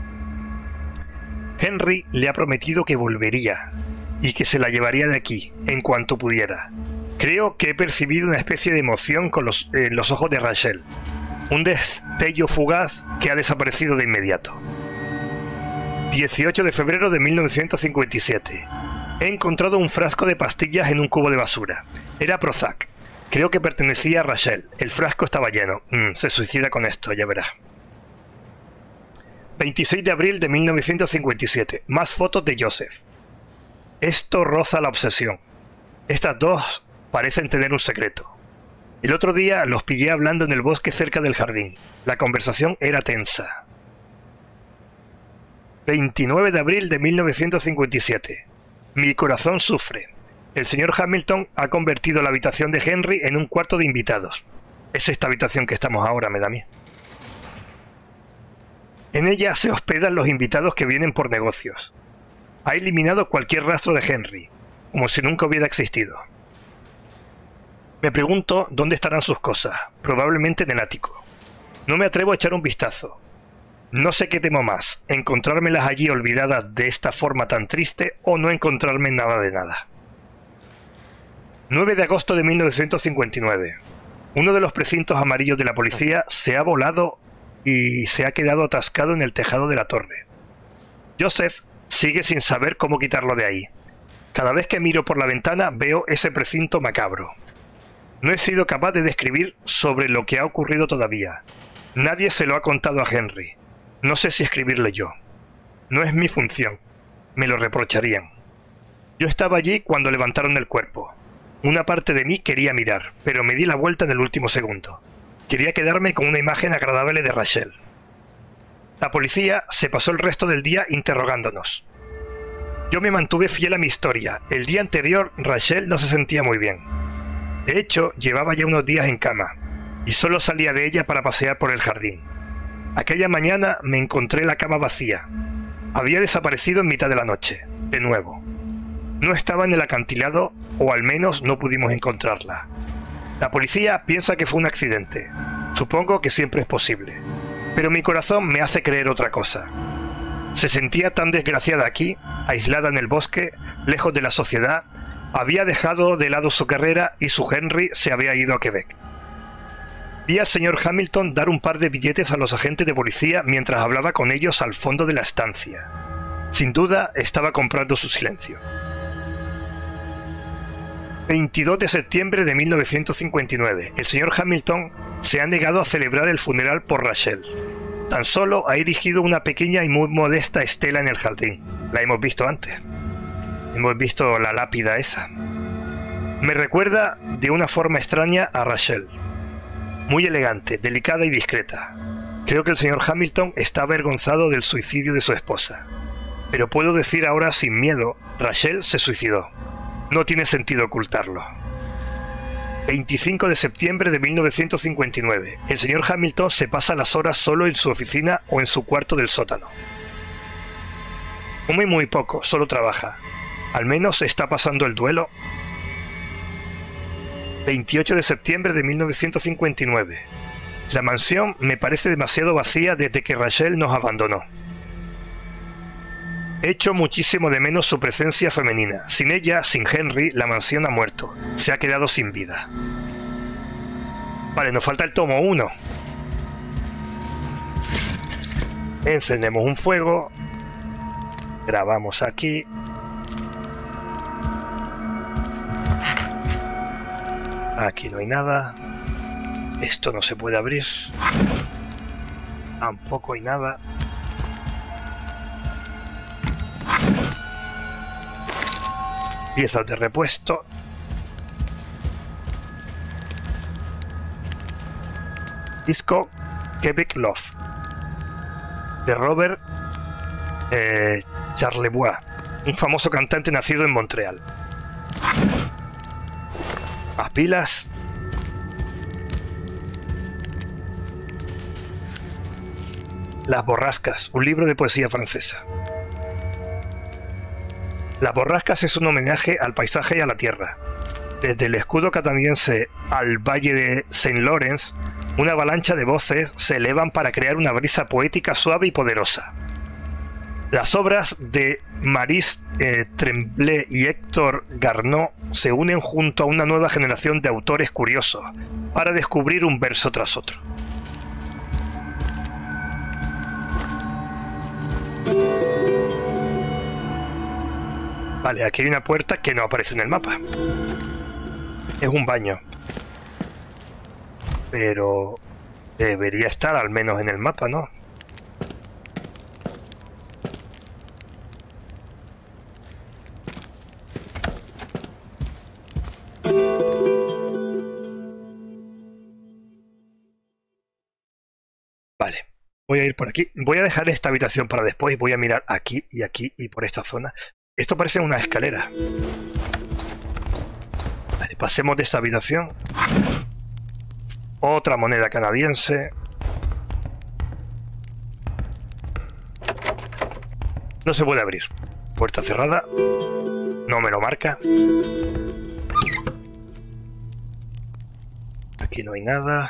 Henry le ha prometido que volvería y que se la llevaría de aquí en cuanto pudiera. Creo que he percibido una especie de emoción en los ojos de Rachel, un destello fugaz que ha desaparecido de inmediato. 18 de febrero de 1957. He encontrado un frasco de pastillas en un cubo de basura. Era Prozac. Creo que pertenecía a Rachel. El frasco estaba lleno. Se suicida con esto, ya verás. 26 de abril de 1957. Más fotos de Joseph. Esto roza la obsesión. Estas dos parecen tener un secreto. El otro día los pillé hablando en el bosque cerca del jardín. La conversación era tensa. 29 de abril de 1957. Mi corazón sufre. El señor Hamilton ha convertido la habitación de Henry en un cuarto de invitados. Es esta habitación que estamos ahora, me da a mí. En ella se hospedan los invitados que vienen por negocios. Ha eliminado cualquier rastro de Henry, como si nunca hubiera existido. Me pregunto dónde estarán sus cosas, probablemente en el ático. No me atrevo a echar un vistazo. No sé qué temo más, encontrármelas allí olvidadas de esta forma tan triste o no encontrarme nada de nada. 9 de agosto de 1959. Uno de los precintos amarillos de la policía se ha volado y se ha quedado atascado en el tejado de la torre. Joseph sigue sin saber cómo quitarlo de ahí. Cada vez que miro por la ventana veo ese precinto macabro. No he sido capaz de describir sobre lo que ha ocurrido todavía. Nadie se lo ha contado a Henry. No sé si escribirle yo. No es mi función. Me lo reprocharían. Yo estaba allí cuando levantaron el cuerpo. Una parte de mí quería mirar, pero me di la vuelta en el último segundo. Quería quedarme con una imagen agradable de Rachel. La policía se pasó el resto del día interrogándonos. Yo me mantuve fiel a mi historia. El día anterior, Rachel no se sentía muy bien. De hecho, llevaba ya unos días en cama, y solo salía de ella para pasear por el jardín. Aquella mañana me encontré la cama vacía. Había desaparecido en mitad de la noche, de nuevo. No estaba en el acantilado, o al menos no pudimos encontrarla. La policía piensa que fue un accidente. Supongo que siempre es posible. Pero mi corazón me hace creer otra cosa. Se sentía tan desgraciada aquí, aislada en el bosque, lejos de la sociedad. Había dejado de lado su carrera y su Henry se había ido a Quebec. Vi al señor Hamilton dar un par de billetes a los agentes de policía mientras hablaba con ellos al fondo de la estancia. Sin duda, estaba comprando su silencio. 22 de septiembre de 1959. El señor Hamilton se ha negado a celebrar el funeral por Rachel. Tan solo ha erigido una pequeña y muy modesta estela en el jardín. La hemos visto antes. Hemos visto la lápida esa. Me recuerda de una forma extraña a Rachel. Muy elegante, delicada y discreta. Creo que el señor Hamilton está avergonzado del suicidio de su esposa. Pero puedo decir ahora sin miedo, Rachel se suicidó. No tiene sentido ocultarlo. 25 de septiembre de 1959. El señor Hamilton se pasa las horas solo en su oficina o en su cuarto del sótano. Come muy poco, solo trabaja. Al menos está pasando el duelo. 28 de septiembre de 1959. La mansión me parece demasiado vacía desde que Rachel nos abandonó. Echo muchísimo de menos su presencia femenina. Sin ella, sin Henry, la mansión ha muerto. Se ha quedado sin vida. Vale, nos falta el tomo 1. Encendemos un fuego. Grabamos aquí. Aquí no hay nada. Esto no se puede abrir. Tampoco hay nada. Piezas de repuesto. Disco Quebec Love de Robert Charlebois, un famoso cantante nacido en Montreal. Más pilas. Las borrascas, un libro de poesía francesa. Las borrascas es un homenaje al paisaje y a la tierra. Desde el escudo canadiense al valle de Saint Lawrence, una avalancha de voces se elevan para crear una brisa poética suave y poderosa. Las obras de Maurice Tremblay y Héctor Garneau se unen junto a una nueva generación de autores curiosos para descubrir un verso tras otro. Vale, aquí hay una puerta que no aparece en el mapa. Es un baño. Pero debería estar al menos en el mapa, ¿no? Vale, voy a ir por aquí. Voy a dejar esta habitación para después. Voy a mirar aquí y por esta zona. Esto parece una escalera. Vale, pasemos de esta habitación. Otra moneda canadiense. No se puede abrir. Puerta cerrada. No me lo marca. Aquí no hay nada.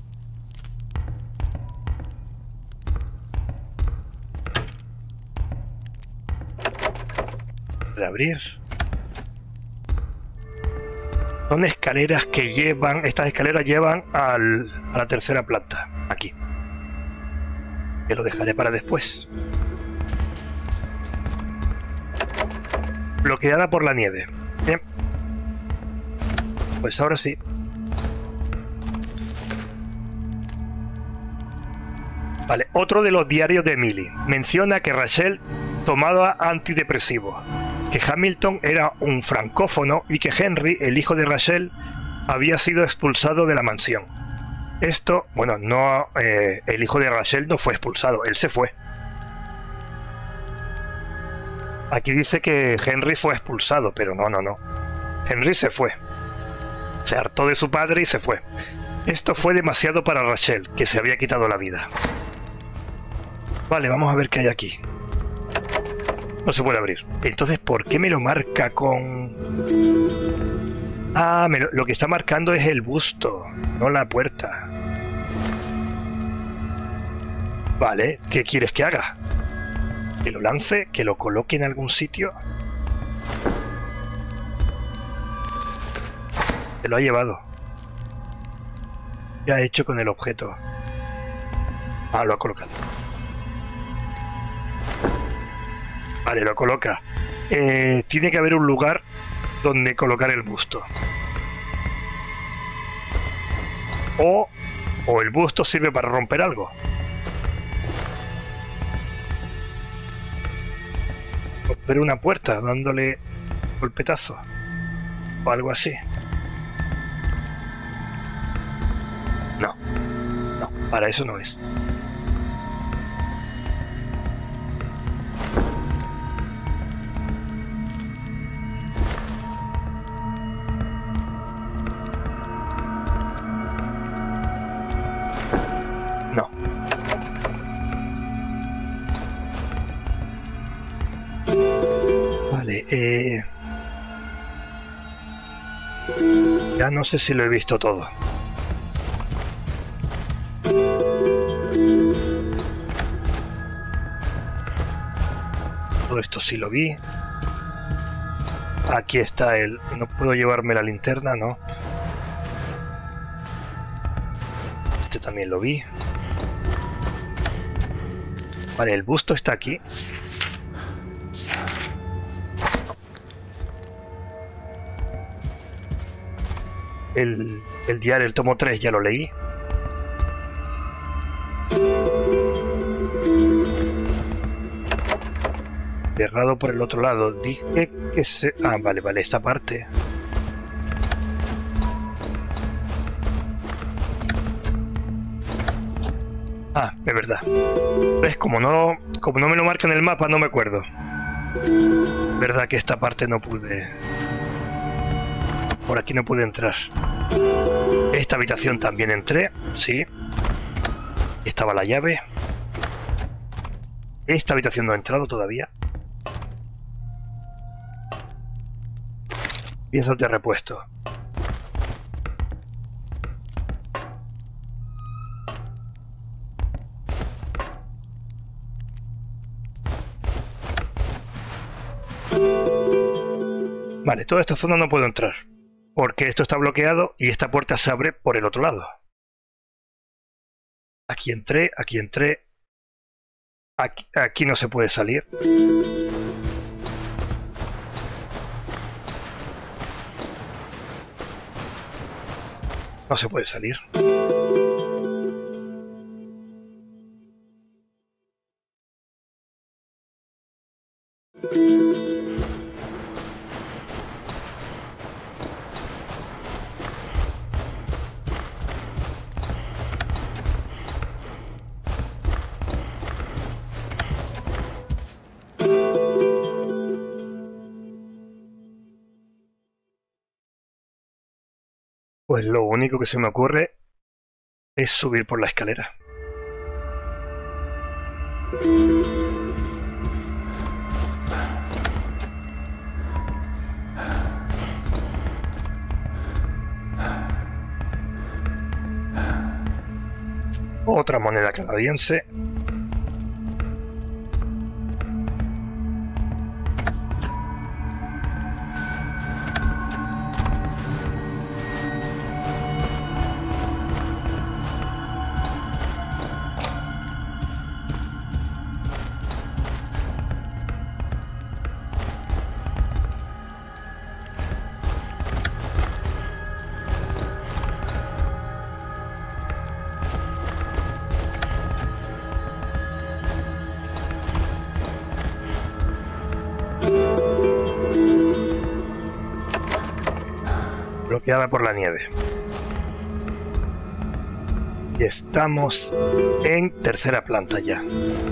De abrir. Son escaleras que llevan, estas escaleras llevan a la tercera planta, aquí. Que lo dejaré para después. bloqueada por la nieve. Bien. Pues ahora sí. Vale, otro de los diarios de Emily menciona que Rachel tomaba antidepresivos, que Hamilton era un francófono y que Henry, el hijo de Rachel, había sido expulsado de la mansión. Esto, bueno, no, el hijo de Rachel no fue expulsado, él se fue. Aquí dice que Henry fue expulsado, pero no. Henry se fue. Se hartó de su padre y se fue. Esto fue demasiado para Rachel, que se había quitado la vida. Vale, vamos a ver qué hay aquí. No se puede abrir. Entonces, ¿por qué me lo marca con...? Ah, lo que está marcando es el busto, no la puerta. Vale, ¿qué quieres que haga? ¿Que lo lance? ¿Que lo coloque en algún sitio? Se lo ha llevado. ¿Qué ha hecho con el objeto? Ah, lo ha colocado. Vale, lo coloca. Tiene que haber un lugar donde colocar el busto. O el busto sirve para romper algo. Romper una puerta dándole golpetazo. O algo así. No, para eso no es. No. Vale, ya no sé si lo he visto todo. Todo esto sí lo vi. Aquí está el... No puedo llevarme la linterna, ¿no? Este también lo vi. Vale, el busto está aquí. El diario, el tomo 3 ya lo leí. Cerrado por el otro lado. Dice que se... Ah, vale, esta parte. Ah, es verdad. ¿Ves? Como no me lo marca en el mapa, no me acuerdo. Es verdad que esta parte no pude... Por aquí no pude entrar. Esta habitación también entré, sí. Estaba la llave. Esta habitación no he entrado todavía. Piezas de repuesto. Vale, toda esta zona no puedo entrar, porque esto está bloqueado y esta puerta se abre por el otro lado. Aquí entré, aquí entré. Aquí no se puede salir. No se puede salir. Pues lo único que se me ocurre es subir por la escalera. Otra moneda canadiense. bloqueada por la nieve. Y estamos en tercera planta ya.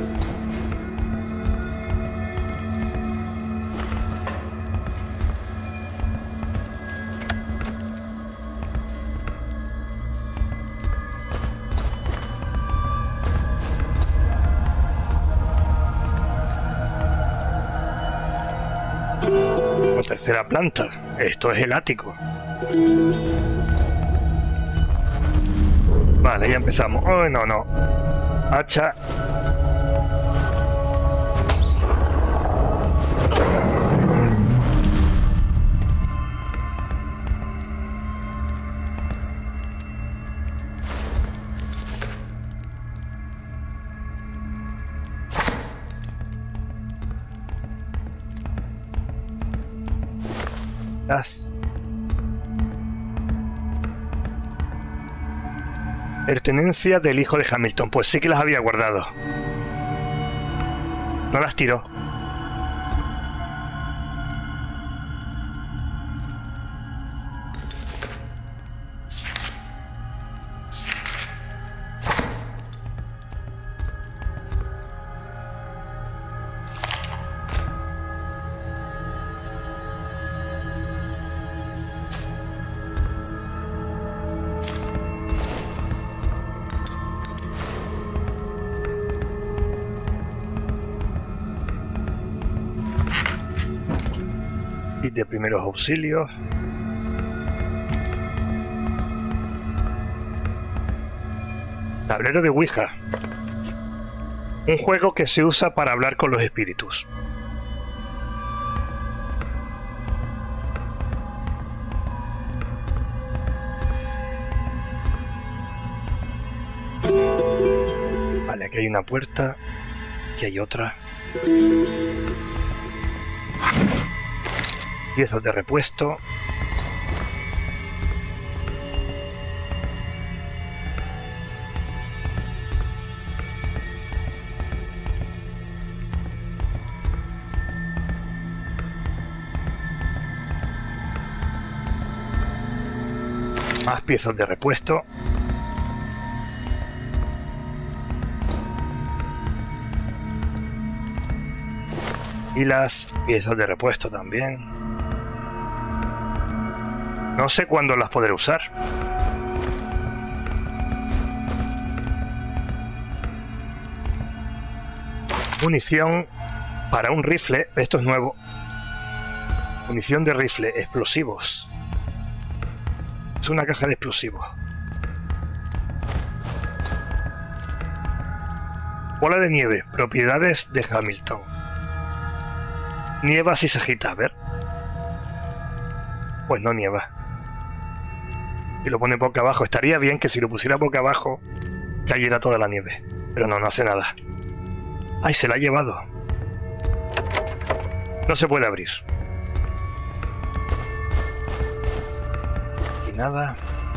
Tercera planta. Esto es el ático. Vale, ya empezamos. Oh, no, no. Hacha. Pertenencia del hijo de Hamilton. Pues sí que las había guardado. No las tiró. De primeros auxilios. Tablero de Ouija. Un juego que se usa para hablar con los espíritus. Vale, aquí hay una puerta. Aquí hay otra. Piezas de repuesto. Más piezas de repuesto. Y las piezas de repuesto también. No sé cuándo las podré usar. Munición para un rifle. Esto es nuevo. Munición de rifle. Explosivos. Es una caja de explosivos. Bola de nieve. Propiedades de Hamilton. Nieva si se agita. A ver. Pues no nieva. Y lo pone boca abajo. Estaría bien que si lo pusiera boca abajo cayera toda la nieve. Pero no, no hace nada. ¡Ay, se la ha llevado! No se puede abrir. Y nada.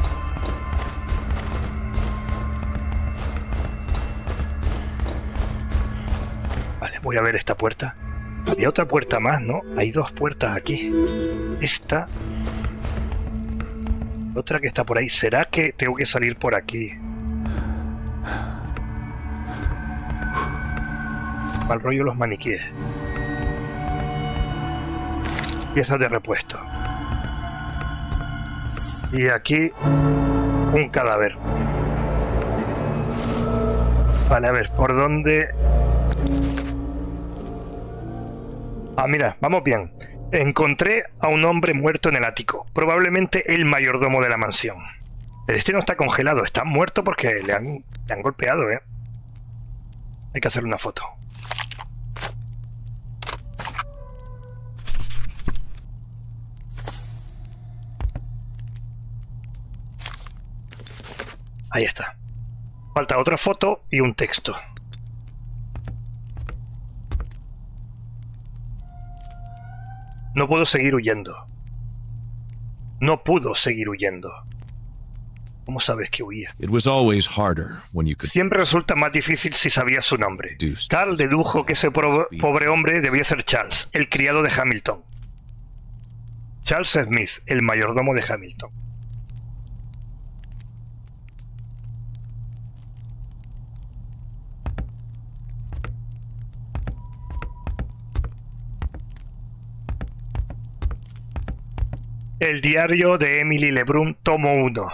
Vale, voy a ver esta puerta. Había otra puerta más, ¿no? Hay dos puertas aquí. Esta... Otra que está por ahí. ¿Será que tengo que salir por aquí? Mal rollo los maniquíes. Piezas de repuesto. Y aquí un cadáver. Vale, a ver, ¿por dónde? Ah, mira, vamos bien. Encontré a un hombre muerto en el ático, probablemente el mayordomo de la mansión. El destino está congelado, está muerto porque le han golpeado, ¿eh? Hay que hacerle una foto. Ahí está. Falta otra foto y un texto. No puedo seguir huyendo. No pudo seguir huyendo. ¿Cómo sabes que huía? Siempre resulta más difícil si sabías su nombre. Carl dedujo que ese pobre hombre debía ser Charles, el criado de Hamilton. Charles Smith, el mayordomo de Hamilton. El diario de Emily Lebrun, tomo 1.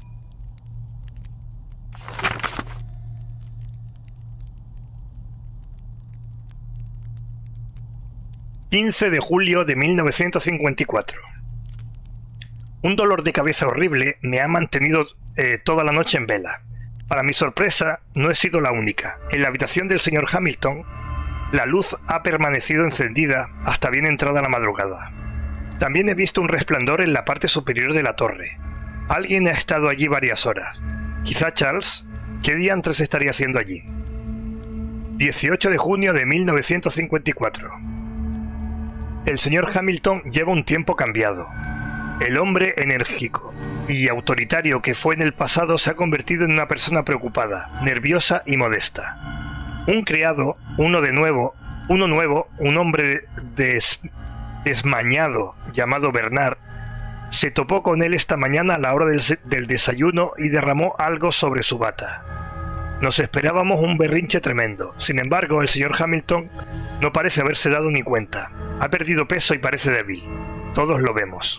...15 de julio de 1954. Un dolor de cabeza horrible me ha mantenido toda la noche en vela. Para mi sorpresa, no he sido la única. En la habitación del señor Hamilton, la luz ha permanecido encendida hasta bien entrada la madrugada. También he visto un resplandor en la parte superior de la torre. Alguien ha estado allí varias horas. Quizá Charles. ¿Qué diantres estaría haciendo allí? 18 de junio de 1954. El señor Hamilton lleva un tiempo cambiado. El hombre enérgico y autoritario que fue en el pasado se ha convertido en una persona preocupada, nerviosa y modesta. Un criado, uno nuevo, un hombre desmañado llamado Bernard, se topó con él esta mañana a la hora del desayuno y derramó algo sobre su bata. Nos esperábamos un berrinche tremendo. Sin embargo, el señor Hamilton no parece haberse dado ni cuenta. Ha perdido peso y parece débil. Todos lo vemos.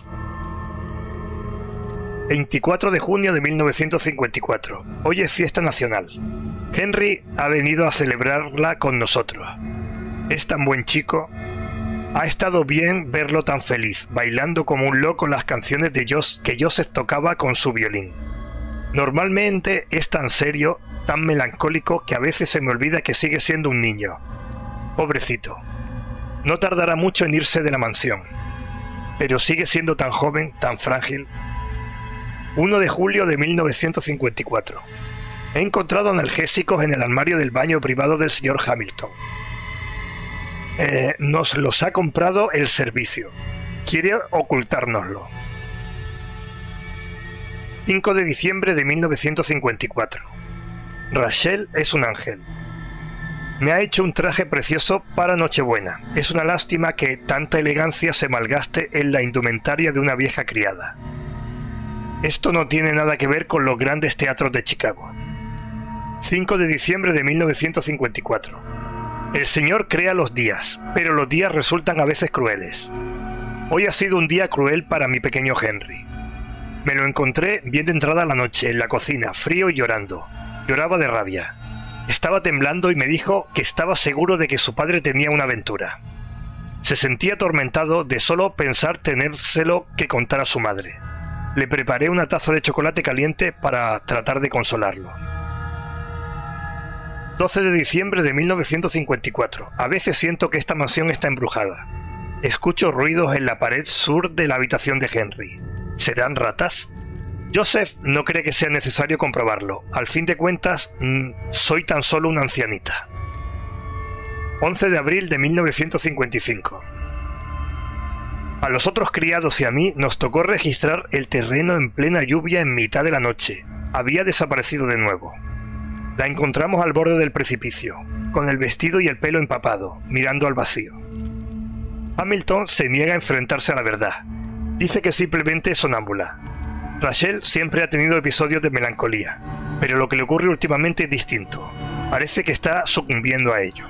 24 de junio de 1954. Hoy es fiesta nacional. Henry ha venido a celebrarla con nosotros. Es tan buen chico. Ha estado bien verlo tan feliz, bailando como un loco las canciones que Joseph tocaba con su violín. Normalmente es tan serio, tan melancólico, que a veces se me olvida que sigue siendo un niño. Pobrecito. No tardará mucho en irse de la mansión. Pero sigue siendo tan joven, tan frágil. 1 de julio de 1954. He encontrado analgésicos en el armario del baño privado del señor Hamilton. Nos los ha comprado el servicio. Quiere ocultárnoslo. 5 de diciembre de 1954. Rachel es un ángel. Me ha hecho un traje precioso para Nochebuena. Es una lástima que tanta elegancia se malgaste en la indumentaria de una vieja criada. Esto no tiene nada que ver con los grandes teatros de Chicago. 5 de diciembre de 1954. El Señor crea los días, pero los días resultan a veces crueles. Hoy ha sido un día cruel para mi pequeño Henry. Me lo encontré bien entrada la noche, en la cocina, frío y llorando. Lloraba de rabia. Estaba temblando y me dijo que estaba seguro de que su padre tenía una aventura. Se sentía atormentado de solo pensar tenérselo que contar a su madre. Le preparé una taza de chocolate caliente para tratar de consolarlo. 12 de diciembre de 1954. A veces siento que esta mansión está embrujada. Escucho ruidos en la pared sur de la habitación de Henry. ¿Serán ratas? Joseph no cree que sea necesario comprobarlo. Al fin de cuentas, soy tan solo una ancianita. 11 de abril de 1955. A los otros criados y a mí nos tocó registrar el terreno en plena lluvia en mitad de la noche. Había desaparecido de nuevo. La encontramos al borde del precipicio, con el vestido y el pelo empapado, mirando al vacío. Hamilton se niega a enfrentarse a la verdad. Dice que simplemente es sonámbula. Rachel siempre ha tenido episodios de melancolía, pero lo que le ocurre últimamente es distinto. Parece que está sucumbiendo a ello.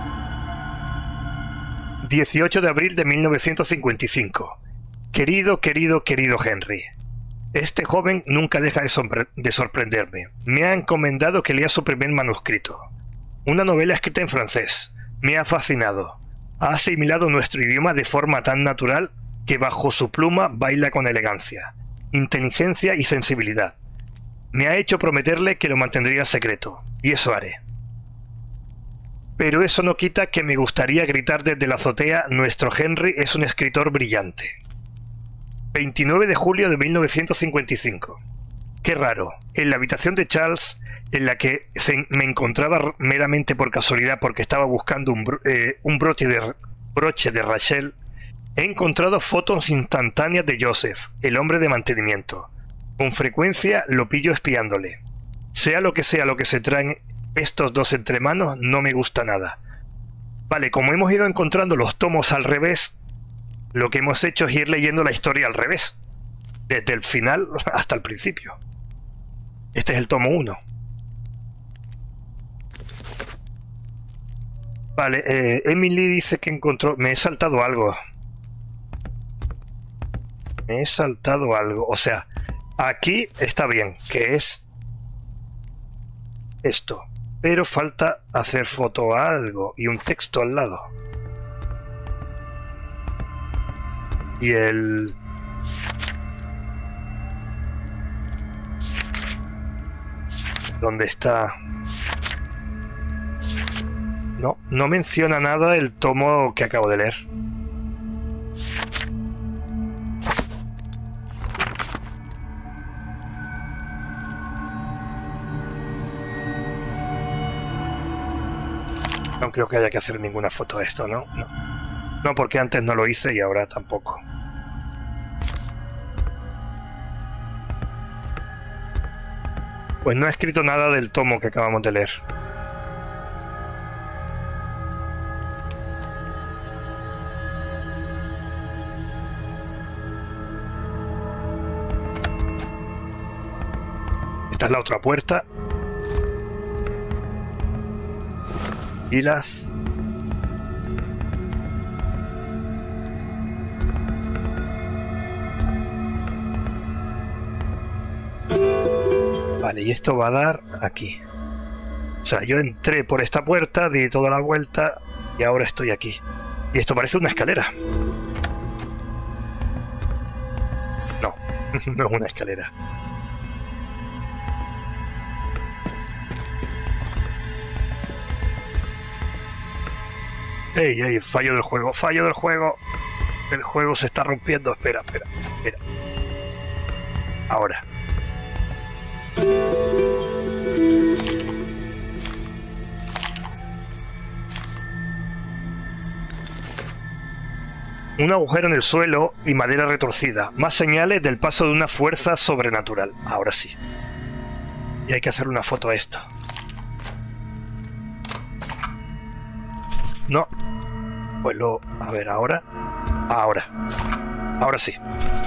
18 de abril de 1955. Querido Henry. Este joven nunca deja de sorprenderme. Me ha encomendado que lea su primer manuscrito. Una novela escrita en francés. Me ha fascinado. Ha asimilado nuestro idioma de forma tan natural que bajo su pluma baila con elegancia, inteligencia y sensibilidad. Me ha hecho prometerle que lo mantendría secreto, y eso haré. Pero eso no quita que me gustaría gritar desde la azotea: nuestro Henry es un escritor brillante. 29 de julio de 1955. Qué raro, en la habitación de Charles, en la que me encontraba meramente por casualidad porque estaba buscando un broche de Rachel, he encontrado fotos instantáneas de Joseph, el hombre de mantenimiento. Con frecuencia lo pillo espiándole. Sea lo que se traen estos dos entre manos, no me gusta nada. Vale, como hemos ido encontrando los tomos al revés, lo que hemos hecho es ir leyendo la historia al revés. Desde el final hasta el principio. Este es el tomo 1. Vale, Emily dice que encontró... Me he saltado algo. O sea, aquí está bien, que es esto. Pero falta hacer foto a algo y un texto al lado. Y el... ¿Dónde está? No menciona nada el tomo que acabo de leer. No creo que haya que hacer ninguna foto de esto, ¿no? No, porque antes no lo hice y ahora tampoco. Pues no he escrito nada del tomo que acabamos de leer. Esta es la otra puerta. Pilas. Vale, y esto va a dar aquí. O sea, yo entré por esta puerta, di toda la vuelta y ahora estoy aquí. Y esto parece una escalera. No, no es una escalera. ¡Ey! Fallo del juego, fallo del juego. El juego se está rompiendo. Espera. Ahora. Un agujero en el suelo y madera retorcida. Más señales del paso de una fuerza sobrenatural. Ahora sí. Y hay que hacer una foto a esto. No. Pues lo... A ver, ahora. Ahora sí.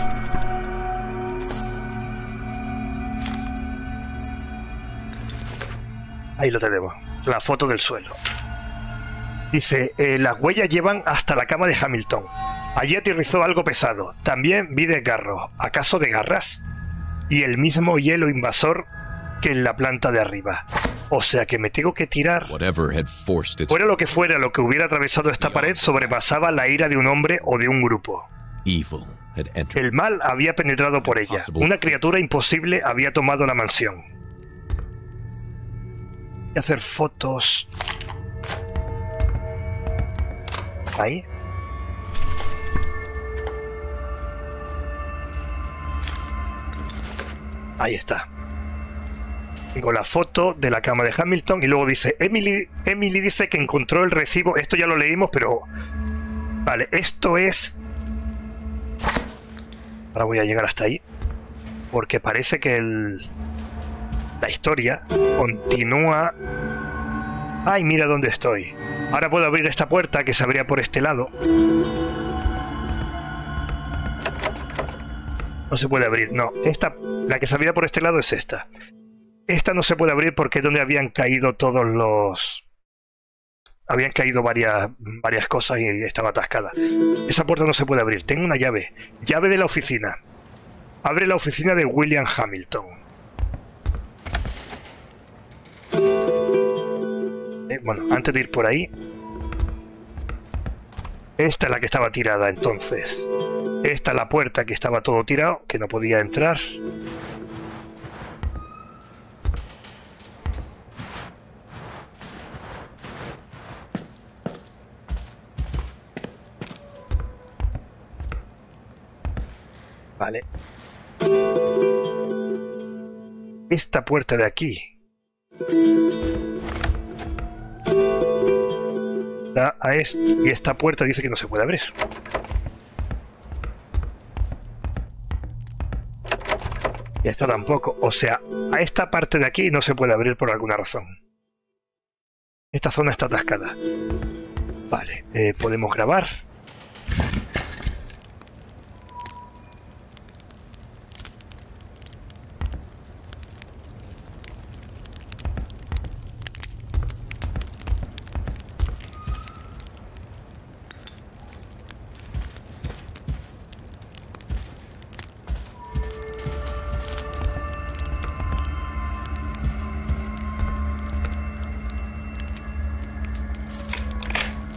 Ahí lo tenemos. La foto del suelo. Dice, las huellas llevan hasta la cama de Hamilton. Allí aterrizó algo pesado. También vi desgarros. ¿Acaso de garras? Y el mismo hielo invasor que en la planta de arriba. O sea que me tengo que tirar. Fuera lo que hubiera atravesado esta pared sobrepasaba la ira de un hombre o de un grupo. El mal había penetrado por ella. Una criatura imposible había tomado la mansión. Voy a hacer fotos. Ahí. Ahí está. Tengo la foto de la cama de Hamilton y luego dice, Emily dice que encontró el recibo. Esto ya lo leímos, pero... Vale, esto es... Ahora voy a llegar hasta ahí. Porque parece que la historia continúa... ¡Ay, mira dónde estoy! Ahora puedo abrir esta puerta que se abría por este lado. No se puede abrir, no. La que se abría por este lado es esta. Esta no se puede abrir porque es donde habían caído todos los... Habían caído varias cosas y estaba atascada. Esa puerta no se puede abrir. Tengo una llave. Llave de la oficina. Abre la oficina de William Hamilton. Bueno, antes de ir por ahí... Esta es la que estaba tirada entonces. Esta es la puerta que estaba todo tirado, que no podía entrar. Vale. Esta puerta de aquí da a esto, y esta puerta dice que no se puede abrir. Y esta tampoco. O sea, a esta parte de aquí no se puede abrir por alguna razón. Esta zona está atascada. Vale, podemos grabar.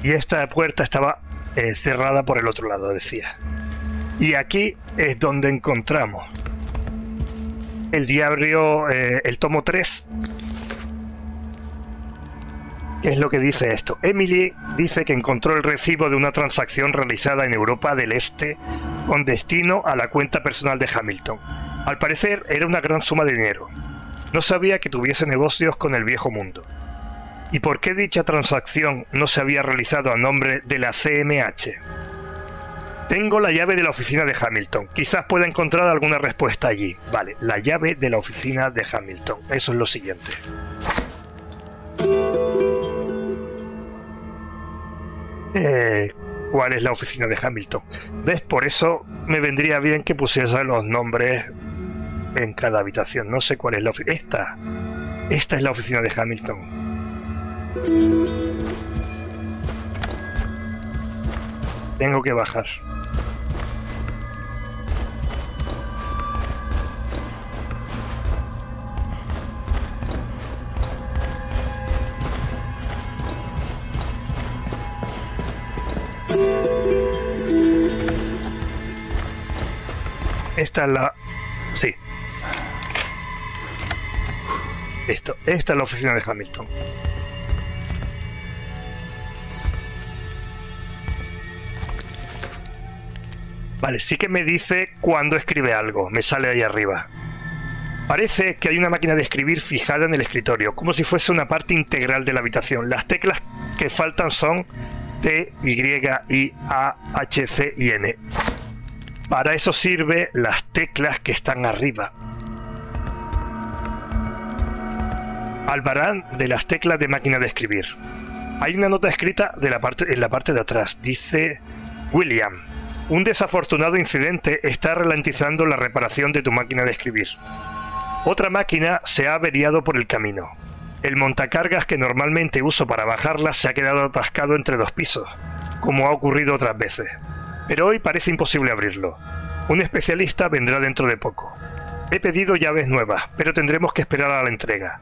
Y esta puerta estaba cerrada por el otro lado, decía. Y aquí es donde encontramos el diario, el tomo 3. ¿Qué es lo que dice esto? Emily dice que encontró el recibo de una transacción realizada en Europa del Este con destino a la cuenta personal de Hamilton. Al parecer era una gran suma de dinero. No sabía que tuviese negocios con el viejo mundo. ¿Y por qué dicha transacción no se había realizado a nombre de la CMH? Tengo la llave de la oficina de Hamilton. Quizás pueda encontrar alguna respuesta allí. Vale, la llave de la oficina de Hamilton. Eso es lo siguiente. ¿Cuál es la oficina de Hamilton? ¿Ves? Por eso me vendría bien que pusiese los nombres en cada habitación. No sé cuál es la oficina. Esta es la oficina de Hamilton. Tengo que bajar. Esta es la... Sí. Esta es la oficina de Hamilton. Vale, sí que me dice cuando escribe algo. Me sale ahí arriba. Parece que hay una máquina de escribir fijada en el escritorio, como si fuese una parte integral de la habitación. Las teclas que faltan son T, Y, I, A, H, C y N. Para eso sirve las teclas que están arriba. Albarán de las teclas de máquina de escribir. Hay una nota escrita en la parte de atrás. Dice: William, un desafortunado incidente está ralentizando la reparación de tu máquina de escribir. Otra máquina se ha averiado por el camino. El montacargas que normalmente uso para bajarla se ha quedado atascado entre dos pisos, como ha ocurrido otras veces. Pero hoy parece imposible abrirlo. Un especialista vendrá dentro de poco. He pedido llaves nuevas, pero tendremos que esperar a la entrega.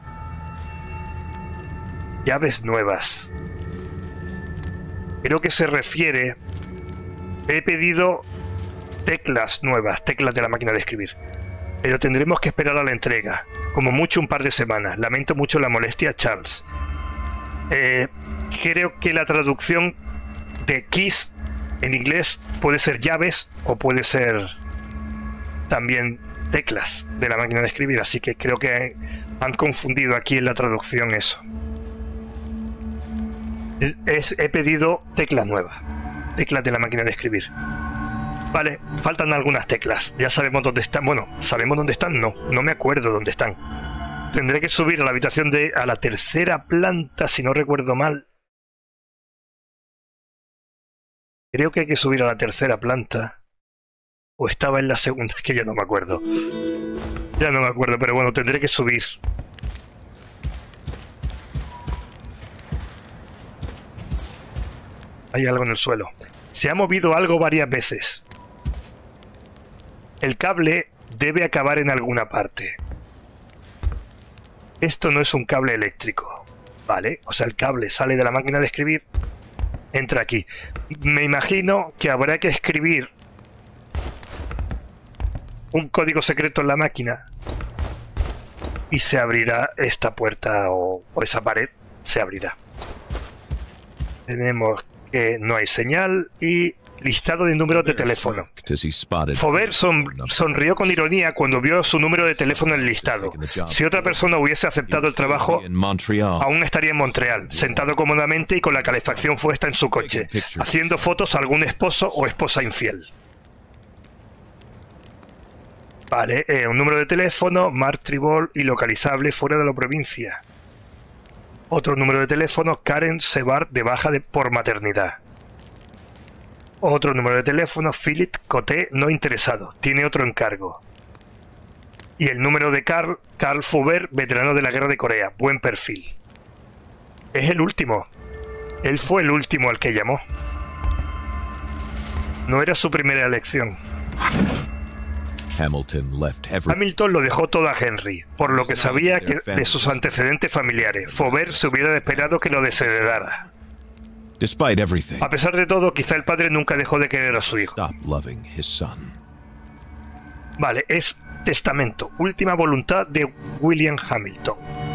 Llaves nuevas. Creo que se refiere... He pedido teclas nuevas, teclas de la máquina de escribir. Pero tendremos que esperar a la entrega. Como mucho un par de semanas. Lamento mucho la molestia, Charles. Creo que la traducción de keys en inglés puede ser llaves o puede ser también teclas de la máquina de escribir. Así que creo que han confundido aquí en la traducción eso. He pedido teclas nuevas. Teclas de la máquina de escribir. Vale, faltan algunas teclas. Ya sabemos dónde están. Bueno, ¿sabemos dónde están? No me acuerdo dónde están. Tendré que subir a la habitación a la tercera planta, si no recuerdo mal. Creo que hay que subir a la tercera planta. O estaba en la segunda, es que ya no me acuerdo. Ya no me acuerdo, pero bueno, tendré que subir. Hay algo en el suelo. Se ha movido algo varias veces. El cable debe acabar en alguna parte. Esto no es un cable eléctrico. Vale, o sea, el cable sale de la máquina de escribir, entra aquí. Me imagino que habrá que escribir un código secreto en la máquina y se abrirá esta puerta o esa pared se abrirá. Tenemos que no hay señal y listado de números de teléfono. Faubert sonrió con ironía cuando vio su número de teléfono en el listado. Si otra persona hubiese aceptado el trabajo, aún estaría en Montreal, sentado cómodamente y con la calefacción puesta en su coche, haciendo fotos a algún esposo o esposa infiel. Vale, un número de teléfono, Mark Tribol, ilocalizable fuera de la provincia. Otro número de teléfono, Karen Sebar, de baja por maternidad. Otro número de teléfono, Philip Coté, no interesado, tiene otro encargo. Y el número de Carl Faubert, veterano de la guerra de Corea, buen perfil. Es el último. Él fue el último al que llamó. No era su primera elección. Hamilton lo dejó todo a Henry, por lo que sabía de sus antecedentes familiares. Faubert se hubiera esperado que lo desheredara. Despite everything, A pesar de todo, quizá el padre nunca dejó de querer a su hijo. stop loving his son. Vale, es testamento, última voluntad de William Hamilton.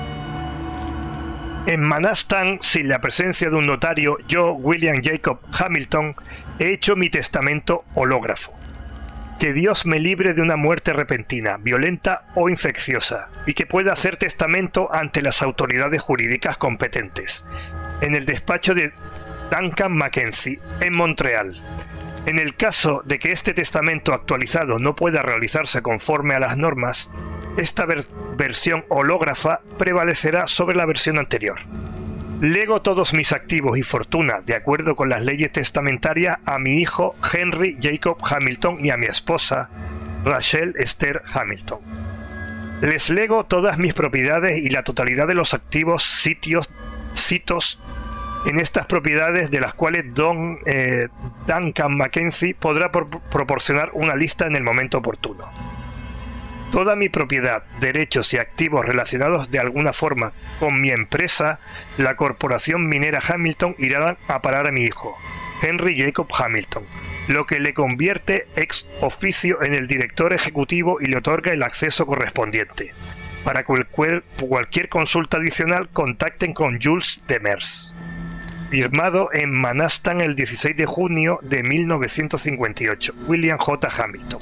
En Manhattan, sin la presencia de un notario, yo, William Jacob Hamilton, he hecho mi testamento hológrafo. Que Dios me libre de una muerte repentina, violenta o infecciosa, y que pueda hacer testamento ante las autoridades jurídicas competentes. En el despacho de Duncan Mackenzie, en Montreal. En el caso de que este testamento actualizado no pueda realizarse conforme a las normas, esta versión hológrafa prevalecerá sobre la versión anterior. Lego todos mis activos y fortuna, de acuerdo con las leyes testamentarias, a mi hijo Henry Jacob Hamilton y a mi esposa Rachel Esther Hamilton. Les lego todas mis propiedades y la totalidad de los activos citos en estas propiedades, de las cuales Duncan Mackenzie podrá proporcionar una lista en el momento oportuno. Toda mi propiedad, derechos y activos relacionados de alguna forma con mi empresa, la Corporación Minera Hamilton, irán a parar a mi hijo, Henry Jacob Hamilton, lo que le convierte ex oficio en el director ejecutivo y le otorga el acceso correspondiente. Para cualquier consulta adicional, contacten con Jules Demers. Firmado en Manhattan el 16 de junio de 1958, William J. Hamilton.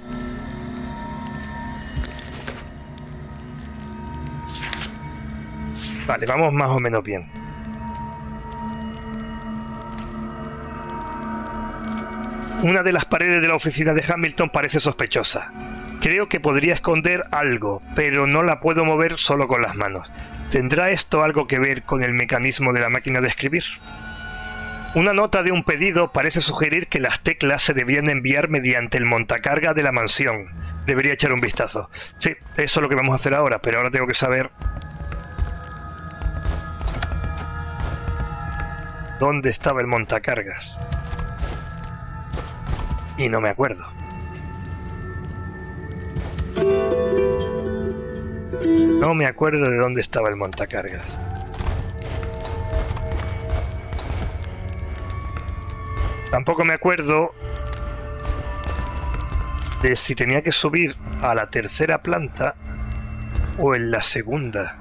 Vale, vamos más o menos bien. Una de las paredes de la oficina de Hamilton parece sospechosa. Creo que podría esconder algo, pero no la puedo mover solo con las manos. ¿Tendrá esto algo que ver con el mecanismo de la máquina de escribir? Una nota de un pedido parece sugerir que las teclas se debían enviar mediante el montacarga de la mansión. Debería echar un vistazo. Sí, eso es lo que vamos a hacer ahora, pero ahora tengo que saber dónde estaba el montacargas. Y no me acuerdo. No me acuerdo de dónde estaba el montacargas. Tampoco me acuerdo de si tenía que subir a la tercera planta o en la segunda.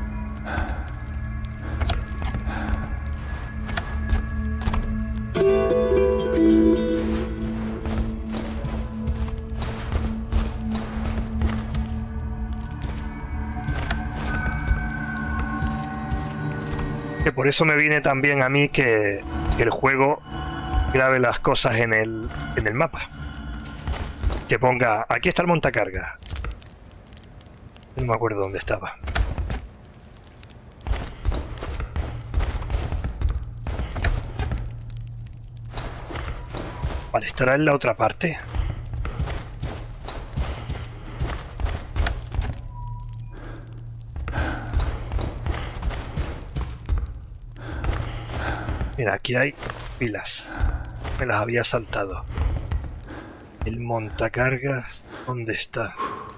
Que por eso me viene también a mí que el juego grabe las cosas en el mapa. Que ponga, aquí está el montacarga. No me acuerdo dónde estaba. Vale, estará en la otra parte. Mira, aquí hay pilas. Me las había saltado. El montacargas, ¿dónde está?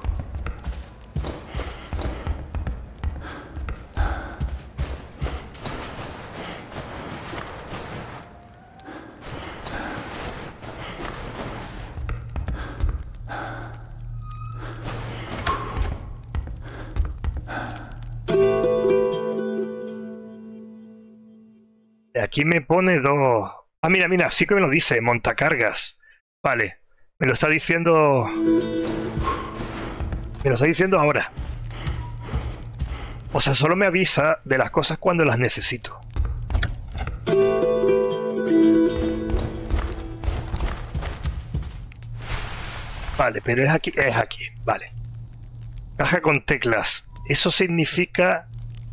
Aquí me pone dos... Ah, mira, mira, sí que me lo dice, montacargas. Vale, me lo está diciendo... Me lo está diciendo ahora. O sea, solo me avisa de las cosas cuando las necesito. Vale, pero es aquí, vale. Caja con teclas. Eso significa...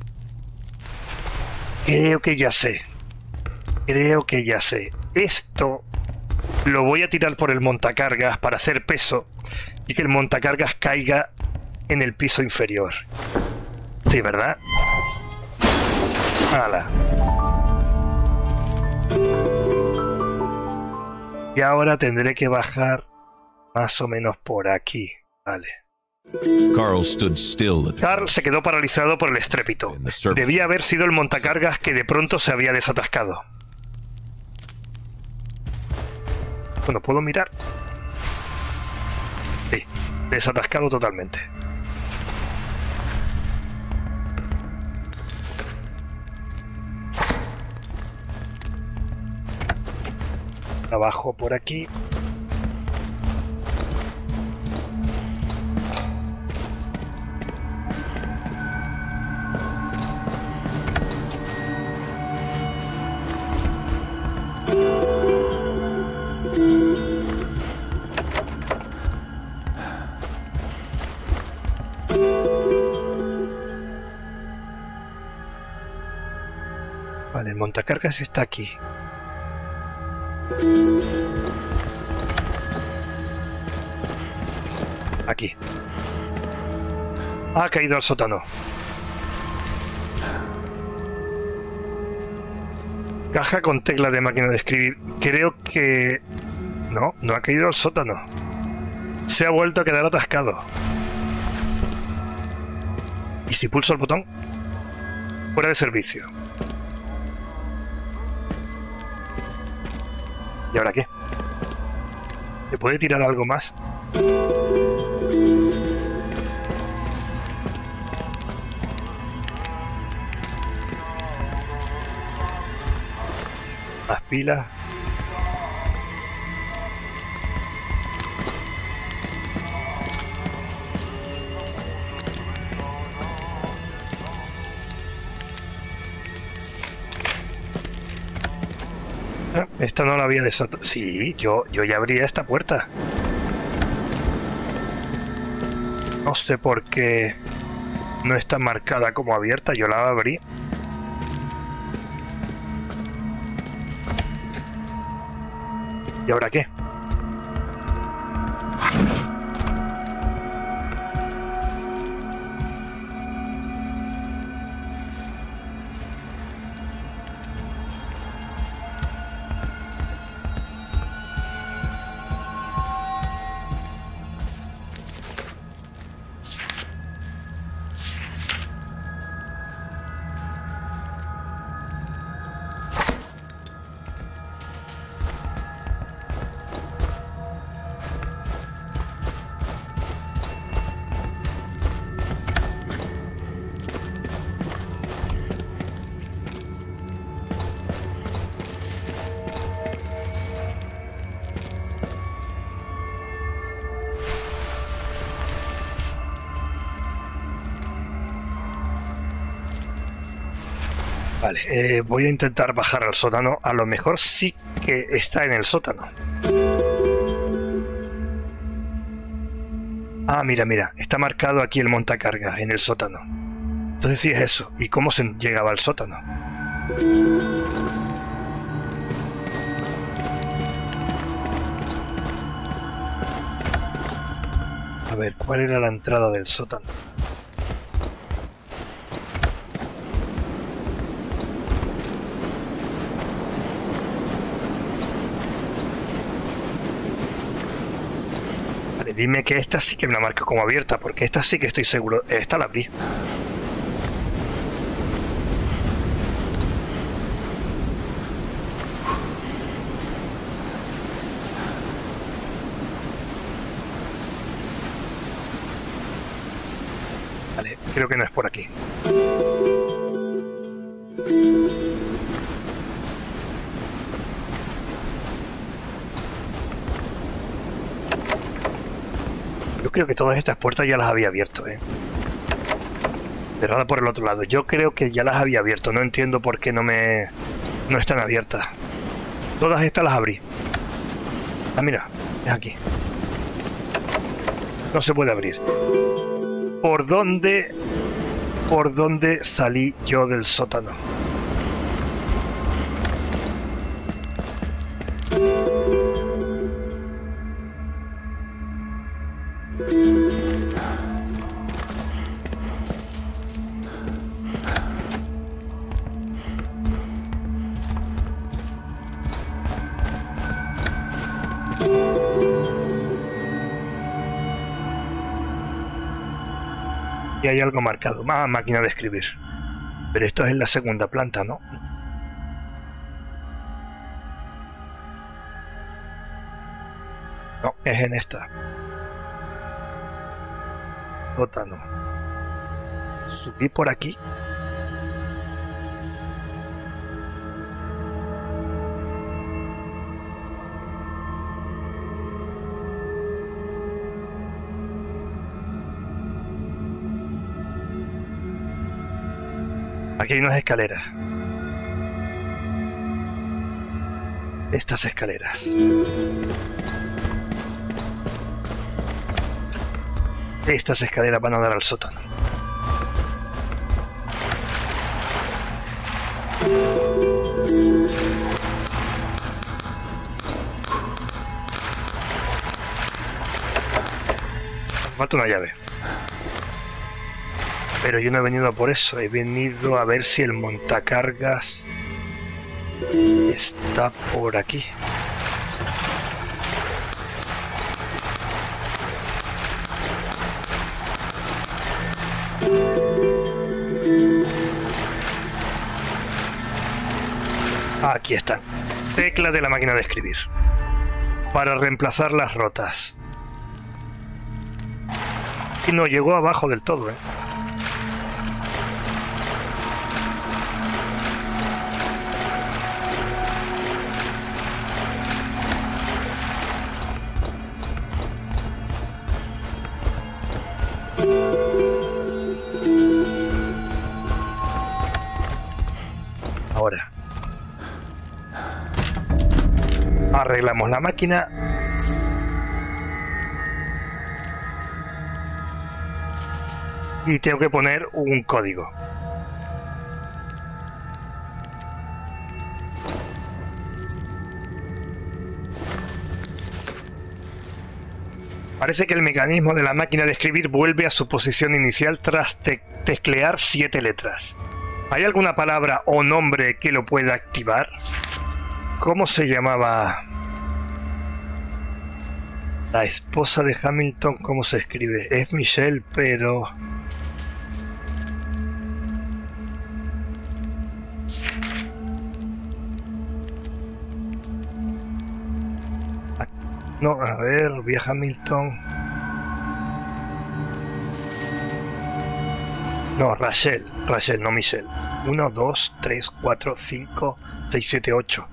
Creo que ya sé. Creo que ya sé. Esto lo voy a tirar por el montacargas para hacer peso y que el montacargas caiga en el piso inferior. Sí, ¿verdad? ¡Hala! Y ahora tendré que bajar más o menos por aquí. Vale. Carl se quedó paralizado por el estrépito. Debía haber sido el montacargas que de pronto se había desatascado. Bueno, ¿puedo mirar? Sí, desatascado totalmente. Abajo por aquí. Vale, el montacargas está aquí. Aquí. Ha caído al sótano. Caja con tecla de máquina de escribir. Creo que... No, no ha caído al sótano. Se ha vuelto a quedar atascado. ¿Y si pulso el botón? Fuera de servicio. ¿Y ahora qué? ¿Se puede tirar algo más? Las pilas. Ah, esta no la había desatado. Sí, yo ya abría esta puerta. No sé por qué no está marcada como abierta. Yo la abrí. ¿Y ahora qué? Vale, voy a intentar bajar al sótano. A lo mejor sí que está en el sótano. Ah, mira, mira. Está marcado aquí el montacargas en el sótano. Entonces sí es eso. ¿Y cómo se llegaba al sótano? A ver, ¿cuál era la entrada del sótano? Dime que esta sí que me la marca como abierta, porque esta sí que estoy seguro. Esta la abrí. Vale, creo que no es por aquí. Yo creo que todas estas puertas ya las había abierto, Pero ahora por el otro lado. Yo creo que ya las había abierto. No entiendo por qué no están abiertas. Todas estas las abrí. Ah, mira. Es aquí. No se puede abrir. ¿Por dónde salí yo del sótano? Y hay algo marcado. Más máquina de escribir. Pero esto es en la segunda planta, ¿no? Es en esta. Sótano. Subí por aquí. Aquí hay unas escaleras. Estas escaleras. Estas escaleras van a dar al sótano. Falta una llave. Pero yo no he venido a por eso. He venido a ver si el montacargas está por aquí. Aquí están. Tecla de la máquina de escribir. Para reemplazar las rotas. Y no llegó abajo del todo, ¿eh? Ahora. Arreglamos la máquina. Y tengo que poner un código. Parece que el mecanismo de la máquina de escribir vuelve a su posición inicial tras teclear 7 letras. ¿Hay alguna palabra o nombre que lo pueda activar? ¿Cómo se llamaba? La esposa de Hamilton, ¿cómo se escribe? Es Michelle, pero... No, a ver, vi a Hamilton... No, Rachel, no Michelle. 1, 2, 3, 4, 5, 6, 7, 8.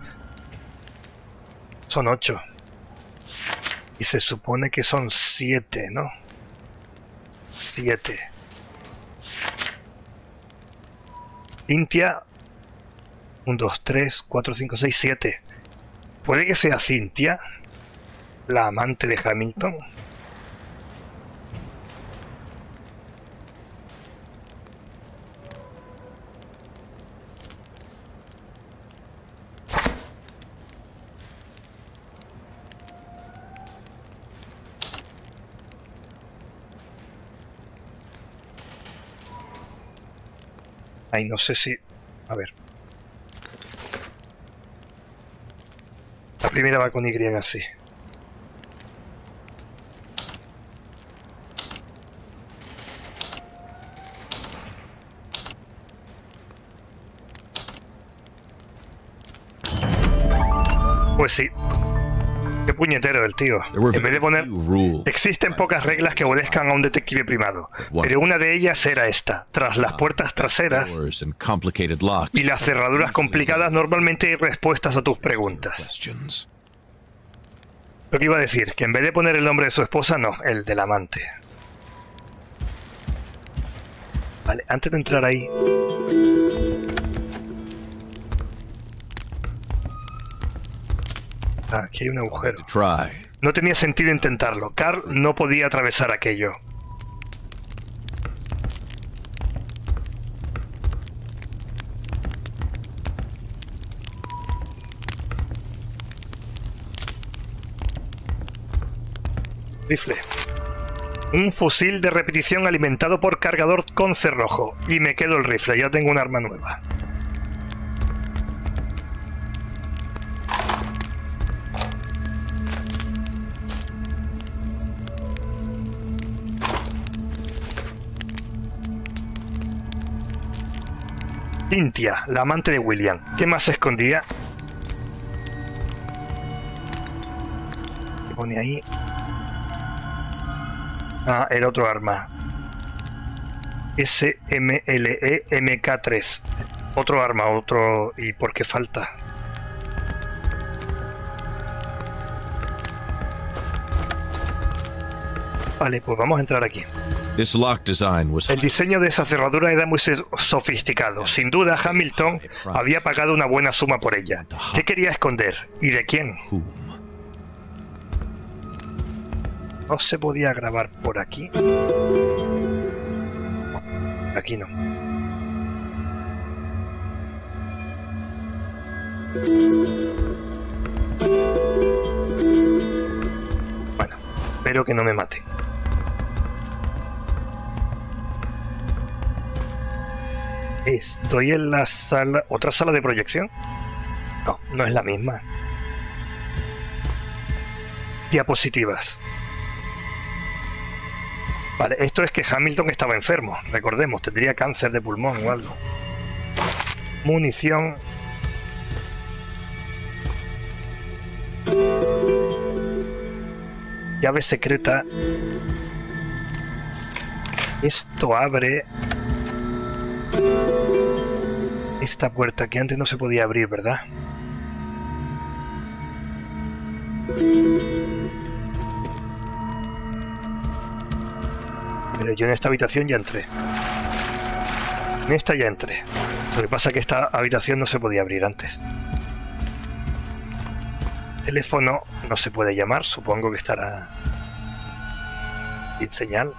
Son 8. Y se supone que son 7, ¿no? 7. Cynthia. 1, 2, 3, 4, 5, 6, 7. ¿Puede que sea Cynthia? La amante de Hamilton. Ay, no sé si... A ver. La primera va con Y así. Pues sí. Qué puñetero el tío. En vez de poner... Existen pocas reglas que obedezcan a un detective primado, pero una de ellas era esta. Tras las puertas traseras y las cerraduras complicadas, normalmente hay respuestas a tus preguntas. Lo que iba a decir, que en vez de poner el nombre de su esposa, no, el del amante. Vale, antes de entrar ahí... Ah, aquí hay un agujero. No tenía sentido intentarlo. Carl no podía atravesar aquello. Rifle. Un fusil de repetición alimentado por cargador con cerrojo. Y me quedo el rifle, ya tengo un arma nueva. Cynthia, la amante de William. ¿Qué más se escondía? ¿Qué pone ahí? Ah, era otro arma. SMLE MK3. Otro arma, otro... ¿Y por qué falta? Vale, pues vamos a entrar aquí. El diseño de esa cerradura era muy sofisticado. Sin duda, Hamilton había pagado una buena suma por ella. ¿Qué quería esconder? ¿Y de quién? No se podía grabar por aquí. Aquí no. Bueno, espero que no me mate. Estoy en la sala... ¿Otra sala de proyección? No, no es la misma. Diapositivas. Vale, esto es que Hamilton estaba enfermo. Recordemos, tendría cáncer de pulmón o algo. Munición. Llave secreta. Esto abre... esta puerta que antes no se podía abrir, ¿verdad? Pero yo en esta habitación ya entré. En esta ya entré. Lo que pasa es que esta habitación no se podía abrir antes. Teléfono no se puede llamar, supongo que estará sin señal.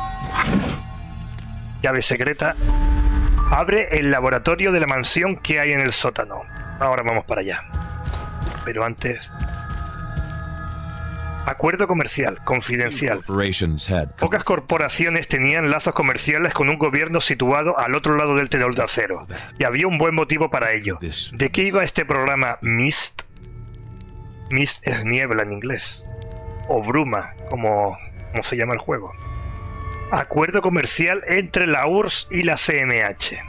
Llave secreta. Abre el laboratorio de la mansión que hay en el sótano. Ahora vamos para allá. Pero antes... Acuerdo comercial, confidencial. Pocas corporaciones tenían lazos comerciales con un gobierno situado al otro lado del telón de acero. Y había un buen motivo para ello. ¿De qué iba este programa MIST? MIST es niebla en inglés. O bruma, como se llama el juego. Acuerdo comercial entre la URSS y la CMH.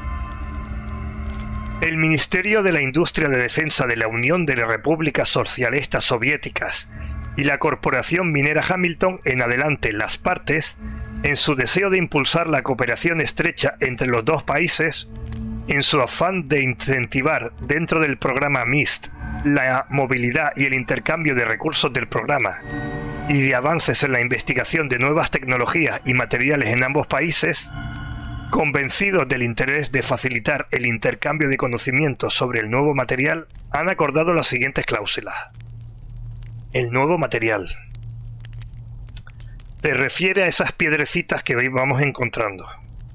El Ministerio de la Industria de Defensa de la Unión de las Repúblicas Socialistas Soviéticas y la Corporación Minera Hamilton, en adelante las partes, en su deseo de impulsar la cooperación estrecha entre los dos países, en su afán de incentivar dentro del programa MIST la movilidad y el intercambio de recursos del programa, y de avances en la investigación de nuevas tecnologías y materiales en ambos países, convencidos del interés de facilitar el intercambio de conocimientos sobre el nuevo material, han acordado las siguientes cláusulas. El nuevo material se refiere a esas piedrecitas que hoy vamos encontrando.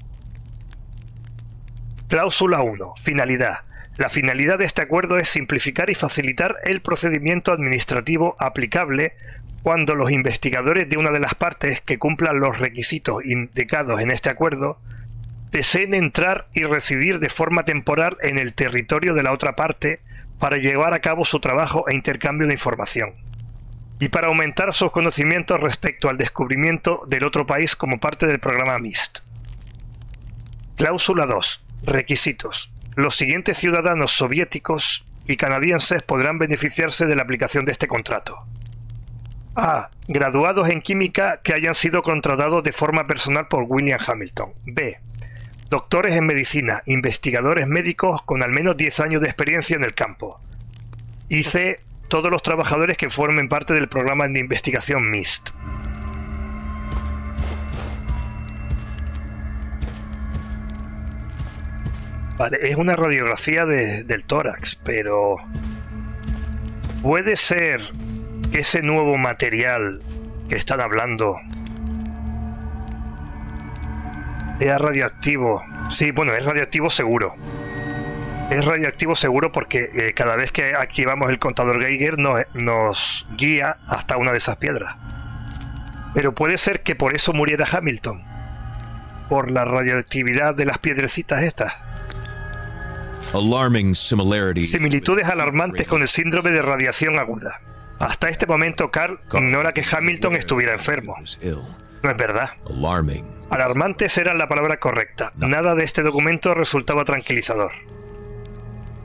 Cláusula 1. Finalidad. La finalidad de este acuerdo es simplificar y facilitar el procedimiento administrativo aplicable cuando los investigadores de una de las partes que cumplan los requisitos indicados en este acuerdo deseen entrar y residir de forma temporal en el territorio de la otra parte para llevar a cabo su trabajo e intercambio de información, y para aumentar sus conocimientos respecto al descubrimiento del otro país como parte del programa MIST. Cláusula 2. Requisitos. Los siguientes ciudadanos soviéticos y canadienses podrán beneficiarse de la aplicación de este contrato. A. Graduados en química que hayan sido contratados de forma personal por William Hamilton. B. Doctores en medicina, investigadores médicos con al menos 10 años de experiencia en el campo. Y C. Todos los trabajadores que formen parte del programa de investigación MIST. Vale, es una radiografía del tórax, pero puede ser que ese nuevo material que están hablando sea radioactivo. Sí, bueno, es radioactivo seguro. Es radioactivo seguro porque cada vez que activamos el contador Geiger nos guía hasta una de esas piedras. Pero puede ser que por eso muriera Hamilton, por la radioactividad de las piedrecitas estas. Similitudes alarmantes con el síndrome de radiación aguda. Hasta este momento, Carl ignora que Hamilton estuviera enfermo. No es verdad. Alarmantes era la palabra correcta. Nada de este documento resultaba tranquilizador.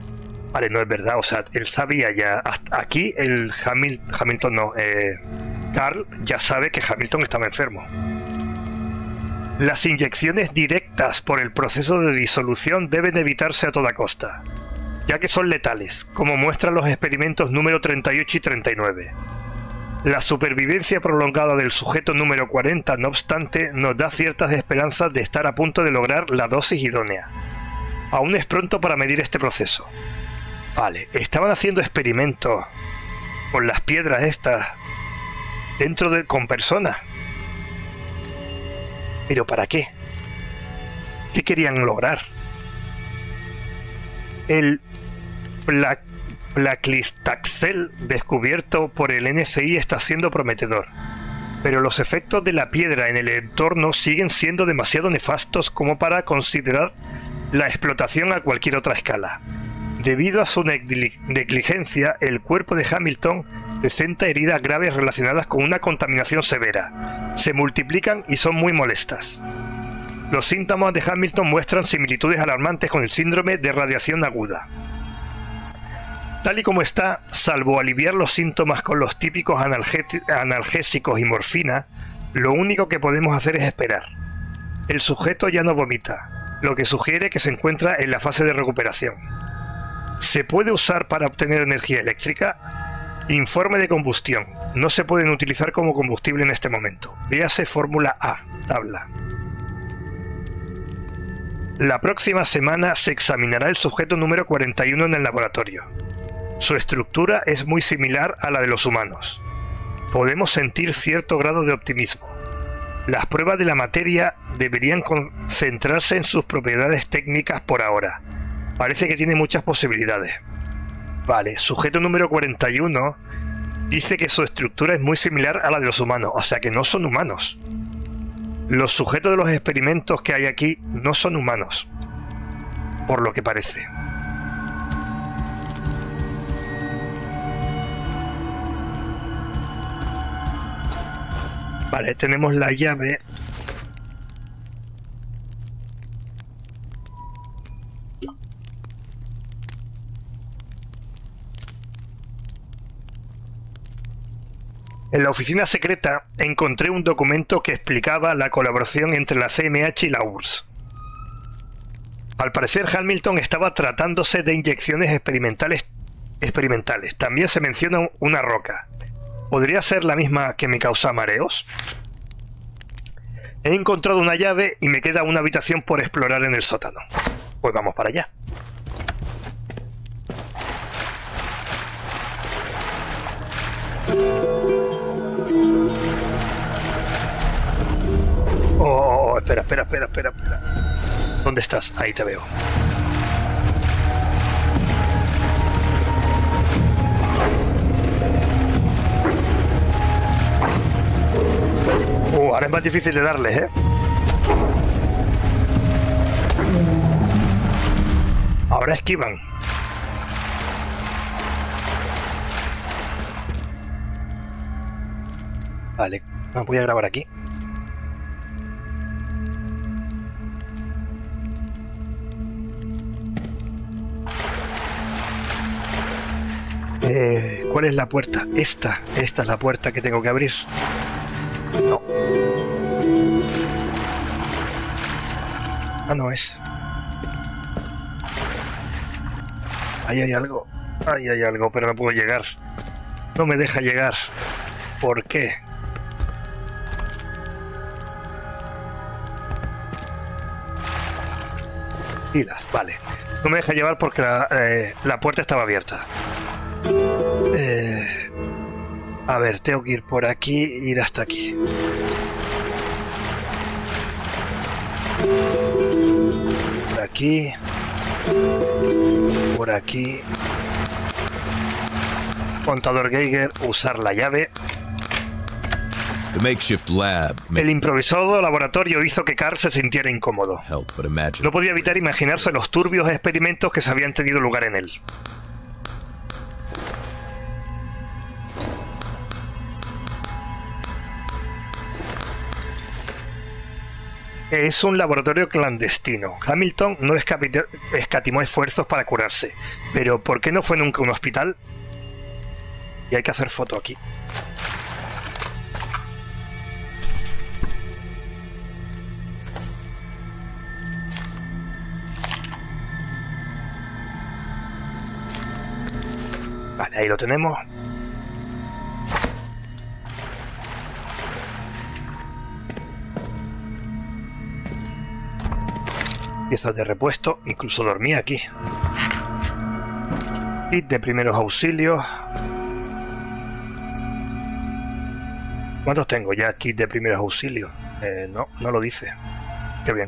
Vale, no es verdad. O sea, él sabía ya. Hasta aquí el Hamilton no. Carl ya sabe que Hamilton estaba enfermo. Las inyecciones directas por el proceso de disolución deben evitarse a toda costa, ya que son letales, como muestran los experimentos número 38 y 39. La supervivencia prolongada del sujeto número 40, no obstante, nos da ciertas esperanzas de estar a punto de lograr la dosis idónea. Aún es pronto para medir este proceso. Vale, estaban haciendo experimentos con las piedras estas con personas. ¿Pero para qué? ¿Qué querían lograr? El Placlistaxel descubierto por el NCI está siendo prometedor, pero los efectos de la piedra en el entorno siguen siendo demasiado nefastos como para considerar la explotación a cualquier otra escala. Debido a su negligencia, el cuerpo de Hamilton presenta heridas graves relacionadas con una contaminación severa. Se multiplican y son muy molestas. Los síntomas de Hamilton muestran similitudes alarmantes con el síndrome de radiación aguda. Tal y como está, salvo aliviar los síntomas con los típicos analgésicos y morfina, lo único que podemos hacer es esperar. El sujeto ya no vomita, lo que sugiere que se encuentra en la fase de recuperación. ¿Se puede usar para obtener energía eléctrica? Informe de combustión. No se pueden utilizar como combustible en este momento. Véase fórmula A, tabla. La próxima semana se examinará el sujeto número 41 en el laboratorio. Su estructura es muy similar a la de los humanos. Podemos sentir cierto grado de optimismo. Las pruebas de la materia deberían concentrarse en sus propiedades técnicas por ahora. Parece que tiene muchas posibilidades. Vale, sujeto número 41 dice que su estructura es muy similar a la de los humanos, o sea que no son humanos. Los sujetos de los experimentos que hay aquí no son humanos, por lo que parece. Vale, tenemos la llave. En la oficina secreta encontré un documento que explicaba la colaboración entre la CMH y la URSS. Al parecer Hamilton estaba tratándose de inyecciones experimentales. También se menciona una roca. ¿Podría ser la misma que me causa mareos? He encontrado una llave y me queda una habitación por explorar en el sótano. Pues vamos para allá. Oh, espera. ¿Dónde estás? Ahí te veo. Ahora es más difícil de darles, ¿eh? Ahora esquivan. Vale, voy a grabar aquí. ¿Cuál es la puerta? Esta es la puerta que tengo que abrir. No. Ah, no es. Ahí hay algo. Ahí hay algo, pero no puedo llegar. No me deja llegar. ¿Por qué? Pilas, vale. No me deja llevar porque la puerta estaba abierta. A ver, tengo que ir por aquí e ir hasta aquí. Por aquí. Por aquí. Contador Geiger, usar la llave. El improvisado laboratorio hizo que Carl se sintiera incómodo. No podía evitar imaginarse los turbios experimentos que se habían tenido lugar en él. Es un laboratorio clandestino. Hamilton no escatimó esfuerzos para curarse. Pero ¿por qué no fue nunca un hospital? Y hay que hacer foto aquí. Vale, ahí lo tenemos. Piezas de repuesto, incluso dormí aquí. Kit de primeros auxilios. ¿Cuántos tengo ya kit de primeros auxilios? No lo dice. Qué bien.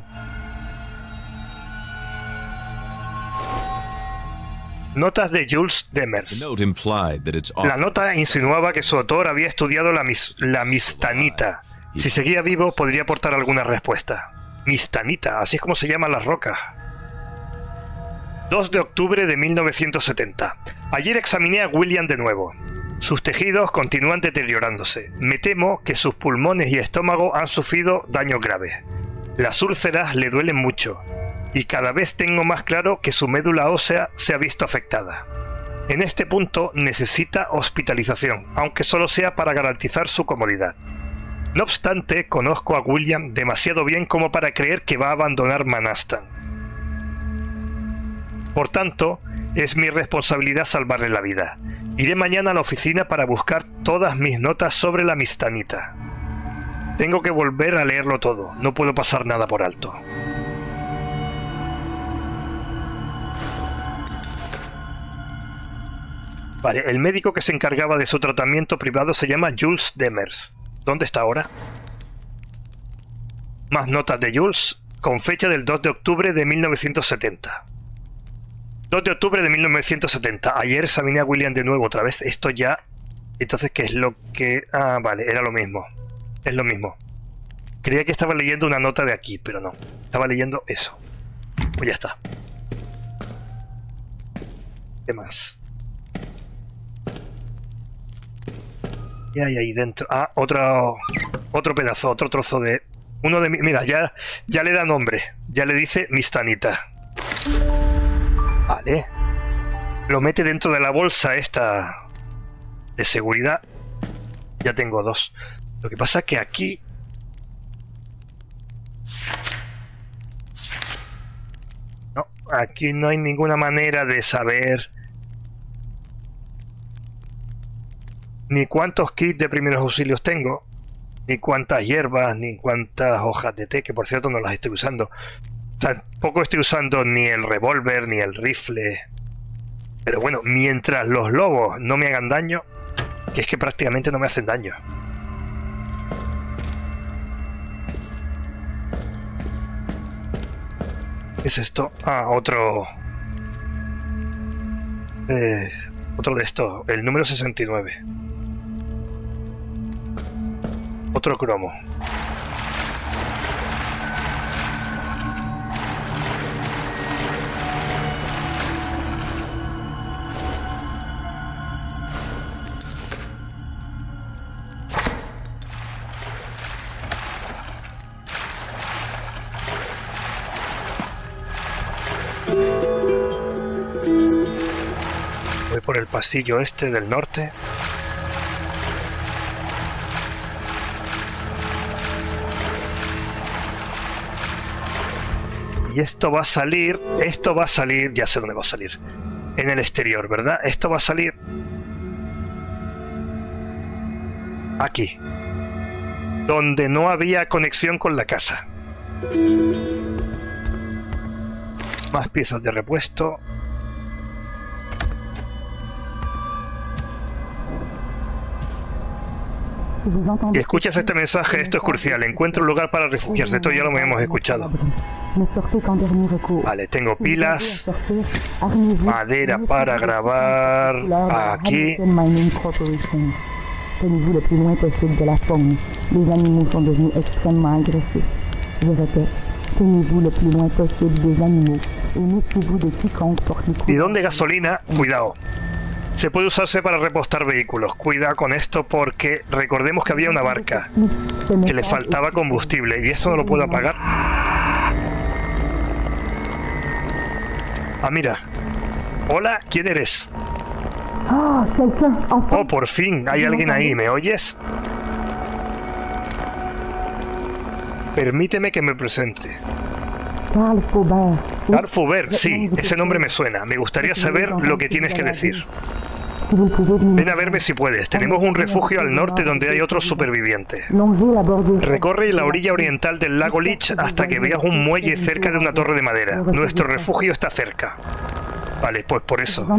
Notas de Jules Demers. La nota insinuaba que su autor había estudiado la mistanita. Si seguía vivo, podría aportar alguna respuesta. Mistanita, así es como se llaman las rocas. 2 de octubre de 1970. Ayer examiné a William de nuevo. Sus tejidos continúan deteriorándose. Me temo que sus pulmones y estómago han sufrido daños graves. Las úlceras le duelen mucho. Y cada vez tengo más claro que su médula ósea se ha visto afectada. En este punto necesita hospitalización, aunque solo sea para garantizar su comodidad. No obstante, conozco a William demasiado bien como para creer que va a abandonar Manhattan. Por tanto, es mi responsabilidad salvarle la vida. Iré mañana a la oficina para buscar todas mis notas sobre la mistanita. Tengo que volver a leerlo todo, no puedo pasar nada por alto. Vale, el médico que se encargaba de su tratamiento privado se llama Jules Demers. ¿Dónde está ahora? Más notas de Jules, con fecha del 2 de octubre de 1970. 2 de octubre de 1970. Ayer examiné a William de nuevo otra vez. Esto ya... Entonces, ¿qué es lo que...? Ah, vale, era lo mismo. Es lo mismo. Creía que estaba leyendo una nota de aquí, pero no. Estaba leyendo eso. Pues ya está. ¿Qué más? ¿Qué hay ahí dentro? Ah, otro pedazo, otro trozo de... Uno de... Mira, ya le da nombre. Ya le dice mistanita. Vale. Lo mete dentro de la bolsa esta de seguridad. Ya tengo 2. Lo que pasa es que aquí... No, aquí no hay ninguna manera de saber... Ni cuántos kits de primeros auxilios tengo, ni cuántas hierbas, ni cuántas hojas de té, que por cierto no las estoy usando. Tampoco estoy usando ni el revólver, ni el rifle. Pero bueno, mientras los lobos no me hagan daño, que es que prácticamente no me hacen daño. ¿Qué es esto? Ah, otro de estos, el número 69. Otro cromo. Voy por el pasillo este del norte. Y esto va a salir, ya sé dónde va a salir. En el exterior, ¿verdad? Esto va a salir aquí, donde no había conexión con la casa. Más piezas de repuesto. Y escuchas este mensaje, esto es crucial. Encuentra un lugar para refugiarse. Esto ya lo hemos escuchado. Vale, tengo pilas, madera para grabar aquí. Tenez-vous le plus loin possible de la faune. Les animaux sont devenus extrêmement agressifs. Je répète, tenez-vous le plus loin possible des animaux et méfiez-vous de quiconque porte les coups. Bidón de gasolina, cuidado. Se puede usarse para repostar vehículos. Cuidado con esto porque recordemos que había una barca que le faltaba combustible y eso no lo puedo apagar. Ah, mira. Hola, ¿quién eres? Oh, por fin, hay alguien ahí, ¿me oyes? Permíteme que me presente. Carl Faubert. Carl Faubert, sí, ese nombre me suena. Me gustaría saber lo que tienes que decir. Ven a verme si puedes. Tenemos un refugio al norte donde hay otros supervivientes. Recorre la orilla oriental del lago Leech hasta que veas un muelle cerca de una torre de madera. Nuestro refugio está cerca. Vale, pues por eso.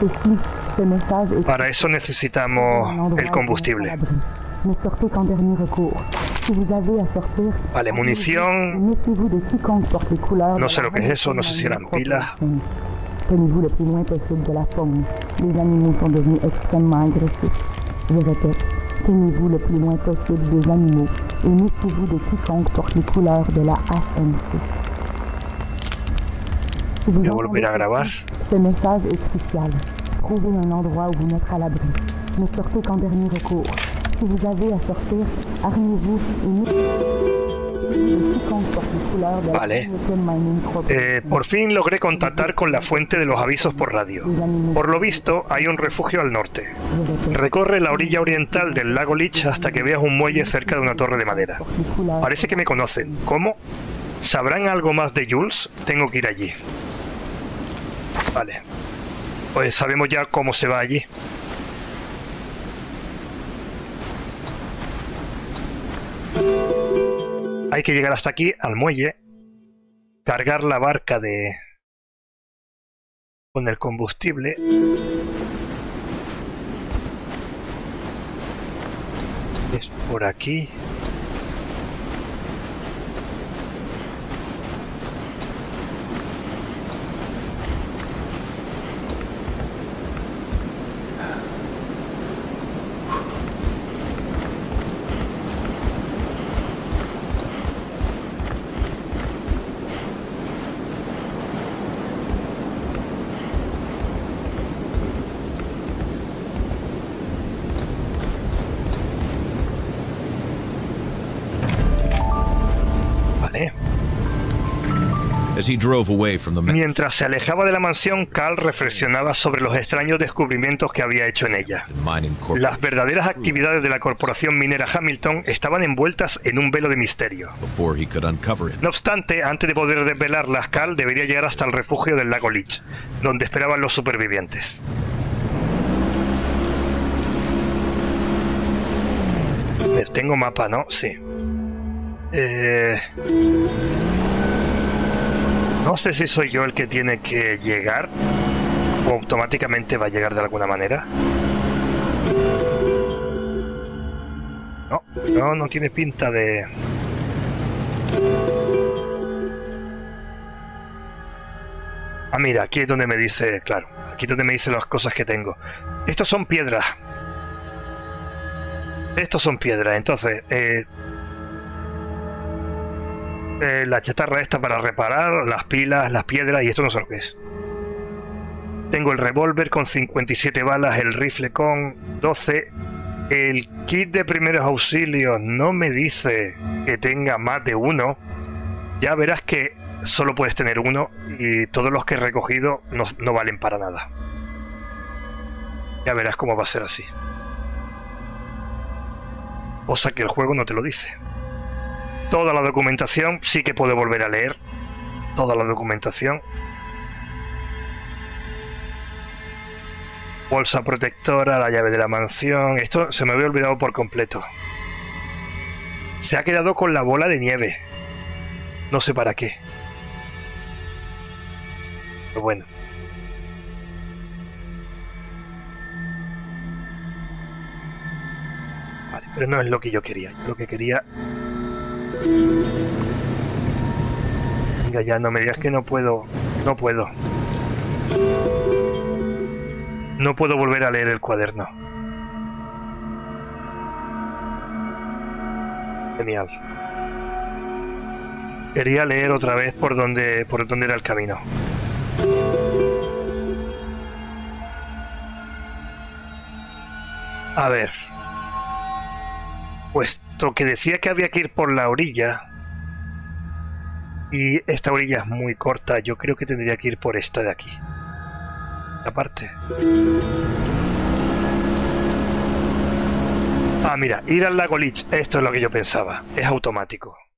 Para eso necesitamos el combustible. Vale, munición. No sé lo que es eso, no sé si eran pilas. Tenez-vous le plus loin possible de la faune. Les animaux sont devenus extrêmement agressifs. Je répète, tenez-vous le plus loin possible des animaux et méfiez-vous de quiconque porte les couleurs de la ANC. Si vous volver a grabar. Ce message est crucial. Trouvez un endroit où vous mettre à l'abri. Ne sortez qu'en dernier recours. Si vous avez à sortir, armez-vous et méfiez-vous. Vale. Por fin logré contactar con la fuente de los avisos por radio. Por lo visto, hay un refugio al norte. Recorre la orilla oriental del lago Leech hasta que veas un muelle cerca de una torre de madera. Parece que me conocen. ¿Cómo? ¿Sabrán algo más de Jules? Tengo que ir allí. Vale. Pues sabemos ya cómo se va allí. Hay que llegar hasta aquí, al muelle, cargar la barca con el combustible. Es por aquí. Mientras se alejaba de la mansión, Carl reflexionaba sobre los extraños descubrimientos que había hecho en ella. Las verdaderas actividades de la corporación minera Hamilton estaban envueltas en un velo de misterio. No obstante, antes de poder desvelarlas, Carl debería llegar hasta el refugio del lago Leech, donde esperaban los supervivientes. A ver, tengo mapa, ¿no? Sí. No sé si soy yo el que tiene que llegar o automáticamente va a llegar de alguna manera. No tiene pinta de... Ah, mira, aquí es donde me dice, claro, aquí es donde me dice las cosas que tengo. Estos son piedras. Estos son piedras, entonces... la chatarra esta para reparar, las pilas, las piedras, y esto no sé lo que es. Tengo el revólver con 57 balas, el rifle con 12. El kit de primeros auxilios no me dice que tenga más de uno. Ya verás que solo puedes tener uno y todos los que he recogido no valen para nada. Ya verás cómo va a ser así. Cosa que el juego no te lo dice. Toda la documentación, sí que puedo volver a leer. Toda la documentación. Bolsa protectora, la llave de la mansión. Esto se me había olvidado por completo. Se ha quedado con la bola de nieve. No sé para qué. Pero bueno. Vale, pero no es lo que yo quería. Lo que quería... Venga, ya no me digas que no puedo. No puedo. No puedo volver a leer el cuaderno. Genial. Quería leer otra vez por dónde era el camino. A ver. Puesto que decía que había que ir por la orilla. Y esta orilla es muy corta, yo creo que tendría que ir por esta de aquí. Aparte. Ah, mira, ir al lago Leech, esto es lo que yo pensaba. Es automático.